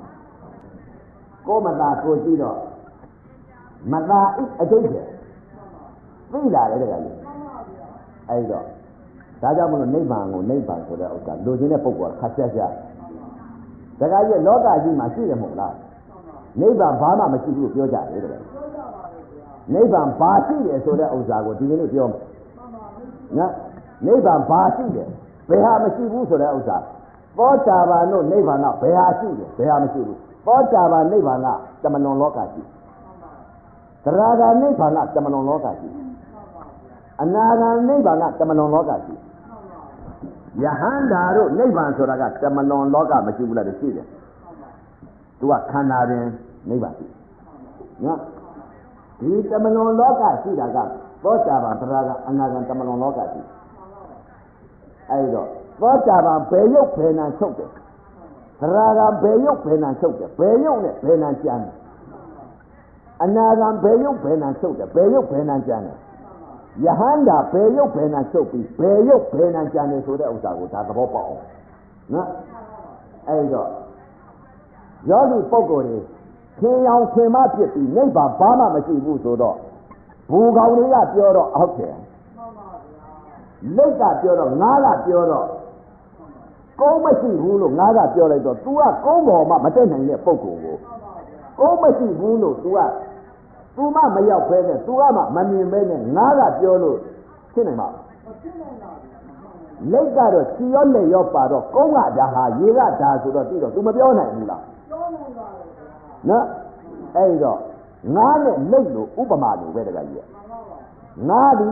ကိုမသာကိုရှိတော့မသာအကျိတ်တယ်သိလာတယ်တကယ်လို့အဲ့တော့ဒါကြောင့်မလို့နိဗ္ဗာန်ကိုနိဗ္ဗာန်ဆိုတဲ့ဥစ္စာလိုချင်တဲ့ပုဂ္ဂိုလ်ကခက်ချက်ချက်တကယ်ကြီးလောကကြီးမှာရှိတယ်မဟုတ်လားနိဗ္ဗာန်ဘာမှမရှိဘူးပြောကြတယ်တကယ်နိဗ္ဗာန်ဘာရှိတယ်ဆိုတဲ့ဥစ္စာကိုဒီကနေ့ပြောမယ်နော်နိဗ္ဗာန်ဘာရှိတယ်ဘယ်ဟာမရှိဘူးဆိုတဲ့ဥစ္စာသောတာပန်တို့နိဗ္ဗာန်ကဘယ်ဟာရှိတယ်ဘယ်ဟာမရှိဘူးသောတာပန်နိဗ္ဗာန်ကတမလွန်လောကရှိသရဂာနိဗ္ဗာန်ကတမလွန်လောကရှိအနာဂံနိဗ္ဗာန်ကတမလွန်လောကရှိယဟန္တာတို့နိဗ္ဗာန်ဆိုတာကတမလွန်လောကမရှိဘူးလားတရှိတယ်သူကခန္ဓာပင်နိဗ္ဗာန်ရှိနော်ဒီတမလွန်လောကရှိတာကသောတာပန်သရဂာအနာဂံတမလွန်လောကရှိအဲ့တော့သောတာပန်ဘယ်ရုပ်ဘယ်နာချုပ်တယ်သရဂံဘယ်ရုပ်ဘယ်နာချုပ်တယ်ဘယ်ရုပ်နဲ့ဘယ်နာကျန်တယ်အနာဂံဘယ်ရုပ်ဘယ်နာချုပ်တယ်ဘယ်ရုပ်ဘယ်နာကျန်တယ်ယဟန္တာဘယ်ရုပ်ဘယ်နာချုပ်ပြီးဘယ်ရုပ်ဘယ်နာကျန်တယ်ဆိုတဲ့ဥစ္စာကိုဒါသဘောပေါက်အောင်နော်အဲ့တော့ယောဂီပုဂ္ဂိုလ်တွေခင်အောင်ခင်မဖြစ်ပြီးနိဗ္ဗာန်ဘာမှမရှိဘူးဆိုတော့ဘူကောင်တွေကပြောတော့ဟုတ်တယ်လက်ကပြောတော့ငါးကပြောတော့ကုန်းမရှိဘူးလို့ငါကပြောလိုက်တော့ तू ကကုန်းပေါ်မှာမတက်နိုင်တဲ့ပုဂ္ဂိုလ်ကိုကုန်းမရှိဘူးလို့ तू မှမရောက်ဖဲနဲ့ तू ကမှမမြင်ပဲနဲ့ငါကပြောလို့ဖြစ်နိုင်မှာလက်ကတော့ချီရောလက်ရောပါတော့ကုန်းကဒါဟာရေကဒါဆိုတော့ပြီးတော့ तू မပြောနိုင်ဘူးလားပြောနိုင်ပါဘူးနော်အဲ့တော့ငါနဲ့လက်လို့ဥပမာလိုပဲတကကြီးငါဒီ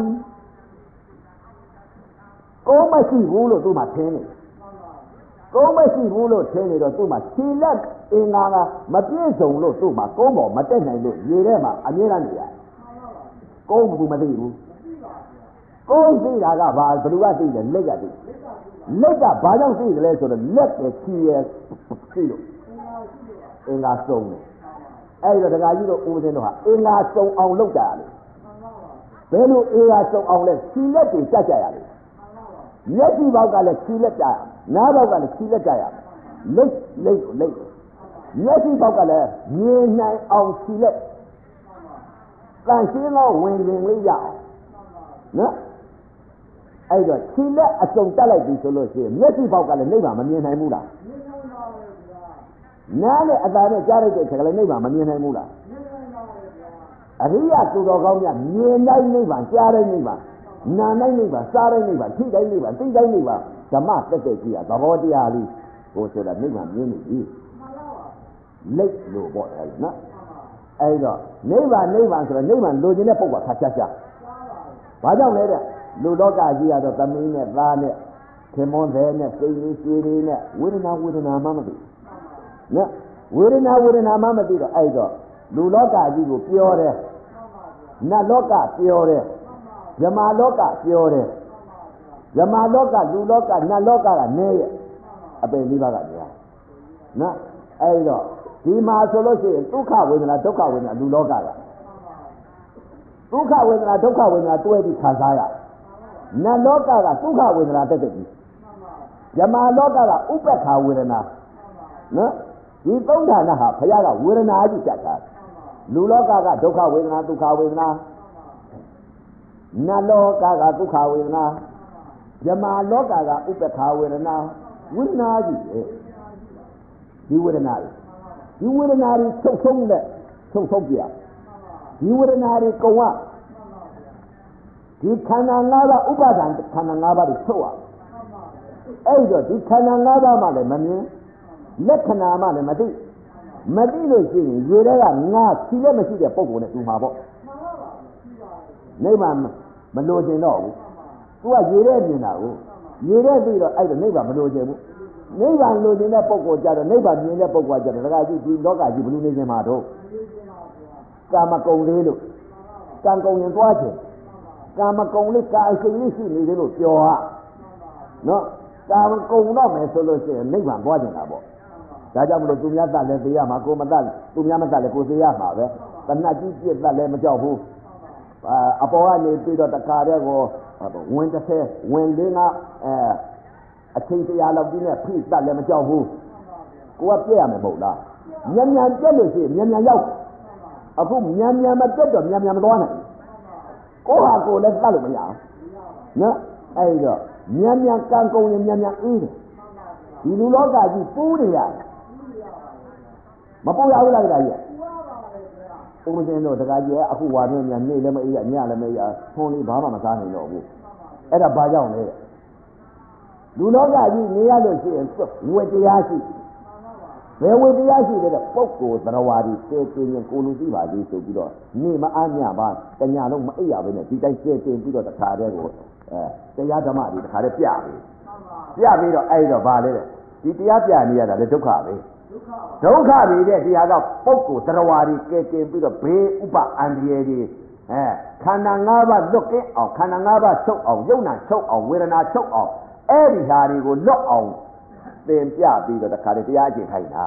ကုန်းမရှိဘူးလို့ तू မှထင်းနေကုန်းမရှိဘူးလို့ထင်းနေတော့ तू မှခြေလက်အင်္ဂါကမပြည့်စုံလို့ तू မှကုန်းပေါ်မတက်နိုင်လို့ရေထဲမှာအမြဲတမ်းနေရကုန်းဘူးမသိဘူးကုန်းသိတာကဘာဘယ်သူကသိတယ်လက်ကသိလက်ကဘာကြောင့်သိတယ်လဲဆိုတော့လက်ရဲ့ခြေရဲ့သိလို့အင်္ဂါစုံတယ်အဲ့တော့ဒကာကြီးတို့ဦးစင်းတို့ဟာအင်္ဂါစုံအောင်လုပ်ကြရလေဘယ်လိုအင်္ဂါစုံအောင်လဲခြေလက်တွေတက်ကြရလေမျက်စိဘောက်ကလည်းခြေလက်ကြရနားဘောက်ကလည်းခြေလက်ကြရလိတ်မျက်စိဘောက်ကလည်းမြင်နိုင်အောင်ခြေလက်တန်ရှင်းသောဝင်ရင်လေးရအောင်နော်အဲ့တော့ခြေလက်အစုံတက်လိုက်ပြီဆိုလို့ရှိရင်မျက်စိဘောက်ကလည်းနိဗ္ဗာန်မမြင်နိုင်ဘူးလားမြင်နိုင်ပါဘူးဗျာနားနဲ့အသာနဲ့ကြားလိုက်တဲ့ခါကလည်းနိဗ္ဗာန်မမြင်နိုင်ဘူးလားမြင်နိုင်ပါဘူးဗျာအရိယသူတော်ကောင်းများမြင်တိုင်းနိဗ္ဗာန်ကြားတိုင်းနိဗ္ဗာန်နာတိုင်းနိဗ္ဗာန်စားတိုင်းနိဗ္ဗာန်ထိတိုင်းနိဗ္ဗာန်သိတိုင်းနိဗ္ဗာန်ဓမ္မတက်ကြည့်ရသဘောတရားလေးဟိုဆိုတာနိဗ္ဗာန်မြင်နေပြီလက်လို့ပေါ့တယ်နော်အဲ့တော့နိဗ္ဗာန်ဆိုတော့နိဗ္ဗာန်လိုချင်တဲ့ပုဂ္ဂိုလ်ခါချာဘာကြောင့်လဲတဲ့လူလောကကြီးကတော့သမီးနဲ့သားနဲ့ခင်မွန်းတဲ့နဲ့စိတ်လေးရွှေလေးနဲ့ဝေဒနာမှမသိနော်ဝေဒနာမှမသိတော့အဲ့တော့လူလောကကြီးကိုပြောတယ်နတ်လောကပြောတယ်ဇမလောကပြောတယ်ဇမလောကလူလောကနတ်လောကကနေရဲ့အပင်လေးပါးကတရားနော်အဲ့တော့ဒီမှာဆိုလို့ရှိရင်ဒုက္ခဝေဒနာဒုက္ခဝေဒနာလူလောကကဒုက္ခဝေဒနာဒုက္ခဝေဒနာတွဲပြီးခံစားရနတ်လောကကဒုက္ခဝေဒနာတက်ပြီဇမလောကကဥပ္ပခာဝေဒနာနော်ဒီသုံးဌာနဟာဘုရားကဝေဒနာကြီးတက်တာလူလောကကဒုက္ခဝေဒနာဒုက္ခဝေဒနာနတ်လောကကဒုက္ခဝေဒနာဇမလောကကဥပ္ပခာဝေဒနာဝေဒနာကြီးဒီဝေဒနာတွေချုပ်ဆုံးပြဒီဝေဒနာတွေကုံကဒီခန္ဓာ၅ပါးဥပါဒံခန္ဓာ၅ပါးတွေချုပ်ရအဲ့တော့ဒီခန္ဓာ၅ပါးမှလည်းမမြင်လက္ခဏာမှလည်းမသိလို့ရှိရင်ရေထဲကငါခြေလက်မရှိတဲ့ပုံကိုနဲ့တူမှာပေါ့နိဗ္ဗာန်မလိုချင်တော့ဘူးသူကရေထဲမြင်တာကိုရေထဲပြီးတော့အဲ့ဒါနိဗ္ဗာန်မလိုချင်ဘူးနိဗ္ဗာန်လိုချင်တဲ့ပုဂ္ဂိုလ်ကြတော့နိဗ္ဗာန်မြင်တဲ့ပုဂ္ဂိုလ်ကြတော့ဒကာကြီးဒီလောကကြီးဘယ်လိုနေခြင်းမှာတော့ကာမဂုဏ်လေးလို့ကံကုံရင်သွားခြင်းကာမဂုဏ်လေးကာအရှိန်လေးရှိနေတယ်လို့ပြောဟာနော်ကာမဂုဏ်တော့မယ်ဆိုလို့ရှိရင်နိဗ္ဗာန်သွားခြင်းတာပေါ့ဒါကြောင့်မလို့သူများတတ်လဲသိရမှာကိုမတတ်သူများမတတ်လဲကိုသိရမှာပဲတဏှတ်ကြီးပြစ်တတ်လဲမကြောက်ဘူးအပေါ်ကနေပြီးတော့တခါတည်းကိုဝင်30ဝင်4အချိန်တရားလောက်ကြီးနဲ့ဖိတတ်လည်းမကြောက်ဘူးကိုကပြည့်ရမယ်မဟုတ်လားမြန်ပြက်လို့ရှိရင်မြန်ရောက်အခုမြန်မပြက်တော့မြန်မသွားနိုင်ကိုဟာကိုလည်းတတ်လို့မရအောင်နော်အဲ့တော့မြန်ကံကုန်ရင်မြန်အေးတယ်ဒီလူလောကကြီးပူးနေရမပူရဘူးလားတကကြီးဥပဒေတော့တကကြီးအခုဝါပြင်းမြန်နေလည်းမအေးရညလည်းမအေးရထုံးလေးဘာမှမစားနိုင်တော့ဘူးအဲ့ဒါဘာကြောင့်လဲလူလောကကြီးနေရလို့ရှိရင်ဝေတရားရှိဘယ်ဝေတရားရှိတဲ့ပုဂ္ဂိုလ်သရဝါဒီစေတင်ရင်ကိုလူသိပါသေးဆိုပြီးတော့နေမအားညပါတညာလုံးမအိပ်ရဘဲနဲ့ဒီတိုင်းစေတင်ပြီးတော့တခါတည်းကိုတရားဓမ္မတွေတခါတည်းပြပြီးတော့အဲ့တော့ဗာလဲတဲ့ဒီတရားပြနေရတာလေဒုက္ခပဲဒုက္ခပဲတဲ့တရားကပုဂ္ဂိုလ်သရဝါဒီကဲတင်ပြီးတော့ဘေးဥပအန္တရာယ်တွေခန္ဓာ၅ပါးလွတ်ကင်းအောင်ခန္ဓာ၅ပါးချုပ်အောင်ယုံနာချုပ်အောင်ဝေဒနာချုပ်အောင်အဲ့ဒီဟာတွေကိုလွတ်အောင်သင်ပြပြီးတော့တခါတည်းတရားကျင့်ခိုင်းတာ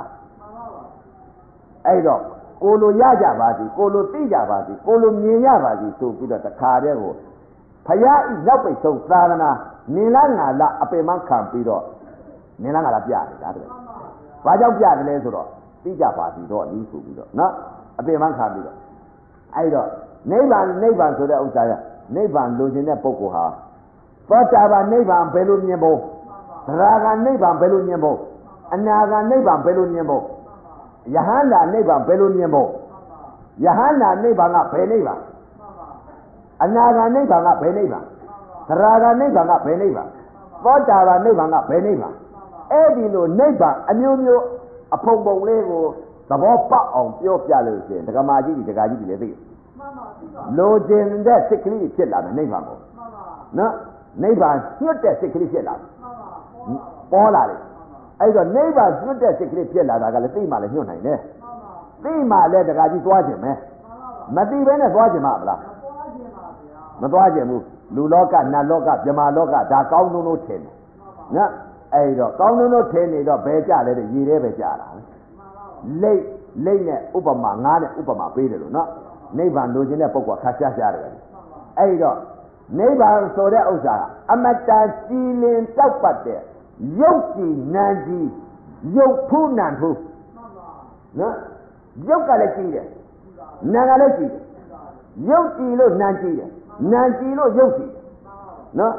အဲ့တော့ကိုလိုရကြပါသည်ကိုလိုသိကြပါသည်ကိုလိုမြင်ရပါသည်ဆိုပြီးတော့တခါတည်းကိုဖယားဤရောက်ပိတ်ဆုံးသာသနာနင်လားငါလားအပင်မခံပြီးတော့နင်လားငါလားပြနေတာတဲ့ဘာကြောင့်ပြတယ်လဲဆိုတော့သိကြပါသည်တော့ဒီဆိုပြီးတော့နော်အပင်မခံပြီးတော့အဲ့တော့နိဗ္ဗာန်ဆိုတဲ့ဥစ္စာကနိဗ္ဗာန်လိုချင်တဲ့ပုဂ္ဂိုလ်ဟာသောတာပန်နိဗ္ဗာန်ဘယ်လိုမြင်ဖို့သ Raga Neba Beluniamo, Anaga Neba Beluniamo, Yahana Neba Beluniamo, Yahana Neba Beneva, Anaga Neba Beneva, Raga Neba Beneva, Vodava Neba Beneva, Edilo Neba, Anuno, a Pombo Lego, the Bopa on Pio Pialos, the Gamaji, the Gaji Levy. Login that sickly chilla, Neba. No, Neba, not that sickly chilla. Paula, I got neighbors, not that sickly chilla, I got a female in your name. Female let the Gaji watch him, eh? Mati Venice watch him up. Matuajem, Luloka, Naloka, Jamaloka, Dakau no 10. No, I don't count no 10, Beja, let it ye Beja. Late, Upama, Nana, Upama, Pedro, no? Neighbor losing a poco, Cassia. I don't. Neighbor so that was a matter stealing top there. Yoki Nanji, Yoku Nantu. No? Yokalaki, Nanalaki, Yoki lo Nanji, Nanji lo Yoki. No?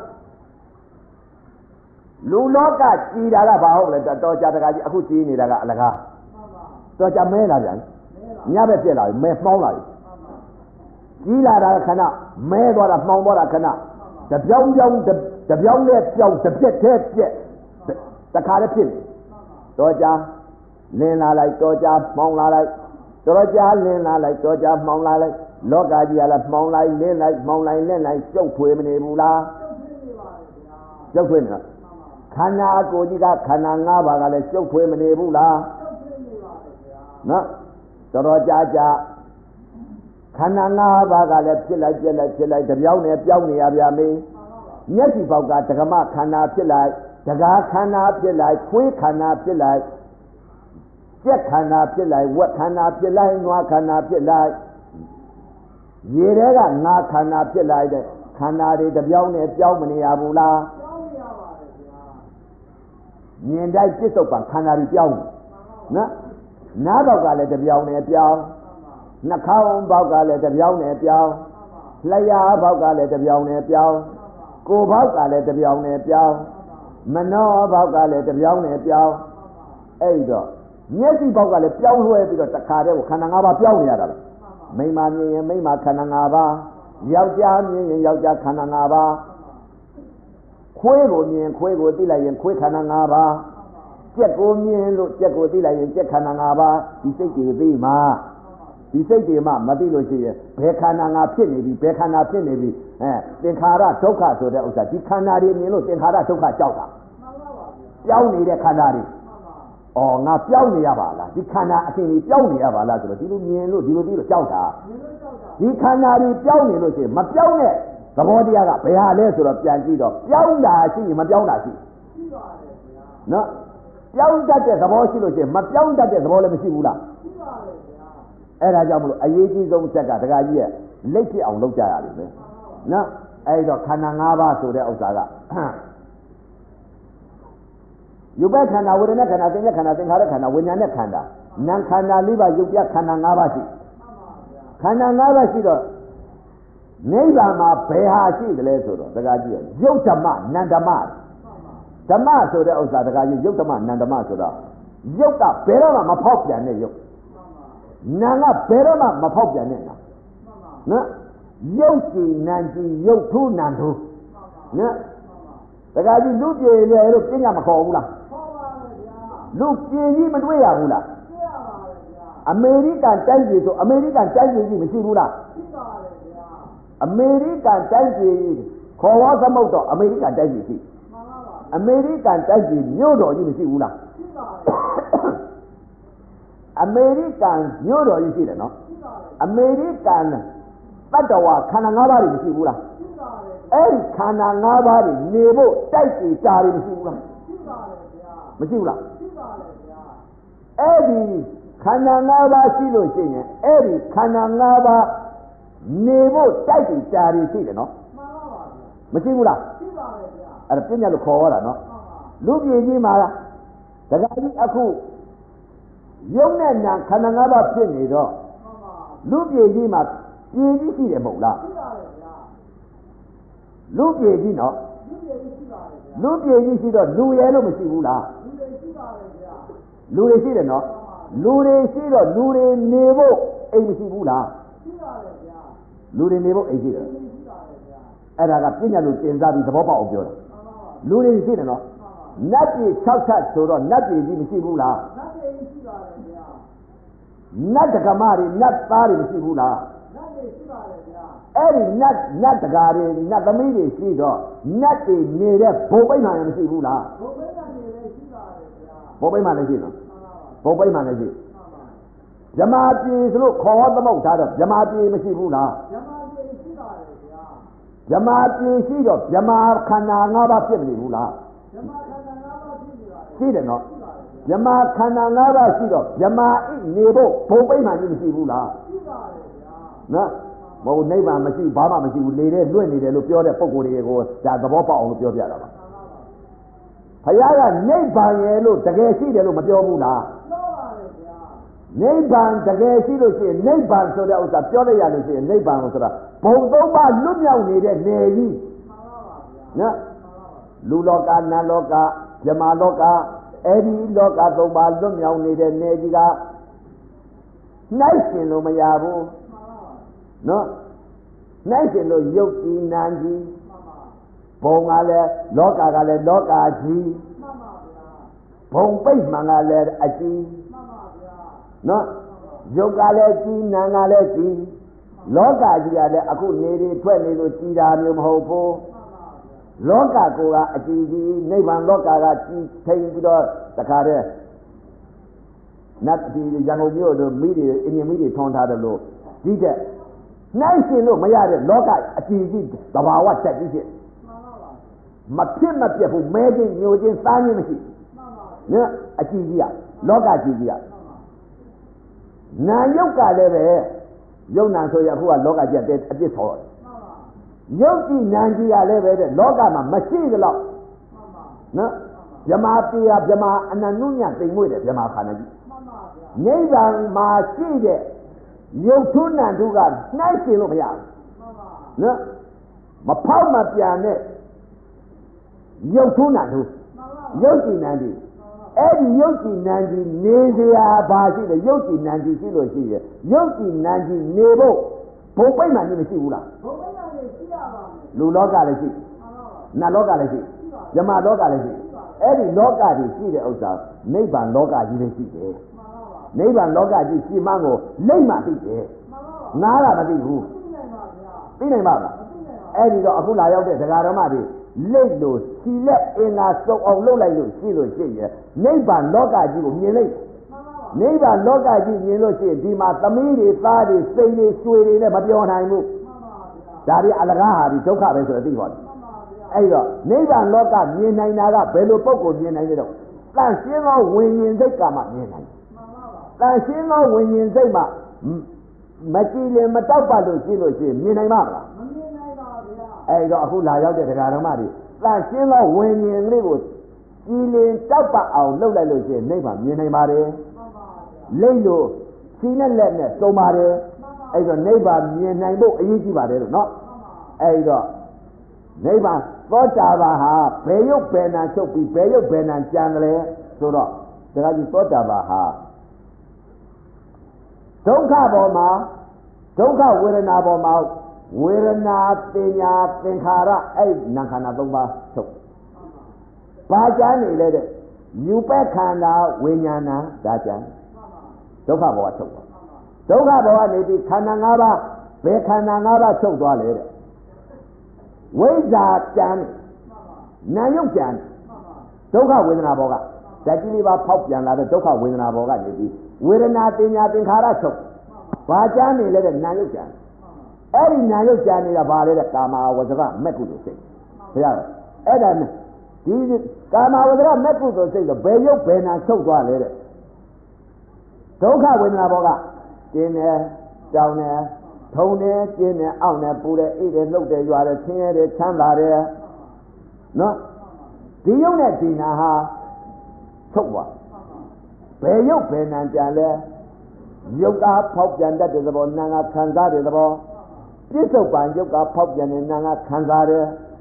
Luloka, Chida Bao, the Doja, Akuchi, Laga. Doja Mela, never feel like, may small life. Gila Kana, May or a small Kana. The young left young, the pit, the carapin. Doja, Lena like Doja, Mona like Doja, Lena like Doja, Mona like Loga, Mona like Lena, Mona, so Puemula. So Puemina. Kana Godiga, Kana Nava, so Puemula. No, Doja. Kananga Baga, Chilla, the Yawni, Abiame, Yeti Boga, Tagama, Kana Pillai, Taga Kana Pillai, Quick Kana Pillai, Jack Kana Pillai, what Kana Pillai, Noa Kana Pillai, Yerega, Na Kana Pillai, Kanari, the Yawni, Abula, Niendai Pisopan, Kanari Yaw, Naga, the Yawni, Nakao Boga let the Yawne Piao, Laya Boga let the Yawne Piao, Go Boga let the Yawne Piao, Mano Boga let the Yawne Piao, Edo. Yeti Boga let Piao who have got the Kade, Kananga Piao Yada. Mayma Kananga, Yauja Kananga, Quego Dila and Quick Kananga, Jacko Dila and Jack Kananga, he said to thee, Ma. He said to him, Madilo, Pekana Pinny, Pekana Pinny, Tenkara Toka, so that was a Tikanari, Tenkara Toka Chauka. Piauni de Canari. Or not Piauni Avala, Tikana, Piauni Avala, Dilu Chauka. Tikanari Piauni, Mapione, the body of Pea Lesser of Piangido, Piauna, see, Mapiona. No? Piaunda, the Boshi, Mapiona, the Bola. Era Jamu, a Yeti Zone Saka, the idea, Lake on Loja. No, I don't Kananga to the Osaga. You bet Kana with a neck and I think Harakana, when you're Nakanda. Nankana Liva, you get Kanangavasi. Kanangavasi, Neighbor Ma Pehashi, the Lesor, the idea. Yotama, Nandamar. Dama so the Osaga, Yotama, Nandamar. Yota, Perama, my pop, and you. Nanga Perama Mapopia Nena. Yoki Nanji Yoku Nandu. The guy you look at Yamakola. Look, you even way Abula. American tells you to American tells you, Missula. American tells you, Kawaza Moto, American tells you. American tells you, Yodo, you Missula. American, you see it, no? American, Patawa, Kanangabari, Missula. El Kanangabari, Nebo, Taiki, Tari, Missula. Eddie Kanangaba, Silo, singing, Eddie Kanangaba, Nebo, Taiki, Tari, see it, no? Missula. At a pinna of Kora, no? Lugi Mara, the guy Aku. Young and Kanangaba Pinny, Luke Yima, you see the Mola. Luke Yino, လူပြေကြီးရှိတော့လူရဲလို့မရှိဘူးလားလူတွေရှိတယ်နော်လူတွေရှိတော့လူတွေနေဖို့အိမ်မရှိဘူးလားလူတွေနေဖို့အိမ်ရှိတယ်အဲ့ဒါကပြညာလို့တင်စားပြီးသဘောပေါက်အောင်ပြောတာလူတွေရှိတယ်နော်နတ်ပြည်6ချက်ဆိုတော့နတ်ပြည်ကြီးမရှိဘူးလားနတ်တက္ကမတွေနတ်သားတွေမရှိဘူးလားအဲ့ဒီနတ်တကာတွေနတ်သမီးတွေရှိတော့နတ်တွေနေတဲ့ဘုံပိမှန်လည်းမရှိဘူးလားဘုံပိမှန်လည်းရှိနော်ဘုံပိမှန်လည်းရှိဗြမာပြည်ဆိုလို့ခေါ်သမုတ်ထားတော့ဗြမာပြည်မရှိဘူးလားဗြမာပြည်ရှိတော့ဗြမာခန္ဓာ၅ပါးဖြစ်မနေဘူးလားရှိတယ်နော်ဗြမာခန္ဓာ၅ပါးရှိတော့ဗြမာဣနေဖို့ဘုံပိမှန်ကြီးမရှိဘူးလားနော်မဟုတ်နိဗ္ဗာန်မရှိဘာမှမရှိဘူးနေတဲ့လွတ်နေတယ်လို့ပြောတဲ့ပုံကိုယ်တွေကိုဒါသဘောပေါက်အောင်လို့ပြောပြတာပါဘုရားကနိဗ္ဗာန်ရဲ့လို့တကယ်ရှိတယ်လို့မပြောဘူးလားနိဗ္ဗာန်တကယ်ရှိလို့ရှိရင်နိဗ္ဗာန်ဆိုတဲ့ဥစ္စာပြောလိုက်ရလို့ရှိရင်နိဗ္ဗာန်ကိုဆိုတာဘုံသုံးပါးလွတ်မြောက်နေတဲ့နေကြီးနော်လူလောကနတ်လောကဗြဟ္မာလောကအဲ့ဒီလောကသုံးပါးလွတ်မြောက်နေတဲ့နေကြီးကနှိုက်ရှင်လို့မရဘူးနော်နှိုက်ရှင်လို့ရုပ်ကြီးနာမ်ကြီးဘုံကလည်းလောကကလည်းလောကကြီးဘုံပိတ်မှန်ကလည်းအကြီးနော်ရုပ်ကလည်းကြီးနာမ်ကလည်းကြီးလောကကြီးကလည်းအခုနေတွေထွက်နေလို့ကြီးတာမျိုးမဟုတ်ဘူးလောကကိုကအကြီးကြီးနိဗ္ဗာန်လောကကကြီးထိန်ပြီးတော့တခါတည်းနတ်ဒီရန်ကုန်မြို့တို့မိတွေအင်းမိတွေထွန်းထားတယ်လို့ဒီတဲ့နှိုင်းရှင်လို့မရတဲ့လောကအကြီးကြီးသဘာဝတက်ကြီးဖြစ်မဖြစ်မပြတ်ဘူးမဲချင်းညိုချင်းစားချင်းမရှိနော်အကြီးကြီးကလောကကြီးကြီးကနာယုတ်ကလည်းပဲယုတ်နာဆိုရအခုကလောကကြီးတဲ့အပြစ်ဆော်တယ်ယုတ်ကြည်နာကြီးကလည်းပဲတဲ့လောကမှာမရှိသလောက်နော်ဗြမာပြေယဗြမာအနန္နုညတိမ်မွေ့တယ်ဗြမာခန္ဓာကြီးနိဗ္ဗာန်မှာရှိတဲ့ရုပ်ထုနံထုကနှိုက်ရှင်လို့မရဘူးနော်မဖောက်မပြန်တဲ့ရုပ်ထုနံထုရုပ်ကြည်နံကြီးအဲ့ဒီရုပ်ကြည်နံကြီးနေစရာဘာရှိလဲရုပ်ကြည်နံကြီးရှိလို့ရှိရဲ့ရုပ်ကြည်နံကြီးနေဖို့ဘုံပိတ်မှန်ကြီးမရှိဘူးလားဘုံပိတ်မှန်ကြီးရှိရပါမယ်လူလောကလည်းရှိနတ်လောကလည်းရှိဗြဟ္မာလောကလည်းရှိအဲ့ဒီလောကကြီးရှိတဲ့ဥစ္စာနိဗ္ဗာန်လောကကြီးလည်းရှိတယ်နိဗ္ဗာန်လောကကြီးရှိမှကိုလိမ့်မှသိတယ်နားတာမသိဘူးသိနိုင်ပါလားအဲ့ဒီတော့အခုလာရောက်တဲ့ဒကာဓမ္မတွေလိမ့်လို့ခြိလက်အင်္ဂါစုံအောင်လုပ်လိုက်လို့ရှိရဲ့နိဗ္ဗာန်လောကကြီးကိုမြင်လိုက်နိဗ္ဗာန်လောကကြီးမြင်လို့ရှိရင်ဒီမှာသမီးတွေသားတွေစိတ်တွေရွှေတွေလည်းမပြောနိုင်ဘူးဒါတွေအလကားဟာဒီဒုက္ခပဲဆိုတော့သိပါ့တယ်အဲ့တော့နိဗ္ဗာန်လောကမြင်နိုင်တာကဘယ်လိုပုံကိုမြင်နိုင်လဲတော့တန်ရှင်းသောဝိညာဉ်စိတ်ကမှမြင်နိုင်တန်ရှင်းသောဝိညာဉ်စိတ်မှမကြည်လင်မတောက်ပတ်လို့ရှိလို့ရှိရင်မြင်နိုင်မှာမလားမမြင်နိုင်ပါဗျာအဲ့တော့အခုလာရောက်တဲ့ဒကာဓမ္မတွေတန်ရှင်းသောဝိညာဉ်လေးကိုကြည်လင်တောက်ပတ်အောင်လုပ်လိုက်လို့ရှိရင်နိဗ္ဗာန်မြင်နိုင်ပါတယ်လိမ့်လို့ခြေနဲ့လက်နဲ့စုံပါတယ်အဲ့တော့နိဗ္ဗာန်မြင်နိုင်ဖို့အရေးကြီးပါတယ်လို့နော်အဲ့တော့နိဗ္ဗာန်သောတာပန်ဟာဘယ်ရုပ်ဘယ်နာချုပ်ပြီးဘယ်ရုပ်ဘယ်နာကြံတယ်လဲဆိုတော့ဒါကြီးသောတာပန်ဟာဒုက္ခပေါ်မှာဒုက္ခဝေဒနာပေါ်မှာဝေဒနာတင်ညာသင်္ခါရအဲ့နာခန္ဓာ၃ပါးချုပ်ဘာကြမ်းနေလဲတဲ့ယူပက်ခန္ဓာဝိညာဏဒါကြမ်းဒုက္ခဘောကချုပ်သွားဒုက္ခဘောကနေပြီးခန္ဓာ၅ပါးဘယ်ခန္ဓာ၅ပါးချုပ်သွားလဲတဲ့ဝိဇ္ဇာကြံနာယုတ်ကြံဒုက္ခဝေဒနာဘောကဓာတ်ကြီးလေးပါဖောက်ပြန်လာတဲ့ဒုက္ခဝေဒနာဘောကနေပြီးဝေဒနာတင်ညာသင်္ခါရချုပ်ဘာကြံနေလဲတဲ့နာယုတ်ကြံအဲ့ဒီနာယုတ်ကြံနေတာဘာလဲတဲ့ကာမဝဇ္ဇကမက်ကုသိုလ်စိတ်ဘုရားအဲ့ဒါဒီကာမဝဇ္ဇကမက်ကုသိုလ်စိတ်တော့ဘယ်ရုပ်ဘယ်နာချုပ်သွားလဲတဲ့ဒုက္ခဝေဒနာဘောကကျင်းတယ်ကြောင်တယ်ထုံတယ်ကျင်းတယ်အောင့်တယ်ပူတယ်အိတ်တယ်လှုပ်တယ်ရွာတယ်ဆင်းရဲတယ်ချမ်းသာတယ်နော်ဒီရုပ်နဲ့ဒီနာဟာချုပ်သွားဘယ်ရုပ်ဘယ်နာကြံလဲရုပ်ကဖောက်ပြန်တတ်တဲ့သဘောနာကခံစားတဲ့သဘောပြစ္ဆုတ်ပံရုပ်ကဖောက်ပြန်တဲ့နာကခံစားတယ်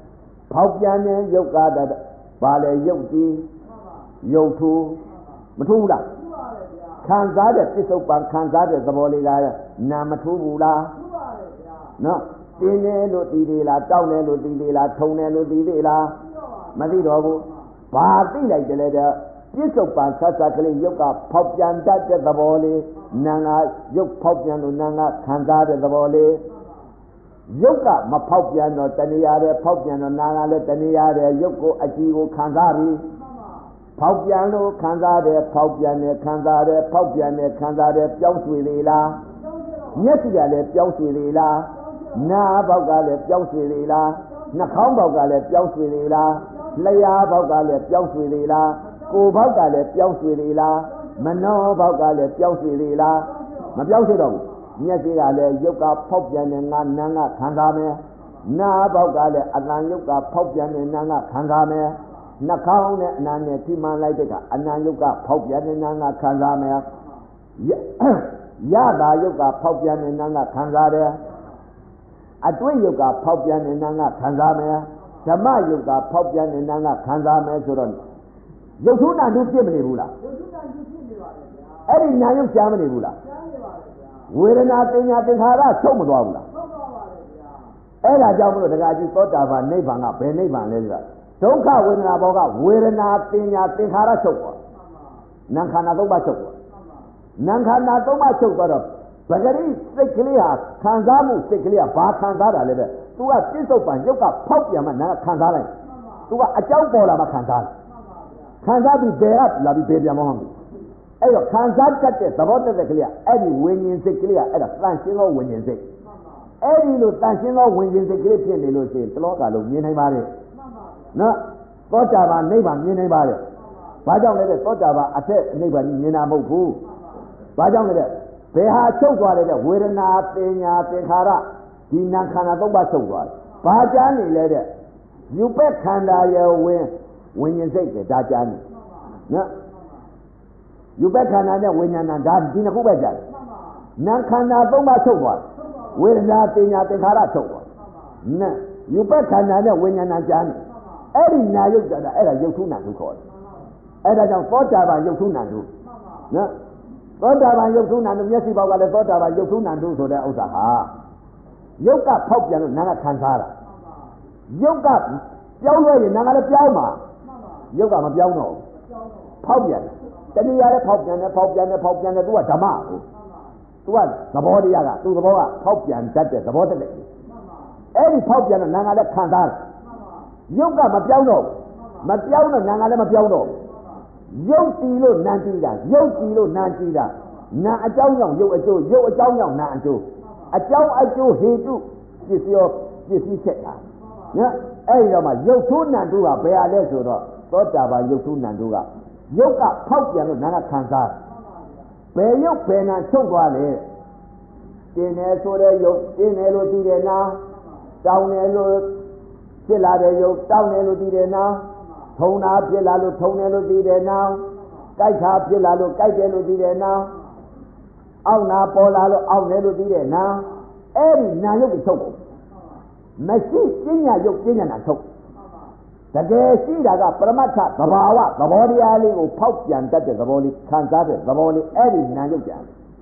ဖောက်ပြန်တဲ့ယုတ်ကတည်းဘာလဲယုတ်ကြီးယုတ်ထူမထူးဘူးလားခံစားတဲ့ပြစ္ဆုတ်ပံခံစားတဲ့သဘောလေးကနာမထူးဘူးလားနော်တင်းတယ်လို့တည်သေးလားတောက်တယ်လို့တည်သေးလားထုံတယ်လို့တည်သေးလားမသိတော့ဘူးဘာသိလိုက်တယ်လဲတဲ့ပြစ္ဆုတ်ပံဆက်ဆက်ကလေးယုတ်ကဖောက်ပြန်တတ်တဲ့သဘောလေးနာငါယုတ်ဖောက်ပြန်လို့နာငါခံစားတဲ့သဘောလေးယုတ်ကမဖောက်ပြန်တော့တဏှာတဲ့ဖောက်ပြန်တော့နာငါလည်းတဏှာတဲ့ယုတ်ကိုအကြည့်ကိုခံစားပြီးဖောက်ပြန်လို့ခံစားတယ်ဖောက်ပြန်တယ်ခံစားတယ်ဖောက်ပြန်တယ်ခံစားတယ်ပြောင်းရွှေ့သေးလားမျက်စိကလည်းပြောင်းရွှေ့သေးလားနားဘောက်ကလည်းပြောင်းရွှေ့သေးလားနှာခေါင်းဘောက်ကလည်းပြောင်းရွှေ့သေးလားလျှာဘောက်ကလည်းပြောင်းရွှေ့သေးလားကိုယ်ဘောက်ကလည်းပြောင်းရွှေ့သေးလားမနောဘောက်ကလည်းပြောင်းရွှေ့သေးလားမပြောင်းရွှေ့တော့ဘူးမျက်စိကလည်းယုတ်ကဖောက်ပြန်တဲ့ငါနာငါခံစားမယ်နားဘောက်ကလည်းအတန်ယုတ်ကဖောက်ပြန်တဲ့နာငါခံစားမယ်နှာခေါင်းနဲ့အနာနဲ့ထိမှန်လိုက်တဲ့ကအနာယုတ်ကဖောက်ပြန်တဲ့နာငါခံစားမယ်ရတာယုတ်ကဖောက်ပြန်တဲ့နာငါခံစားတယ်အတွင်းယုတ်ကဖောက်ပြန်တဲ့နာငါခံစားမယ်ဓမ္မယုတ်ကဖောက်ပြန်တဲ့နာငါခံစားမယ်ဆိုတော့ယုတ်ထုနာတုဖြစ်မနေဘူးလားယုတ်ထုနာတုဖြစ်နေပါလေဗျာအဲ့ဒီနာယုတ်ရှားမနေဘူးလားရှားနေပါလေဗျာဝေဒနာပညာသင်္ခါရချုပ်မသွားဘူးလားချုပ်သွားပါလေဗျာအဲ့ဒါကြောင့်မလို့တက္ကကြီးသောတာပန်နိဗ္ဗာန်ကဘယ်နိဗ္ဗာန်လဲဆိုတာဒုက္ခဝေဒနာဘောကဝေဒနာပညာသင်္ခါရချုပ်သွားနာခန္ဓာသုံးပါးချုပ်သွားနာခန္ဓာသုံးပါးချုပ်သွားတော့ပဂရိစိတ်ကလေးဟာခံစားမှုစိတ်ကလေးကဘာခံစားတာလဲတဲ့ तू ကပြစ္ဆုတ်ပံရုပ်ကဖောက်ပြန်မှနာခံစားလိုက် तू ကအကြောင်းပေါ်လာမှခံစားတယ်ခံစားပြီးဘယ်ကလာပြီးဘယ်ပြန်မဟုတ်ဘူးအဲ့တော့ခံစားတတ်တဲ့သဘောတတ်တဲ့ကလေးကအဲ့ဒီဝิญဉ်စိတ်ကလေးကအဲ့ဒါတန်ရှင်းသောဝิญဉ်စိတ်အဲ့ဒီလိုတန်ရှင်းသောဝิญဉ်စိတ်ကလေးဖြစ်နေလို့ရှိရင်တလောကလုံးမြင်နိုင်ပါတယ်နော်သောတာပန်နိဗ္ဗာန်မြင်နိုင်ပါတယ်ဘာကြောင့်လဲတဲ့သောတာပန်အထက်နိဗ္ဗာန်မြင်တာမဟုတ်ဘူးဘာကြောင့်လဲတဲ့ဘယ်ဟာချုပ်သွားလဲတဲ့ဝေဒနာပညာသင်္ခါရဒီနာခန္ဓာသုံးပါးချုပ်သွားတယ်ဘာကြမ်းနေလဲတဲ့ယူပက်ခန္ဓာရဲ့ဝิญဉ်စိတ်ကဒါကြမ်းနေနော်ယူပက်ခန္ဓာနဲ့ဝိညာဏဒါဒီနှစ်ခုပဲကြတယ်နာခန္ဓာသုံးပါးချုပ်သွားတယ်ဝေဒနာပညာသင်္ခါရချုပ်သွားတယ်နာယူပက်ခန္ဓာနဲ့ဝိညာဏကြမ်းနေအဲ့ဒီနာယုတ်ကြတာအဲ့ဒါယုတ်ထုနာထုခေါ်တယ်အဲ့ဒါကြောင့်သောတာပန်ယုတ်ထုနာထုနော်သောတာပန်ယုတ်ထုနာထုမျက်စိပေါက်ကလည်းသောတာပန်ယုတ်ထုနာထုဆိုတဲ့ဥစ္စာဟာယုတ်ကဖောက်ပြန်လို့နာကခံစားတာယုတ်ကပြောင်းရရင်နာကလည်းပြောင်းမှာယုတ်ကမပြောင်းတော့ဖောက်ပြန်တဏှာလည်းဖောက်ပြန်တယ်ဖောက်ပြန်တယ်ဖောက်ပြန်တယ်သူကဓမ္မကိုသူကသဘောတရားကသူသဘောကဖောက်ပြန်တတ်တဲ့သဘောတည်းအဲ့ဒီဖောက်ပြန်တော့နာကလည်းခံစားတယ်ယုတ်ကမပြောင်းတော့မပြောင်းတော့နာကလည်းမပြောင်းတော့ယုတ်တီလို့နာတီးတာယုတ်တီလို့နာတီးတာနာအကြောင်းကြောင့်ယုတ်အကျိုးယုတ်အကြောင်းကြောင့်နာအကျိုးအကြောင်းအကျိုးဟေတုပစ္စည်းချက်တာနော်အဲ့ဒီတော့မှယုတ်ထုနံတုကဘယ်ဟာလဲဆိုတော့သောတာပန်ယုတ်ထုနံတုကယုတ်ကဖောက်ပြန်လို့နာကခံစားဘယ်ယုတ်ဘယ်နာချုပ်သွားလဲတင်းတယ်ဆိုတဲ့ယုတ်တင်းတယ်လို့သိတယ်နာတောင်းတယ်လို့ဖြစ်လာတဲ့ယုတ်တောင်းတယ်လို့သိတယ်နာထုံတာဖြစ်လာလို့ထုံတယ်လို့သိတယ်နာကြိုက်တာဖြစ်လာလို့ကြိုက်တယ်လို့သိတယ်နာအောက်နာပေါ်လာလို့အောက်တယ်လို့သိတယ်နာအဲ့ဒီနာယုတ်ကိုချုပ်မရှိပညာယုတ်ပညာနာချုပ်တကယ်ရှိတာကပရမတ္ထသဘာဝသဘောတရားလေးကိုဖောက်ပြန်တတ်တဲ့သဘောလေးခံစားတဲ့သဘောလေးအဲ့ဒီနာယုတ်ကြံ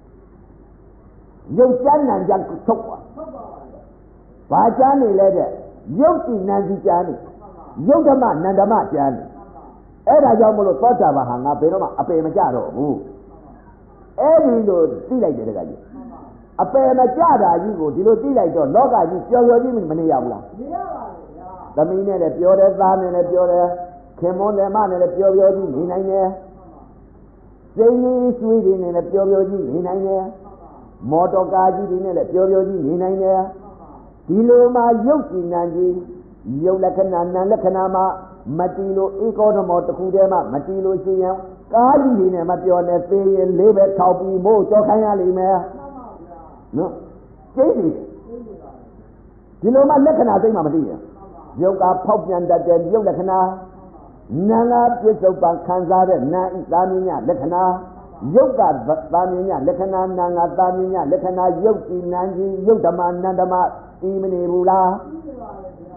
ယုတ်ကြမ်းနာကြချုပ်သွားဘာကြမ်းနေလဲတဲ့ယုတ်တိနံစီကြမ်းနေယုတ်ဓမ္မနန္ဓမ္မကြမ်းနေအဲ့ဒါကြောင့်မလို့သောတာပန်ဟာငါဘယ်တော့မှအပေမကြတော့ဘူးအဲ့ဒီလိုသိလိုက်တယ်တကကြီးအပေမကြတာကြီးကိုဒီလိုသိလိုက်တော့လောကကြီးပျော်ပျော်ကြီးမနေရဘူးလားနေရပါဘူးဗျာသမီးနဲ့လည်းပြောတယ်သားနဲ့လည်းပြောတယ်ခင်မွန်းလည်းမနဲ့လည်းပျော်ပျော်ကြီးနေနိုင်တယ်စိတ်လေးရွှေတွေနဲ့လည်းပျော်ပျော်ကြီးနေနိုင်တယ်မော်တော်ကားကြီးတွေနဲ့လည်းပျော်ပျော်ကြီးနေနိုင်တယ်ဒီလိုမှယုတ်ကြည်နံကြီးယုတ်လက္ခဏာနာလက္ခဏာမှာမတီလို့ဧကောဓမောတစ်ခုတည်းမှမတီလို့ရှိရင်ကားကြီးတွေနဲ့မပြောနဲ့သေရင်လေးပဲထောက်ပြီးမို့ကြောခိုင်းရလိမ့်မယ်နော်ကျိန်းနေဒီလိုမှလက္ခဏာသိမှမသိရင်ယုတ်ကဖောက်ပြန်တတ်တဲ့ယုတ်လက္ခဏာနာငါပြစ္ဆုတ်ပံခံစားတဲ့နာဤသာမညလက္ခဏာယုတ်ကသာမညလက္ခဏာနာငါသာမညလက္ခဏာယုတ်ကြည်နံကြီးယုတ်ဓမ္မနန္ဓမ္မတီးမနေဘူးလား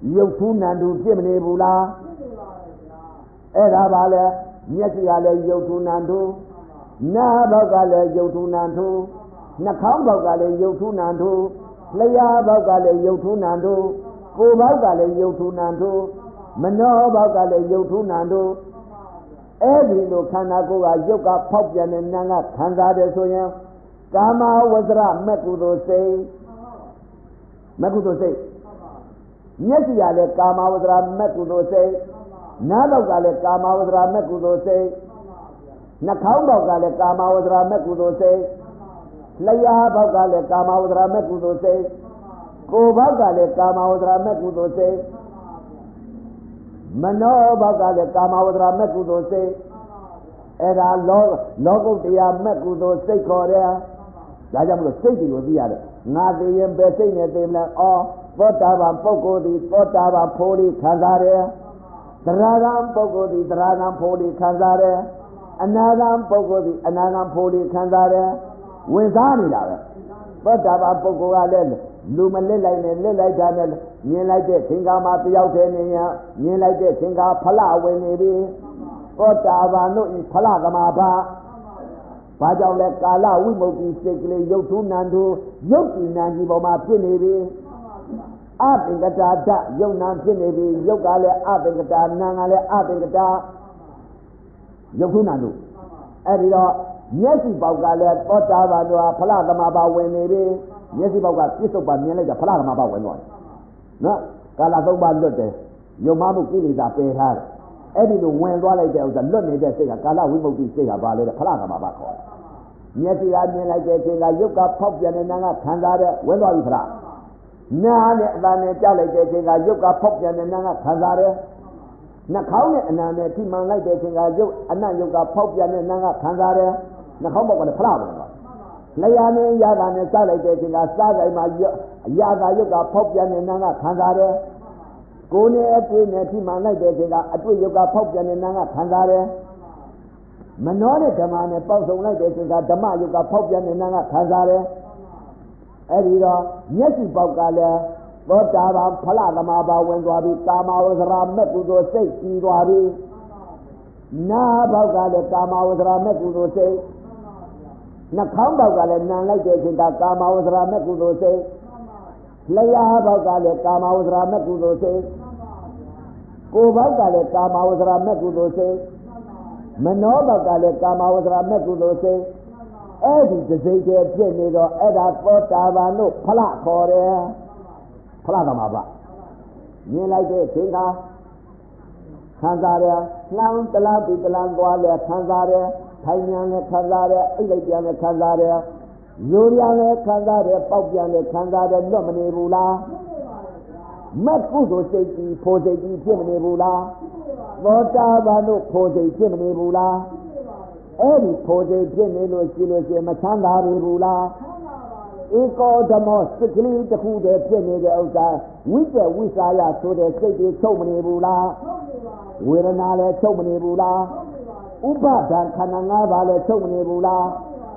ရုပ်ထုနန္တုဖြစ်မနေဘူးလားအဲ့ဒါပါလေမျက်စိကလည်းရုပ်ထုနန္တုနားဘောက်ကလည်းရုပ်ထုနန္တုနှာခေါင်းဘောက်ကလည်းရုပ်ထုနန္တုလျှာဘောက်ကလည်းရုပ်ထုနန္တုကိုယ်ဘောက်ကလည်းရုပ်ထုနန္တုမနောဘောက်ကလည်းရုပ်ထုနန္တုအဲ့ဒီလိုခန္ဓာကိုယ်ကရုပ်ကဖောက်ပြန်တဲ့နာမ်ကခံစားတယ်ဆိုရင်ကာမဝဇ္ဇရမက္ကုသိုလ်စိတ်မက္ကုသိုလ်စိတ်မျက်စိကလည်းကာမဝဇ္ဇရမက္ကုသိုလ်စိတ်နားဘောက်ကလည်းကာမဝဇ္ဇရမက္ကုသိုလ်စိတ်နှာခေါင်းဘောက်ကလည်းကာမဝဇ္ဇရမက္ကုသိုလ်စိတ်လျှာဘောက်ကလည်းကာမဝဇ္ဇရမက္ကုသိုလ်စိတ်ကိုယ်ဘောက်ကလည်းကာမဝဇ္ဇရမက္ကုသိုလ်စိတ်မနောဘောက်ကလည်းကာမဝဇ္ဇရမက္ကုသိုလ်စိတ်အဲ့ဒါလောကုတ္တရာမက္ကုသိုလ်စိတ်ခေါ်တယ်ဒါကြောင့်မလို့စိတ်တွေကိုသိရတယ်ငါသိရင်ပဲစိတ်နဲ့သိမလားအော်သောတာပန်ပုဂ္ဂိုလ်သည်သောတာပန်ဖို့လေးခံစားတယ်သရဂံပုဂ္ဂိုလ်သည်သရဂံဖို့လေးခံစားတယ်အနာဂံပုဂ္ဂိုလ်သည်အနာဂံဖို့လေးခံစားတယ်ဝင်စားနေတာပဲသောတာပန်ပုဂ္ဂိုလ်ကလည်းလူမလစ်လိုက်နဲ့လစ်လိုက်တာနဲ့မြင်လိုက်တဲ့သင်္ကာမှာတယောက်တည်းနေရင်မြင်လိုက်တဲ့သင်္ကာဖလဝင်နေပြီသောတာပန်တို့ဤဖလကမာဘာဘာကြောင့်လဲကာလဝိမု ക്തി စိတ်ကလေးရုပ်ထုနန္တုရုပ်ဒီနံကြီးပေါ်မှာဖြစ်နေပြီအသင်္ကတာဓာတ်ယုံနာဖြစ်နေပြီယုတ်ကလည်းအသင်္ကတာနာကလည်းအသင်္ကတာရုပ်ထုနန္တုအဲ့ဒီတော့မျက်စိပေါက်ကလည်းသောတာပန်တို့ဟာဖလကမာဘာဝင်နေပြီမျက်စိပေါက်ကပြစ္ဆုတ်ပါမြင်လိုက်တာဖလကမာဘာဝင်သွားတယ်နော်ကာလသုံးပါလွတ်တယ်ယုံမှမှုကိလေသာပယ်ထားတယ်အဲ့ဒီလိုဝင်သွားလိုက်တဲ့ဥစ္စာလွတ်နေတဲ့စိတ်ကကာလဝိမု ക്തി စိတ်ကဘာလဲတဲ့ဖလကမာဘာခေါ်တယ်မျက်စိကမြင်လိုက်တဲ့အချိန်ကယုတ်ကဖောက်ပြန်တဲ့နာကခံစားတဲ့ဝင်သွားပြီဖလားနားနဲ့အတန်နဲ့ကြားလိုက်တဲ့အချိန်ကယုတ်ကဖောက်ပြန်တဲ့နာကခံစားတယ်နှာခေါင်းနဲ့အနာနဲ့ထိမှန်လိုက်တဲ့အချိန်ကယုတ်အနံ့ယုတ်ကဖောက်ပြန်တဲ့နာကခံစားတယ်နှာခေါင်းဘောက်ကလည်းဖလားဝင်သွားလျှာနဲ့ရတာနဲ့စားလိုက်တဲ့အချိန်ကစားကြိုင်မှာအရာသာယုတ်ကဖောက်ပြန်တဲ့နာကခံစားတယ်ကိုယ်နဲ့အတွေ့နဲ့ထိမှန်လိုက်တဲ့အချိန်ကအတွေ့ယုတ်ကဖောက်ပြန်တဲ့နာကခံစားတယ်မနောနဲ့ဓမ္မနဲ့ပေါက်ဆုံလိုက်တဲ့အချိန်ကဓမ္မယုတ်ကဖောက်ပြန်တဲ့နာကခံစားတယ်အဲ့ဒီတော့မျက်စိပေါက်ကလည်းသောတာပန်ဖလကမာဘာဝင်သွားပြီကာမဝဇ္ဇရာမက္ကုသိုလ်စိတ်ကြီးသွားပြီနားပေါက်ကလည်းကာမဝဇ္ဇရာမက္ကုသိုလ်စိတ်နှာခေါင်းပေါက်ကလည်းနံလိုက်တဲ့အချိန်ကကာမဝဇ္ဇရာမက္ကုသိုလ်စိတ်လျှာပေါက်ကလည်းကာမဝဇ္ဇရာမက္ကုသိုလ်စိတ်ကိုယ်ပေါက်ကလည်းကာမဝဇ္ဇရာမက္ကုသိုလ်စိတ်မနောပေါက်ကလည်းကာမဝဇ္ဇရာမက္ကုသိုလ်စိတ်အဲ့ဒီစိတ်တွေဖြစ်နေတော့အဲ့ဒါသောတာပန်တို့ဖလခေါ်တယ်ဖလကမာဘာမြင်လိုက်တဲ့သင်္ခါခံစားတယ်နှောင်းတလားပြီးတလားသွားလဲခံစားတယ်ထိုင်ပြန်လဲခံစားတယ်အိတ်လိုက်ပြန်လဲခံစားတယ်ရိုးပြန်လဲခံစားတယ်ပေါက်ပြန်လဲခံစားတယ်လွတ်မနေဘူးလားမက္ကုသိုလ်စိတ်ကြီးဖို့စိတ်ကြီးဖြစ်မနေဘူးလားသောတာပန်တို့ဖို့စိတ်ဖြစ်မနေဘူးလားအဲ့ဒီဖို့စိတ်ဖြစ်နေလို့ရှိရင်မချမ်းသာဘူးလားဧကောဓမောစိတ်ကလေးတစ်ခုတည်းဖြစ်နေတဲ့ဥစ္စာဝိတ္တဝိစာယဆိုတဲ့စိတ်တွေချုပ်မနေဘူးလားဝေဒနာလည်းချုပ်မနေဘူးလားဥပါဒံခန္ဓာ၅ပါးလည်းချုပ်မနေဘူးလား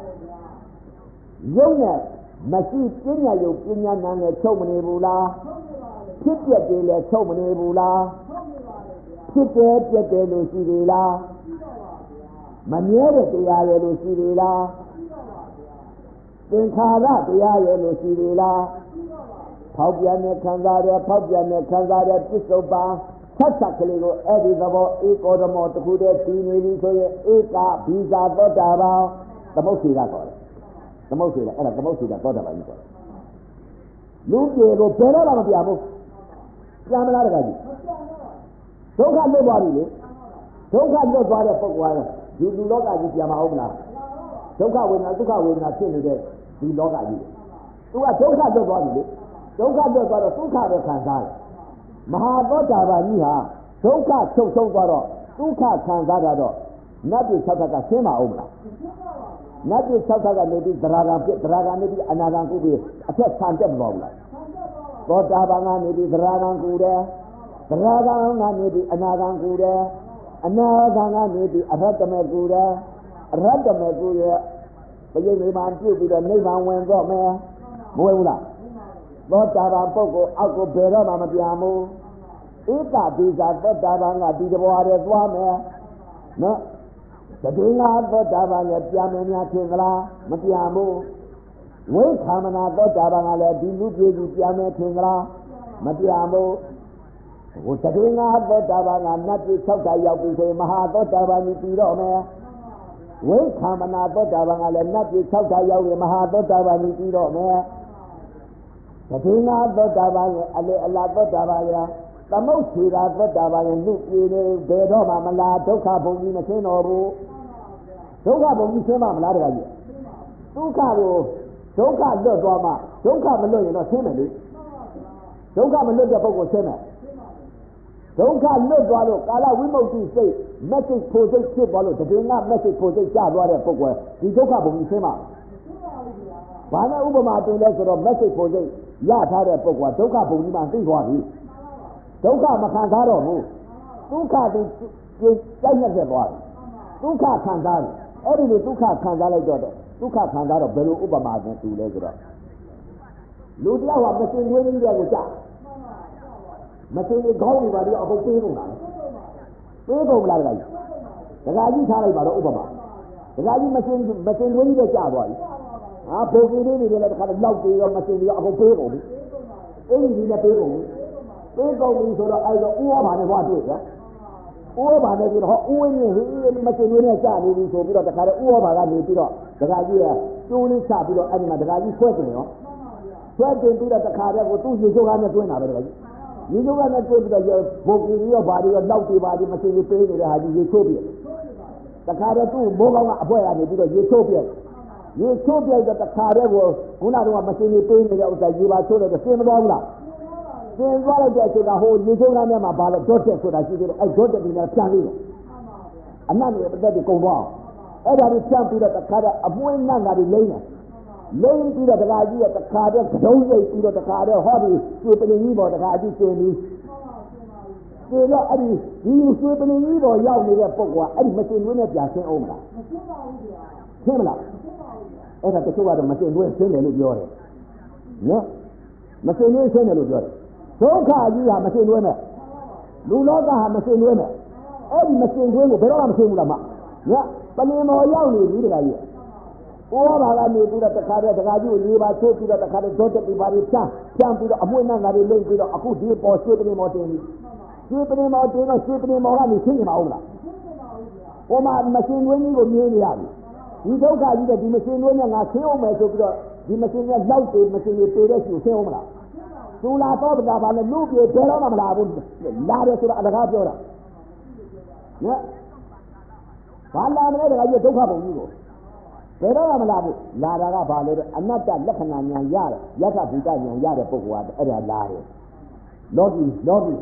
ယုံနဲ့မရှိပညာယုံပညာနာနဲ့ချုပ်မနေဘူးလားဖြစ်ပြတယ်လည်းချုပ်မနေဘူးလားဖြစ်တယ်ပြက်တယ်လို့ရှိသေးလားမမြဲတဲ့တရားရဲ့လို့ရှိသေးလားသင်္ခါရတရားရဲ့လို့ရှိသေးလားဖောက်ပြန်တဲ့ခံစားရဖောက်ပြန်တဲ့ခံစားရပစ္စုပန်ဆက်ဆက်ကလေးကိုအဲ့ဒီသဘောဧကောဓမောတစ်ခုတည်းတည်နေပြီဆိုရင်ဧကဘိဇာသောတာပန်သမုတ်စီကခေါ်တယ်သမုတ်စီကအဲ့ဒါသမုတ်စီကသောတာပန်ကြီးခေါ်တယ်လူပြေကိုဘယ်တော့မှမပြဘူးပြန်မလားတခါကြီးဒုက္ခလွတ်သွားပြီလေဒုက္ခလွတ်သွားတဲ့ပုဂ္ဂိုလ်ကဒီလူလောကကြီးပြန်မအောင်မလားဒုက္ခဝေဒနာဒုက္ခဝေဒနာဖြစ်နေတဲ့ဒီလောကကြီးသူကဒုက္ခလွတ်သွားပြီလေဒုက္ခလွတ်သွားတော့ဒုက္ခပဲခံစားတယ်မဟာသောတာပန်ကြီးဟာဒုက္ခချုပ်ဆုံးသွားတော့ဒုက္ခခံစားတာတော့နတ်ပြည်၆ခါကရှင်းမအောင်မလားနတ်ပြည်၆ခါကနေပြီးသရဂံဖြစ်သရဂံနေပြီးအနာဂံကုပြီးအထက်ဆံတက်မသွားဘူးလားသောတာပန်ကနေပြီးသရဂံကုတယ်သရဂံကနေပြီးအနာဂံကုတယ်အနာဂံကနေပြီးအရဟတမေကုတယ်အရဟတမေကုရဲ့ဘယိနိဗ္ဗာန်ပြုပြီးတော့နိဗ္ဗာန်ဝင်တော့မယ်မဝင်ဘူးလားသောတာပန်ပုဂ္ဂိုလ်အောက်ကိုဘယ်တော့မှမပြန်ဘူး Eka bisa Tottabanga Tijabuare Swame, no, the Dinga Tottabanga Piamania Tingla, Matiamu, Wake Hamana Tottabanga, Dilupi Piame Tingla, Matiamu, Utadinga Tottabanga, Nati Sota Yabu, Maha Tottabani Pirome, Wake Hamana Tottabanga, Nati Sota Yabu, Maha Tottabani Pirome, the Dinga Tottabanga, Allah Tottabanga. The most here are the Dava and Luke, the Doma Mala, Doka Bongi, Machino, Doka Bongi, Sema Malaga. Doka Lodoma, Doka Malo, you know, Semely. Doka Malo, the Bogo Sema. Doka Lodwalo, Kala, we must say, message possess Chibolo, the doing not message possess Jabwa, the Doka Bongi Sema. Bana Ubama, the lesser of message possess Yata, Doka Bongi, and think what he. Doka Makantaro, Duka is Daniel, Duka Kandari, every Duka Kandari daughter, Duka Kandaro, Belu Ubama, and two legs up. Ludia was machine winning the Aguja. Machine is going by the Opera. People like the Raji Tali by Obama. The Raji machine winning the Java. I put it in the love of machine of Opera. Anything that people. They go into the either Uoba and what is it? Uoba is Uwin, Machine, so we got the kind of Uoba and the idea, Julie Sapilo, and the Raji question. Question to the Kara, you go on the twin of it. You go on the twin of your body, your lovely body, machine, you pay the Utopia. The Kara too, Boga, and Utopia. Utopia that the Kara was, Unado machine, you pay the outside, you are told the same Boga. Then what I get to the whole Nijola Bala, daughter, so that you I got it in a family. And none of that go wrong. Every champion at the Kada, a boy none that is lame. Lame to the Raji at the Kada, don't wait to the Kada, hobby, sweeping in evil, the Raji saying, you know, you sweeping in evil, young nigger, Pogua, and machine winner, Jackson Omra. Similar. And at the two other machine will send a little. No? Machine will send a little. Doka, you have machine women. Luloga have machine women. Every machine women, but all machine women. Yeah, but you know, you need it. All I need to the Kara, the Raju, you are so to the Kara, don't be very champ to the Abuena, that is linked to the Aku deep or sweeping him out in. Sweeping him out in or sweeping him out and sing him out. Oh, my machine winning will be in the alley. You don't got the machine winning, I say, oh, my so the machine is loud, the machine is paid as you say, oh, Sula thought about the loop, you tell them about Lara to the other Gajora. Yeah. Pala, I don't have a euro. Pero I'm Lara Valley, and not that Lekan Yara, Yata Butan Yara Pogua, Era Lari. Lodi,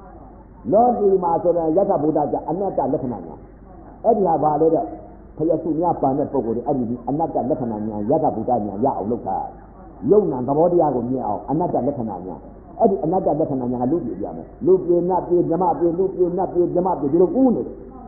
Master, Yata Buddha, and not that Lekan. Edia Valley, Payasunia Pana Pogo, and not that Lekan, Yata Butan, Yao Luka. Yona, the body I will meow, another Lekananya. Another Lekananya, Lupi, Lupi, not be Jamapi, Lupi, not be Jamapi, you look wounded.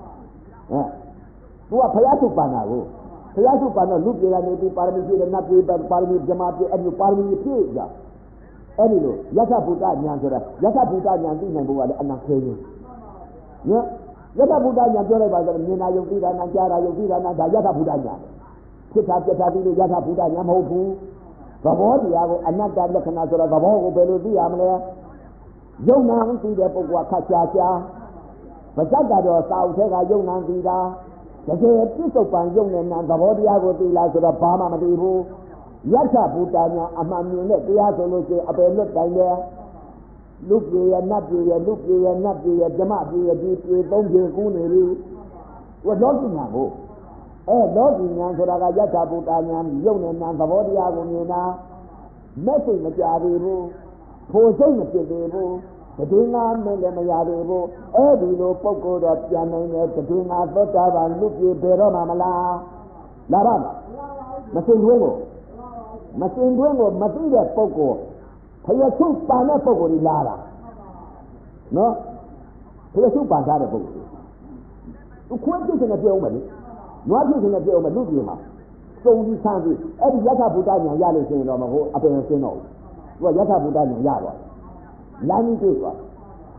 To a Payatu Panaro. Payatu Pana, Lupi, and maybe Parami, and not be Parami, Jamapi, and you Parami pig. Anyway, Yata Buddha, Yata Buddha, and not saying. Yeah, Yata Buddha, by the Nina Yovida, and Jara Yovida, and Yata Buddha. Put up the Yata Buddha, Yamobu. The body, I'm not that looking at the Gabo, Beludi, Amle. Yonan see the Pogua but that got your South Yonan Vida. The day piece of Yonan and the body, I would be like the Bama Madibu. Yata Putana, among the Piazology, a bit look down there. Look ye and not ye, look ye and not ye, Jamapi, a deep, don't be Guni. What looking at who? Looking at Yata Putana, Yonan and the body, I will messing with Yadibu, posing with Yadibu, the Dina Melamayadibu, Eddie Poco, the Piano, the Dina Vota, and Luki Peromamala, Larama, Masin Duengo, Masia Poco, Payasu Pana Poco di Lara. No? Payasu Pana Poco. To quit in a Germany, not using a German Lugima. So we can't do every Yata Budania Yali saying on the whole, up in a Sino. Well, Yata Budania Yara. Lani Deva.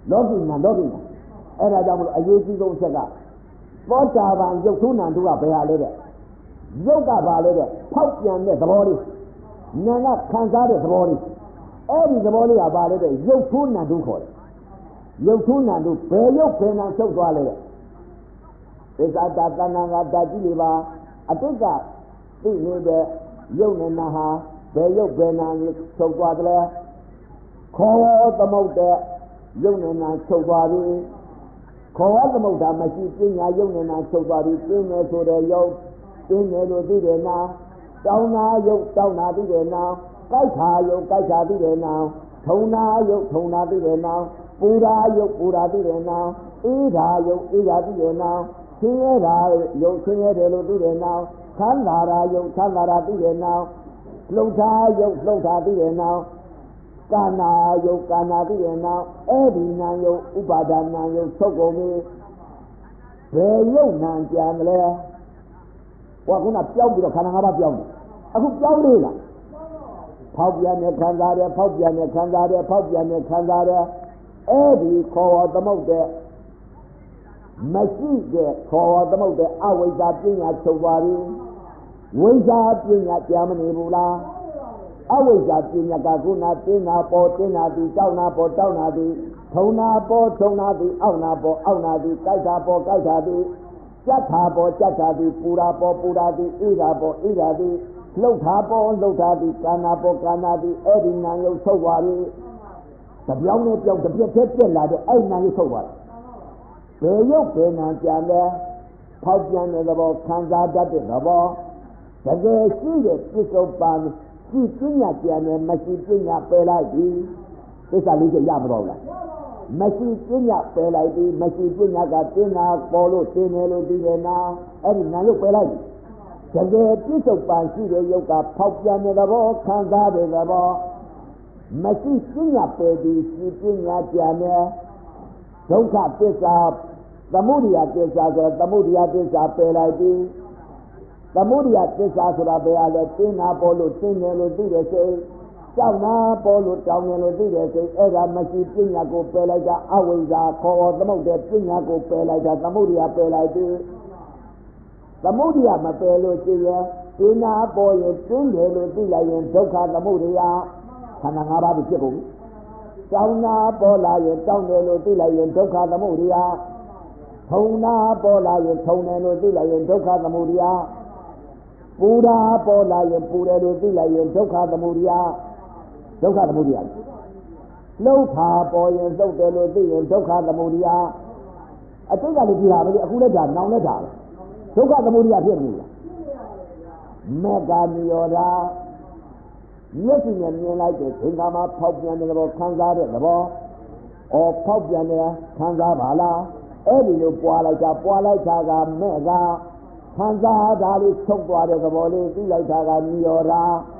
လောကီညာအဲ့ဒါကြောင့်မလို့အရေးကြီးဆုံးအချက်ကသောတာပန်ရုပ်ထုနံတုကဘယ်ဟာလဲတဲ့ရုပ်ကဘာလဲတဲ့ဖောက်ပြန်တဲ့သဘောလေးနာကခံစားတဲ့သဘောလေးအဲ့ဒီသဘောလေးကဘာလဲတဲ့ရုပ်ထုနံတုခေါ်တယ်ရုပ်ထုနံတုဘယ်ရုပ်ဘယ်နာချုပ်သွားလဲတဲ့သစ္စာတဏ္ဍာငါဓာတ်ကြီးလေးပါအတိတ်ကသိနေတဲ့ရုပ်နဲ့နာဟာဘယ်ရုပ်ဘယ်နာချုပ်သွားသလဲခေါ်သမုတ်တဲ့ရုပ်နဲ့နာချုပ်သွားပြီခေါ်သမုတ်တာမရှိပညာရုပ်နဲ့နာချုပ်သွားပြီပြင်းနေဆိုတဲ့ရုပ်ပြင်းနေလို့သိတယ်နာတောင်းနာရုပ်တောင်းနာသိတယ်နာကြိုက်ခါရုပ်ကြိုက်ခါသိတယ်နာထုံနာရုပ်ထုံနာသိတယ်နာပူရာရုပ်ပူရာသိတယ်နာအေးဓာရုပ်အေးဓာသိတယ်နာဆင်းရဲတာရုပ်ဆင်းရဲတယ်လို့သိတယ်နာခန္ဓာရာရုပ်ခန္ဓာရာသိတယ်နာလှုပ်ရှားရုပ်လှုပ်ရှားသိတယ်နာကာနာယုတ်ကာနာသိတယ်နာအဲ့ဒီနာယုတ်ဥပါဒနာယုတ်ချုပ်ကုန်ပြီဘယ်ယုတ်နာကြံလဲဟောခုနပြောင်းပြီးတော့ခန္ဓာ၅ပါးပြောင်းတယ်အခုပြောင်းလေးလားဖောက်ပြန်နေခံစားတယ်ဖောက်ပြန်နေခံစားတယ်ဖောက်ပြန်နေခံစားတယ်အဲ့ဒီခေါ်သမုတ်တဲ့မရှိတဲ့ခေါ်သမုတ်တဲ့အဝိဇ္ဇာပညာချုပ်သွားပြီဝိဇ္ဇာပညာကြာမနေဘူးလားအဝိဇ္ဇာပညာကခုနတင်းနာပေါ်တင်းနာသည်တောက်နာပေါ်တောက်နာသည်ထုံနာပေါ်ထုံနာသည်အောက်နာပေါ်အောက်နာသည်ကြိုက်တာပေါ်ကြိုက်တာသည်ကြက်တာပေါ်ကြက်တာသည်ပူတာပေါ်ပူတာသည်အေးတာပေါ်အေးတာသည်လှုပ်တာပေါ်လှုပ်တာသည်ကာနာပေါ်ကာနာသည်အဲ့ဒီနာယုတ်ဆုပ်သွားပြီတပြောင်းနဲ့ပြောင်းတစ်ပြက်တည်းပြက်လာတဲ့အဲ့နာယုတ်ဆုပ်သွားတယ်ဘယ်ရုပ်ဘယ်နာကြံလဲဖောက်ပြန်တဲ့သဘောခံစားတတ်တဲ့သဘောတကယ်ရှိတဲ့ပြစ္ဆုတ်ပန်ရှိပညာကြံတယ်မရှိပညာပယ်လိုက်ပြီသစ္စာလေးချက်ရမတော့လားမရှိပညာပယ်လိုက်ပြီမရှိပညာကတင်းနာပေါ်လို့တင်းနေလို့ဒီတယ်နာအဲ့ဒီနာရုပ်ပယ်လိုက်ပြီတကယ်ပြစ္ဆုတ်ပန်ရှိတဲ့ရုပ်ကဖောက်ပြန်တဲ့သဘောခံစားတဲ့သဘောမရှိပညာပယ်ပြီးရှိပညာကြံတယ်ဒုက္ခသစ္စာသမုဒယသစ္စာဆိုသမုဒယသစ္စာပယ်လိုက်ပြီသမုဒယသစ္စာဆိုတာဘယ်ဟာလဲတင်းနာပေါ်လို့တင်းနေလို့သိတယ်စိတ်ကြောက်နာပေါ်လို့တောင်းနေလို့သိတယ်စိတ်အဲ့ဒါမရှိပညာကိုပယ်လိုက်တာအဝိဇ္ဇာခေါ်သမုဒယပညာကိုပယ်လိုက်တာသမုဒယပယ်လိုက်ပြီသမုဒယမပယ်လို့ရှိရင်တင်းနာပေါ်ရင်တင်းတယ်လို့သိလိုက်ရင်ဒုက္ခသမုဒယခန္ဓာ၅ပါးဖြစ်ကုန်ပြီတောင်းနာပေါ်လာရင်တောင်းတယ်လို့သိလိုက်ရင်ဒုက္ခသမုဒယထုံနာပေါ်လာရင်ထုံတယ်လို့သိလိုက်ရင်ဒုက္ခသမုဒယပူရာပေါ်လာရင်ပူတယ်လို့သိလိုက်ရင်ဒုက္ခသမုဒယဒုက္ခသမုဒယလှုပ်ခါပေါ်ရင်လှုပ်တယ်လို့သိရင်ဒုက္ခသမုဒယအတိတ်ကလည်းကြည့်တာပဲအခုလည်းဒါနောင်လည်းဒါဒုက္ခသမုဒယဖြစ်နေလားမေတ္တာနိရောဓမျက်စိနဲ့မြင်လိုက်တဲ့သင်္ခါမှာဖောက်ပြန်တဲ့သဘောခံစားတဲ့သဘောဖောက်ပြန်တဲ့ခံစားပါလားအဲ့ဒီလိုပွာလိုက်တာကမဲ့ကခံစားတာလေးချုပ်သွားတဲ့သဘောလေးသိလိုက်တာကနိရောဓ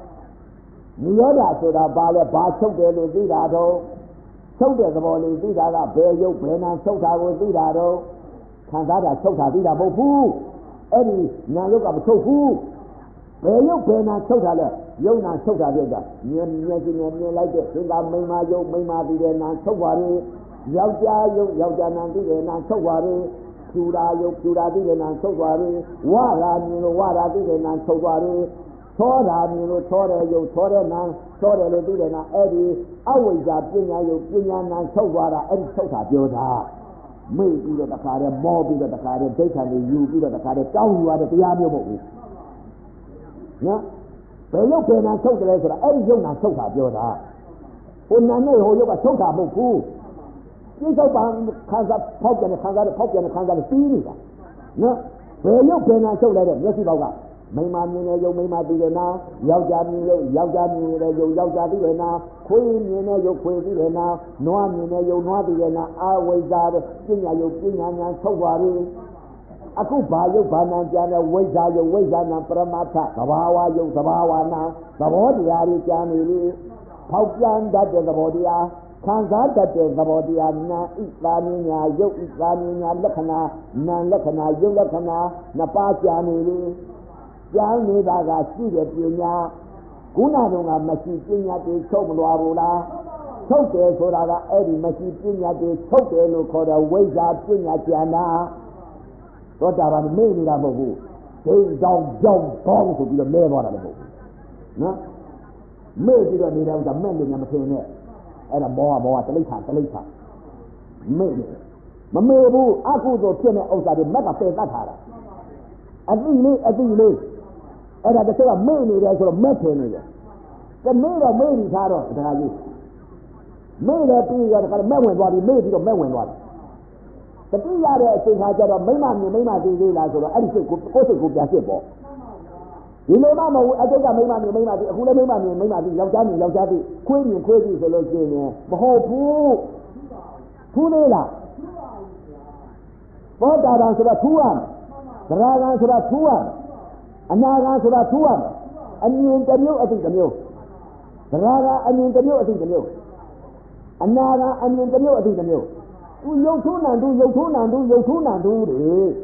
ဆိုတာဘာလဲဘာချုပ်တယ်လို့သိတာတော့ချုပ်တဲ့သဘောလေးသိတာကဘယ်ရုပ်ဘယ်နာချုပ်တာကိုသိတာတော့ခံစားတာချုပ်တာသိတာမဟုတ်ဘူးအဲ့ဒီနာရုပ်ကမချုပ်ဘူးဘယ်ရုပ်ဘယ်နာချုပ်တာလဲယုံနာချုပ်တာပြည့်တာမြင်ချင်းမြင်လိုက်တဲ့သင်္ကာမိမာယုံမိမာပြီးတဲ့နာချုပ်ပါလေယောက်ျားယုံယောက်ျားနာပြီးတဲ့နာချုပ်ပါလေဖြူရာယုံဖြူရာပြီးတဲ့နာချုပ်ပါလေဝရာမြင်လို့ဝရာပြီးတဲ့နာချုပ်ပါလေသောတာမြင်လို့သောတဲ့ယုံသောတဲ့နာသောတယ်လို့ပြီးတဲ့နာအဲ့ဒီအဝိဇ္ဇာပညာယုံပညာနာချုပ်သွားတာအဲ့ဒီချုပ်တာပြောတာမိတ်ပြီးတော့တခါတည်းမောပြီးတော့တခါတည်းဒိဋ္ဌာန်တွေယူပြီးတော့တခါတည်းတောင်းယူရတဲ့တရားမျိုးမဟုတ်ဘူးနော်ဘယ်ရုပ်ဘယ်နာချုပ်တယ်လဲဆိုတာအဲ့ဒီရုပ်နာချုပ်တာပြောတာဟိုနာနဲ့ဟိုရုပ်ကချုပ်တာမဟုတ်ဘူးပြစ္ဆုတ်ပန်ခံစားဖောက်ပြန်တဲ့ခံစားတဲ့ဖောက်ပြန်တဲ့ခံစားတဲ့ပြီးနေတာနော်ဘယ်ရုပ်ဘယ်နာချုပ်လဲတဲ့မျက်စိပေါက်ကမိမမြင်တဲ့ရုပ်မိမသိတယ်နာယောက်ျားမြင်ရုပ်ယောက်ျားမြင်တဲ့ရုပ်ယောက်ျားသိတယ်နာခွေးမြင်တဲ့ရုပ်ခွေးသိတယ်နာနွားမြင်တဲ့ရုပ်နွားသိတယ်နာအဝိဇ္ဇာတဲ့ပညာရုပ်ပညာဉာဏ်ချုပ်သွားပြီအခုဘာယုတ်ဘာနာကြတဲ့ဝိဇ္ဇာယုတ်ဝိဇ္ဇာနာပရမတ္ထသဘာဝယုတ်သဘာဝနာသဘောတရားတွေကြံနေပြီဖောက်ပြန်တတ်တဲ့သဘောတရားခံစားတတ်တဲ့သဘောတရားနာဣသာမြညာယုတ်ဣသာမြညာလက္ခဏာနာလက္ခဏာယုတ်လက္ခဏာနှစ်ပါးကြံနေပြီကြံနေတာကရှိတဲ့ပညာခုနတုန်းကမရှိပညာတွေချုပ်မလွာဘူးလားချုပ်တယ်ဆိုတာကအဲ့ဒီမရှိပညာတွေချုပ်တယ်လို့ခေါ်တဲ့ဝိဇ္ဇာပညာဉာဏ်နာသောတာပန်မေ့နေတာမဟုတ်ဘူးဒိဋ္ဌိကြောင့်ကြောင်းကောင်းဆိုပြီးတော့လဲသွားတာလည်းမဟုတ်ဘူးနော်မေ့ပြီးတော့နေတဲ့ဥစ္စာမဲ့လို့ညမထင်နဲ့အဲ့ဒါမောဟတလိ္ခမေ့နေမမေ့ဘူးအကုသိုလ်ဖြစ်တဲ့ဥစ္စာတွေမက်ကပယ်တတ်ထားတာအတိလေးအဲ့ဒါတစ်ချက်ကမေ့နေတယ်ဆိုတော့မက်ထင်နေတယ်တမေ့တော့မေ့ပြီးသားတော့ဒါကြီးမေ့တယ်ပြီးတော့ဒါကမဲ့ဝင်သွားပြီမေ့ပြီးတော့မဲ့ဝင်သွားတယ်တတိရတဲ့အချိန်ခါကျတော့မိမမြင်မိမသိသေးလားဆိုတော့အဲ့ဒီစိတ်ကိုကိုယ်စိတ်ကိုပြန်စစ်ပေါ့ဒီလိုမှမဟုတ်ဘူးအတိတ်ကမိမမြင်မိမသိအခုလည်းမိမမြင်မိမသိယောက်ျားမြင်ယောက်ျားသိခွေးမြင်ခွေးသိဆိုလို့ရှိရင်မဟုတ်ဘူးထူးသေးလားဘောတာတန်ဆိုတာထူးရမယ်သရဂံဆိုတာထူးရမယ်အနာဂံဆိုတာထူးရမယ်အမြင်တစ်မျိုးအသိတစ်မျိုးသရဂံအမြင်တစ်မျိုးအသိတစ်မျိုးအနာဂံအမြင်တစ်မျိုးအသိတစ်မျိုးသူရုပ်ထုံးနံသူရုပ်ထုံးနံသူရုပ်ထုံးနံသူတွေ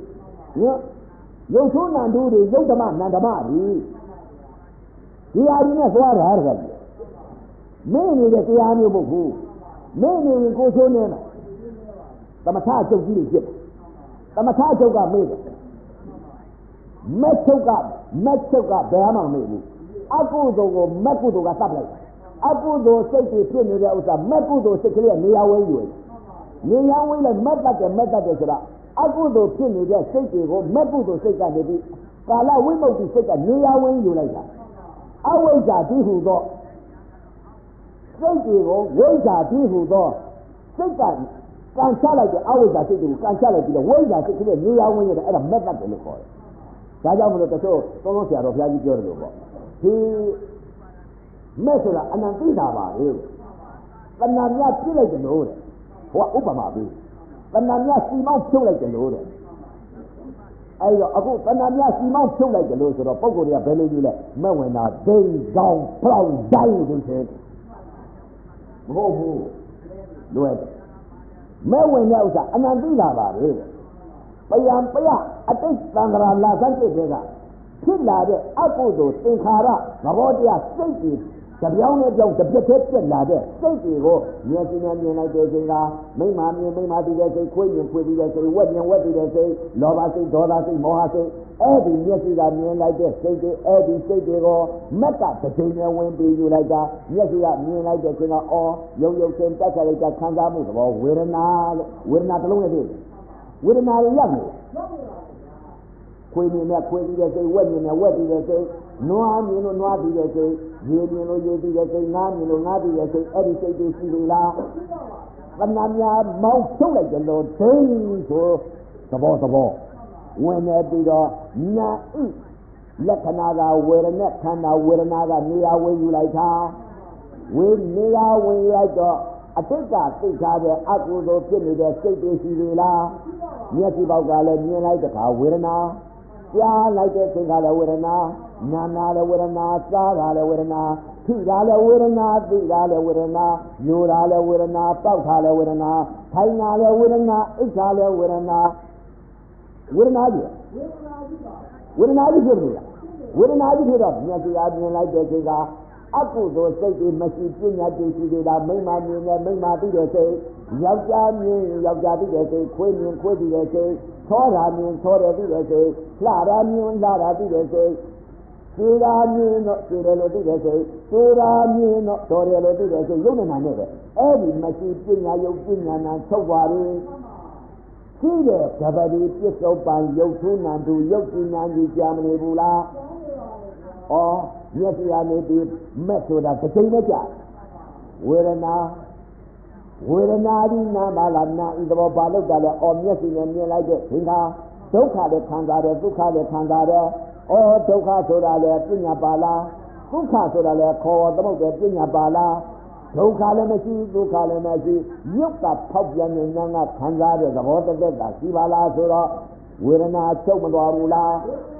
ရုပ်ထုံးနံသူတွေရုပ်ဓမ္မနံဓမ္မတွေဒီဟာဒီနဲ့သွားတာတကယ်မင်းနေတဲ့တရားမျိုးမဟုတ်ဘူးမင်းနေရင်ကိုချိုးနေတယ်သမထအကျုပ်ကြီးတွေဖြစ်တယ်သမထအကျုပ်ကမေ့တယ်မက်ချုပ်ကဘယ်မှမမေ့ဘူးအကုသိုလ်ကိုမက်ကုသိုလ်ကတတ်လိုက်အကုသိုလ်စိတ်တွေဖြစ်နေတဲ့ဥစ္စာမက်ကုသိုလ်စိတ်ကလေးကနေရာဝဲယူတယ်နေရာဝဲလိုက်မက်တတ်တယ်ဆိုတာအကုသိုလ်ဖြစ်နေတဲ့စိတ်တွေကိုမက်ကုသိုလ်စိတ်ကနေပြီးကာလဝိမု ക്തി စိတ်ကနေရာဝဲယူလိုက်တာအဝိဇ္ဇာတိဟုသောစိတ်တွေကိုဝိဇ္ဇာတိဟုသောစိတ်ကကန်ချလိုက်တဲ့အဝိဇ္ဇာစိတ်တွေကိုကန်ချလိုက်ပြီးတော့ဝိဇ္ဇာစိတ်ကလေးနေရာဝဲရတယ်အဲ့ဒါမက်တတ်တယ်လို့ခေါ်တယ်ဒါကြောင့်မလို့တချို့သုံးဆရာတော်ဘုရားကြီးပြောတယ်လို့ပေါ့ဒီမဲ့ဆိုတာအနန္တိတာပါလေတဏှာများပြစ်လိုက်တယ်လို့တဲ့ဟိုကဥပမာပေးတဏှာများစီမောင်းဖြုတ်လိုက်တယ်လို့တဲ့အဲ့တော့အခုတဏှာများစီမောင်းဖြုတ်လိုက်တယ်လို့ဆိုတော့ပုဂ္ဂိုလ်တွေကဘယ်လိုကြီးလဲမဲ့ဝင်တာဒိန်ကြောင်ဖောက်ဒိုင်းလို့ဆိုမဟုတ်ဘူးလွယ်တယ်မဲ့ဝင်တဲ့ဥစ္စာအနန္တိတာပါလေပယံပယအတိတ်သံဃာလာသတ်တဲ့ကဖြစ်လာတဲ့အကုသိုလ်သင်္ခါရသဘောတရားစိတ်တွေတပြောင်းနဲ့ကြောင့်တစ်ပြက်တည်းပြက်လာတဲ့စိတ်တွေကိုမျက်စိနဲ့မြင်လိုက်တဲ့အချိန်ကမိမမြင်မိမသိတဲ့စိတ်ခွေးမြင်ခွေးသိတဲ့စိတ်ဝက်မြင်ဝက်သိတဲ့စိတ်လောဘစိတ်ဒေါသစိတ်မောဟစိတ်အဲ့ဒီမျက်စိကမြင်လိုက်တဲ့စိတ်တွေအဲ့ဒီစိတ်တွေကိုမက်ကတစ်ချိန်နဲ့ဝင်ပြီးယူလိုက်တာမျက်စိကမြင်လိုက်တဲ့အချိန်ကအော်ရုပ်ချင်းတက်ခါလိုက်တာခံစားမှုသဘောဝေဒနာလို့ဝေဒနာတစ်လုံးနဲ့ဖြစ်ဝေဒနာတွေရောက်နေခွေးမြင်နဲ့ခွေးသိတဲ့စိတ်ဝက်မြင်နဲ့ဝက်သိတဲ့စိတ်နွားမြင်လို့နွားသိတဲ့စိတ်ရေမြင်လို့ရေသိတဲ့စိတ်ငါးမြင်လို့ငါးသိတဲ့စိတ်အဲ့ဒီစိတ်တွေရှိနေလားတဏှာများမောင်းထုတ်လိုက်တယ်လို့ဒိန်းဆိုသဘောဝင်နေပြီးတော့နာဣလက္ခဏာကဝေဒနာခန္ဓာဝေဒနာကနေရာဝေယူလိုက်တာဝေနေရာဝေလိုက်တော့အတိတ်ကသိထားတဲ့အကုသိုလ်ဖြစ်နေတဲ့စိတ်တွေရှိနေလားမျက်စိပေါက်ကလည်းမြင်လိုက်တဲ့အခါဝေဒနာကြားလိုက်တဲ့စိတ်ကလည်းဝေဒနာနာနာလည်းဝေဒနာစားတာလည်းဝေဒနာထိတာလည်းဝေဒနာသိတာလည်းဝေဒနာညိုတာလည်းဝေဒနာတောက်တာလည်းဝေဒနာထိုင်တာလည်းဝေဒနာအိတ်တာလည်းဝေဒနာကြီးဖြစ်နေတာဝေဒနာကြီးဖြစ်တော့မျက်စိအားမြင်လိုက်တဲ့စိတ်ကအကုသိုလ်စိတ်တွေမရှိပညာတွေရှိနေတာမိမမြင်နဲ့မိမသိတဲ့စိတ်ယောက်ျားမြင်ယောက်ျားသိတဲ့စိတ်ခွေးမြင်ခွေးသိတဲ့စိတ်သောတာမြင်သောတယ်သိတဲ့စိတ်လှတာမြင်လှတာသိတဲ့စိတ်သေတာမြင်တော့သေတယ်လို့သိတဲ့စိတ်သေတာမြင်တော့တော်တယ်လို့သိတဲ့စိတ်ရုပ်နဲ့နာနဲ့ပဲအဲ့ဒီမရှိပညာယုတ်ပညာနာချုပ်ပါလေရှိတဲ့ဓပတိပစ္စုပန်ယုတ်ထုနံသူယုတ်ပညာကြီးကြာမနေဘူးလားဩမျက်စိကနေပြီးမက်ဆိုတာတစ်ချိန်နဲ့ကြာဝေဒနာဒီနာမလာနာဤသဘောပါလို့တာလဲအော်မျက်စိနဲ့မြင်လိုက်တဲ့သင်္ခါဒုက္ခလည်းခံစားတယ်ဒုက္ခလည်းခံစားတယ်အော်ဒုက္ခဆိုတာလဲပညာပါလားဒုက္ခဆိုတာလဲခေါ်သမုတ်တယ်ပညာပါလားဒုက္ခလည်းမရှိဒုက္ခလည်းမရှိရုပ်ကဖောက်ပြန်နေနာကခံစားတဲ့သဘောတသက်တာရှိပါလားဆိုတော့ဝေဒနာချုပ်မသွားဘူးလား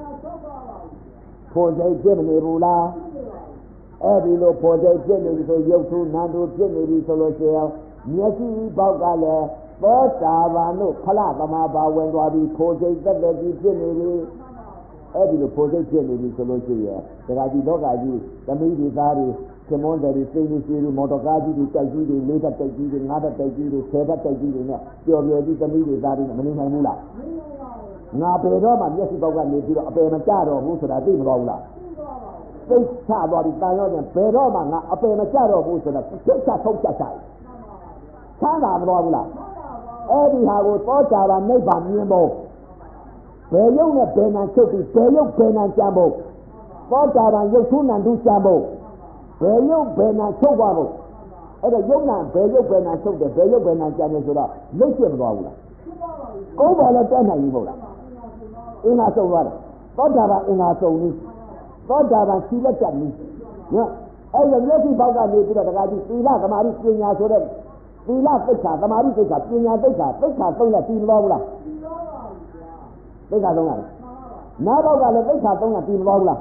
ဖို့စိတ်ဖြစ်မနေဘူးလားအဲ့ဒီလိုဖို့စိတ်ဖြစ်နေပြီဆိုရုပ်ထုနံထုဖြစ်နေပြီဆိုလို့ရှိရင်မျက်စိပေါက်ကလည်းသောတာပန်တို့ဖလားသမာပါဝင်သွားပြီးဖို့စိတ်သက်သက်ကြီးဖြစ်နေပြီအဲ့ဒီလိုဖို့စိတ်ဖြစ်နေပြီဆိုလို့ရှိရင်ဒကာကြီးလောကကြီးသမီးဒီသားတွေခင်မွန်းတယ်စိတ်ကြီးကြီးမော်တော်ကားကြီးတွေတိုက်ကြီးတွေလေးဓာတ်တိုက်ကြီးတွေငါးဓာတ်တိုက်ကြီးတွေဆယ်ဓာတ်တိုက်ကြီးတွေနဲ့ပျော်ပျော်ကြီးသမီးတွေသားတွေနဲ့မနေနိုင်ဘူးလားငါပေတော့မှမျက်စိပေါက်ကနေပြီးတော့အပယ်မကြတော့ဘူးဆိုတာသိမလို့ဘူးလားသိချသွားပြီးတန်ရောပြန်ဘယ်တော့မှငါအပယ်မကြတော့ဘူးဆိုတာသိချထုတ်ချက်ချချမ်းသာမလို့ဘူးလားအဲ့ဒီဟာကိုသောတာပန်နိဗ္ဗာန်မြင်ဖို့ဘယ်ရုပ်နဲ့ဘယ်နာချုပ်ပြီးဘယ်ရုပ်ဘယ်နာကြံဖို့သောတာပန်ရုပ်ထုနံတုကြံဖို့ဘယ်ရုပ်ဘယ်နာချုပ်သွားဖို့အဲ့ဒါရုပ်နာဘယ်ရုပ်ဘယ်နာချုပ်တယ်ဘယ်ရုပ်ဘယ်နာကြံတယ်ဆိုတော့လုတ်ပြမသွားဘူးလားကိုယ်ပါလည်းတက်နိုင်ပြီမို့လားအင်္ဂါဆုံးသွားတယ်သောတာပန်အင်္ဂါဆုံးပြီသောတာပန်ခြိလက်တက်ပြီနော်အဲ့ဒါမျက်စိပေါက်ကနေပြီးတော့တခါကြီးသီလသမာဓိပညာဆိုတဲ့သီလသိက္ခာသမာဓိသိက္ခာပညာသိက္ခာသုံးရပြီးမလို့ဘူးလားသိက္ခာသုံးရတယ်နားပေါက်ကလည်းသိက္ခာသုံးရပြီးမလို့ဘူးလား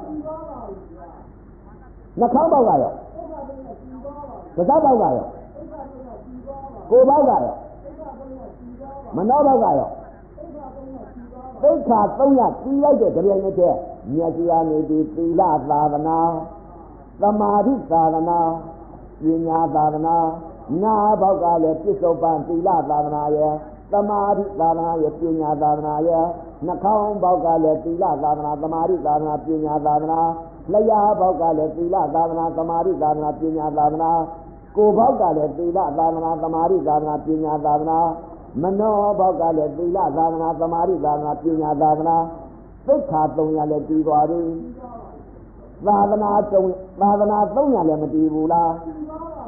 နှာခေါင်းပေါက်ကရောပါးစပ်ပေါက်ကရောကိုယ်ပေါက်ကရောမနှောပေါက်ကရောသိက္ခာသုံးရပြီးလိုက်တဲ့ကြပြိုင်နဲ့တည်းမြတ်စွာနေပြီးသီလသာသနာသမာဓိသာသနာပညာသာသနာနာဘောက်ကလည်းပြစ္ဆုတ်ပန်သီလသာသနာရဲ့သမာဓိသာသနာရဲ့ပညာသာသနာရဲ့နှာခေါင်းဘောက်ကလည်းသီလသာသနာသမာဓိသာသနာပညာသာသနာလျှာဘောက်ကလည်းသီလသာသနာသမာဓိသာသနာပညာသာသနာကိုယ်ဘောက်ကလည်းသီလသာသနာသမာဓိသာသနာပညာသာသနာမနောဘောက်ကလည်းသီလသာသနာသမာဓိသာသနာပညာသာသနာသိက္ခာ၃ရလည်းပြီးသွားပြီသာသနာ၃ရလည်းမတည်ဘူးလား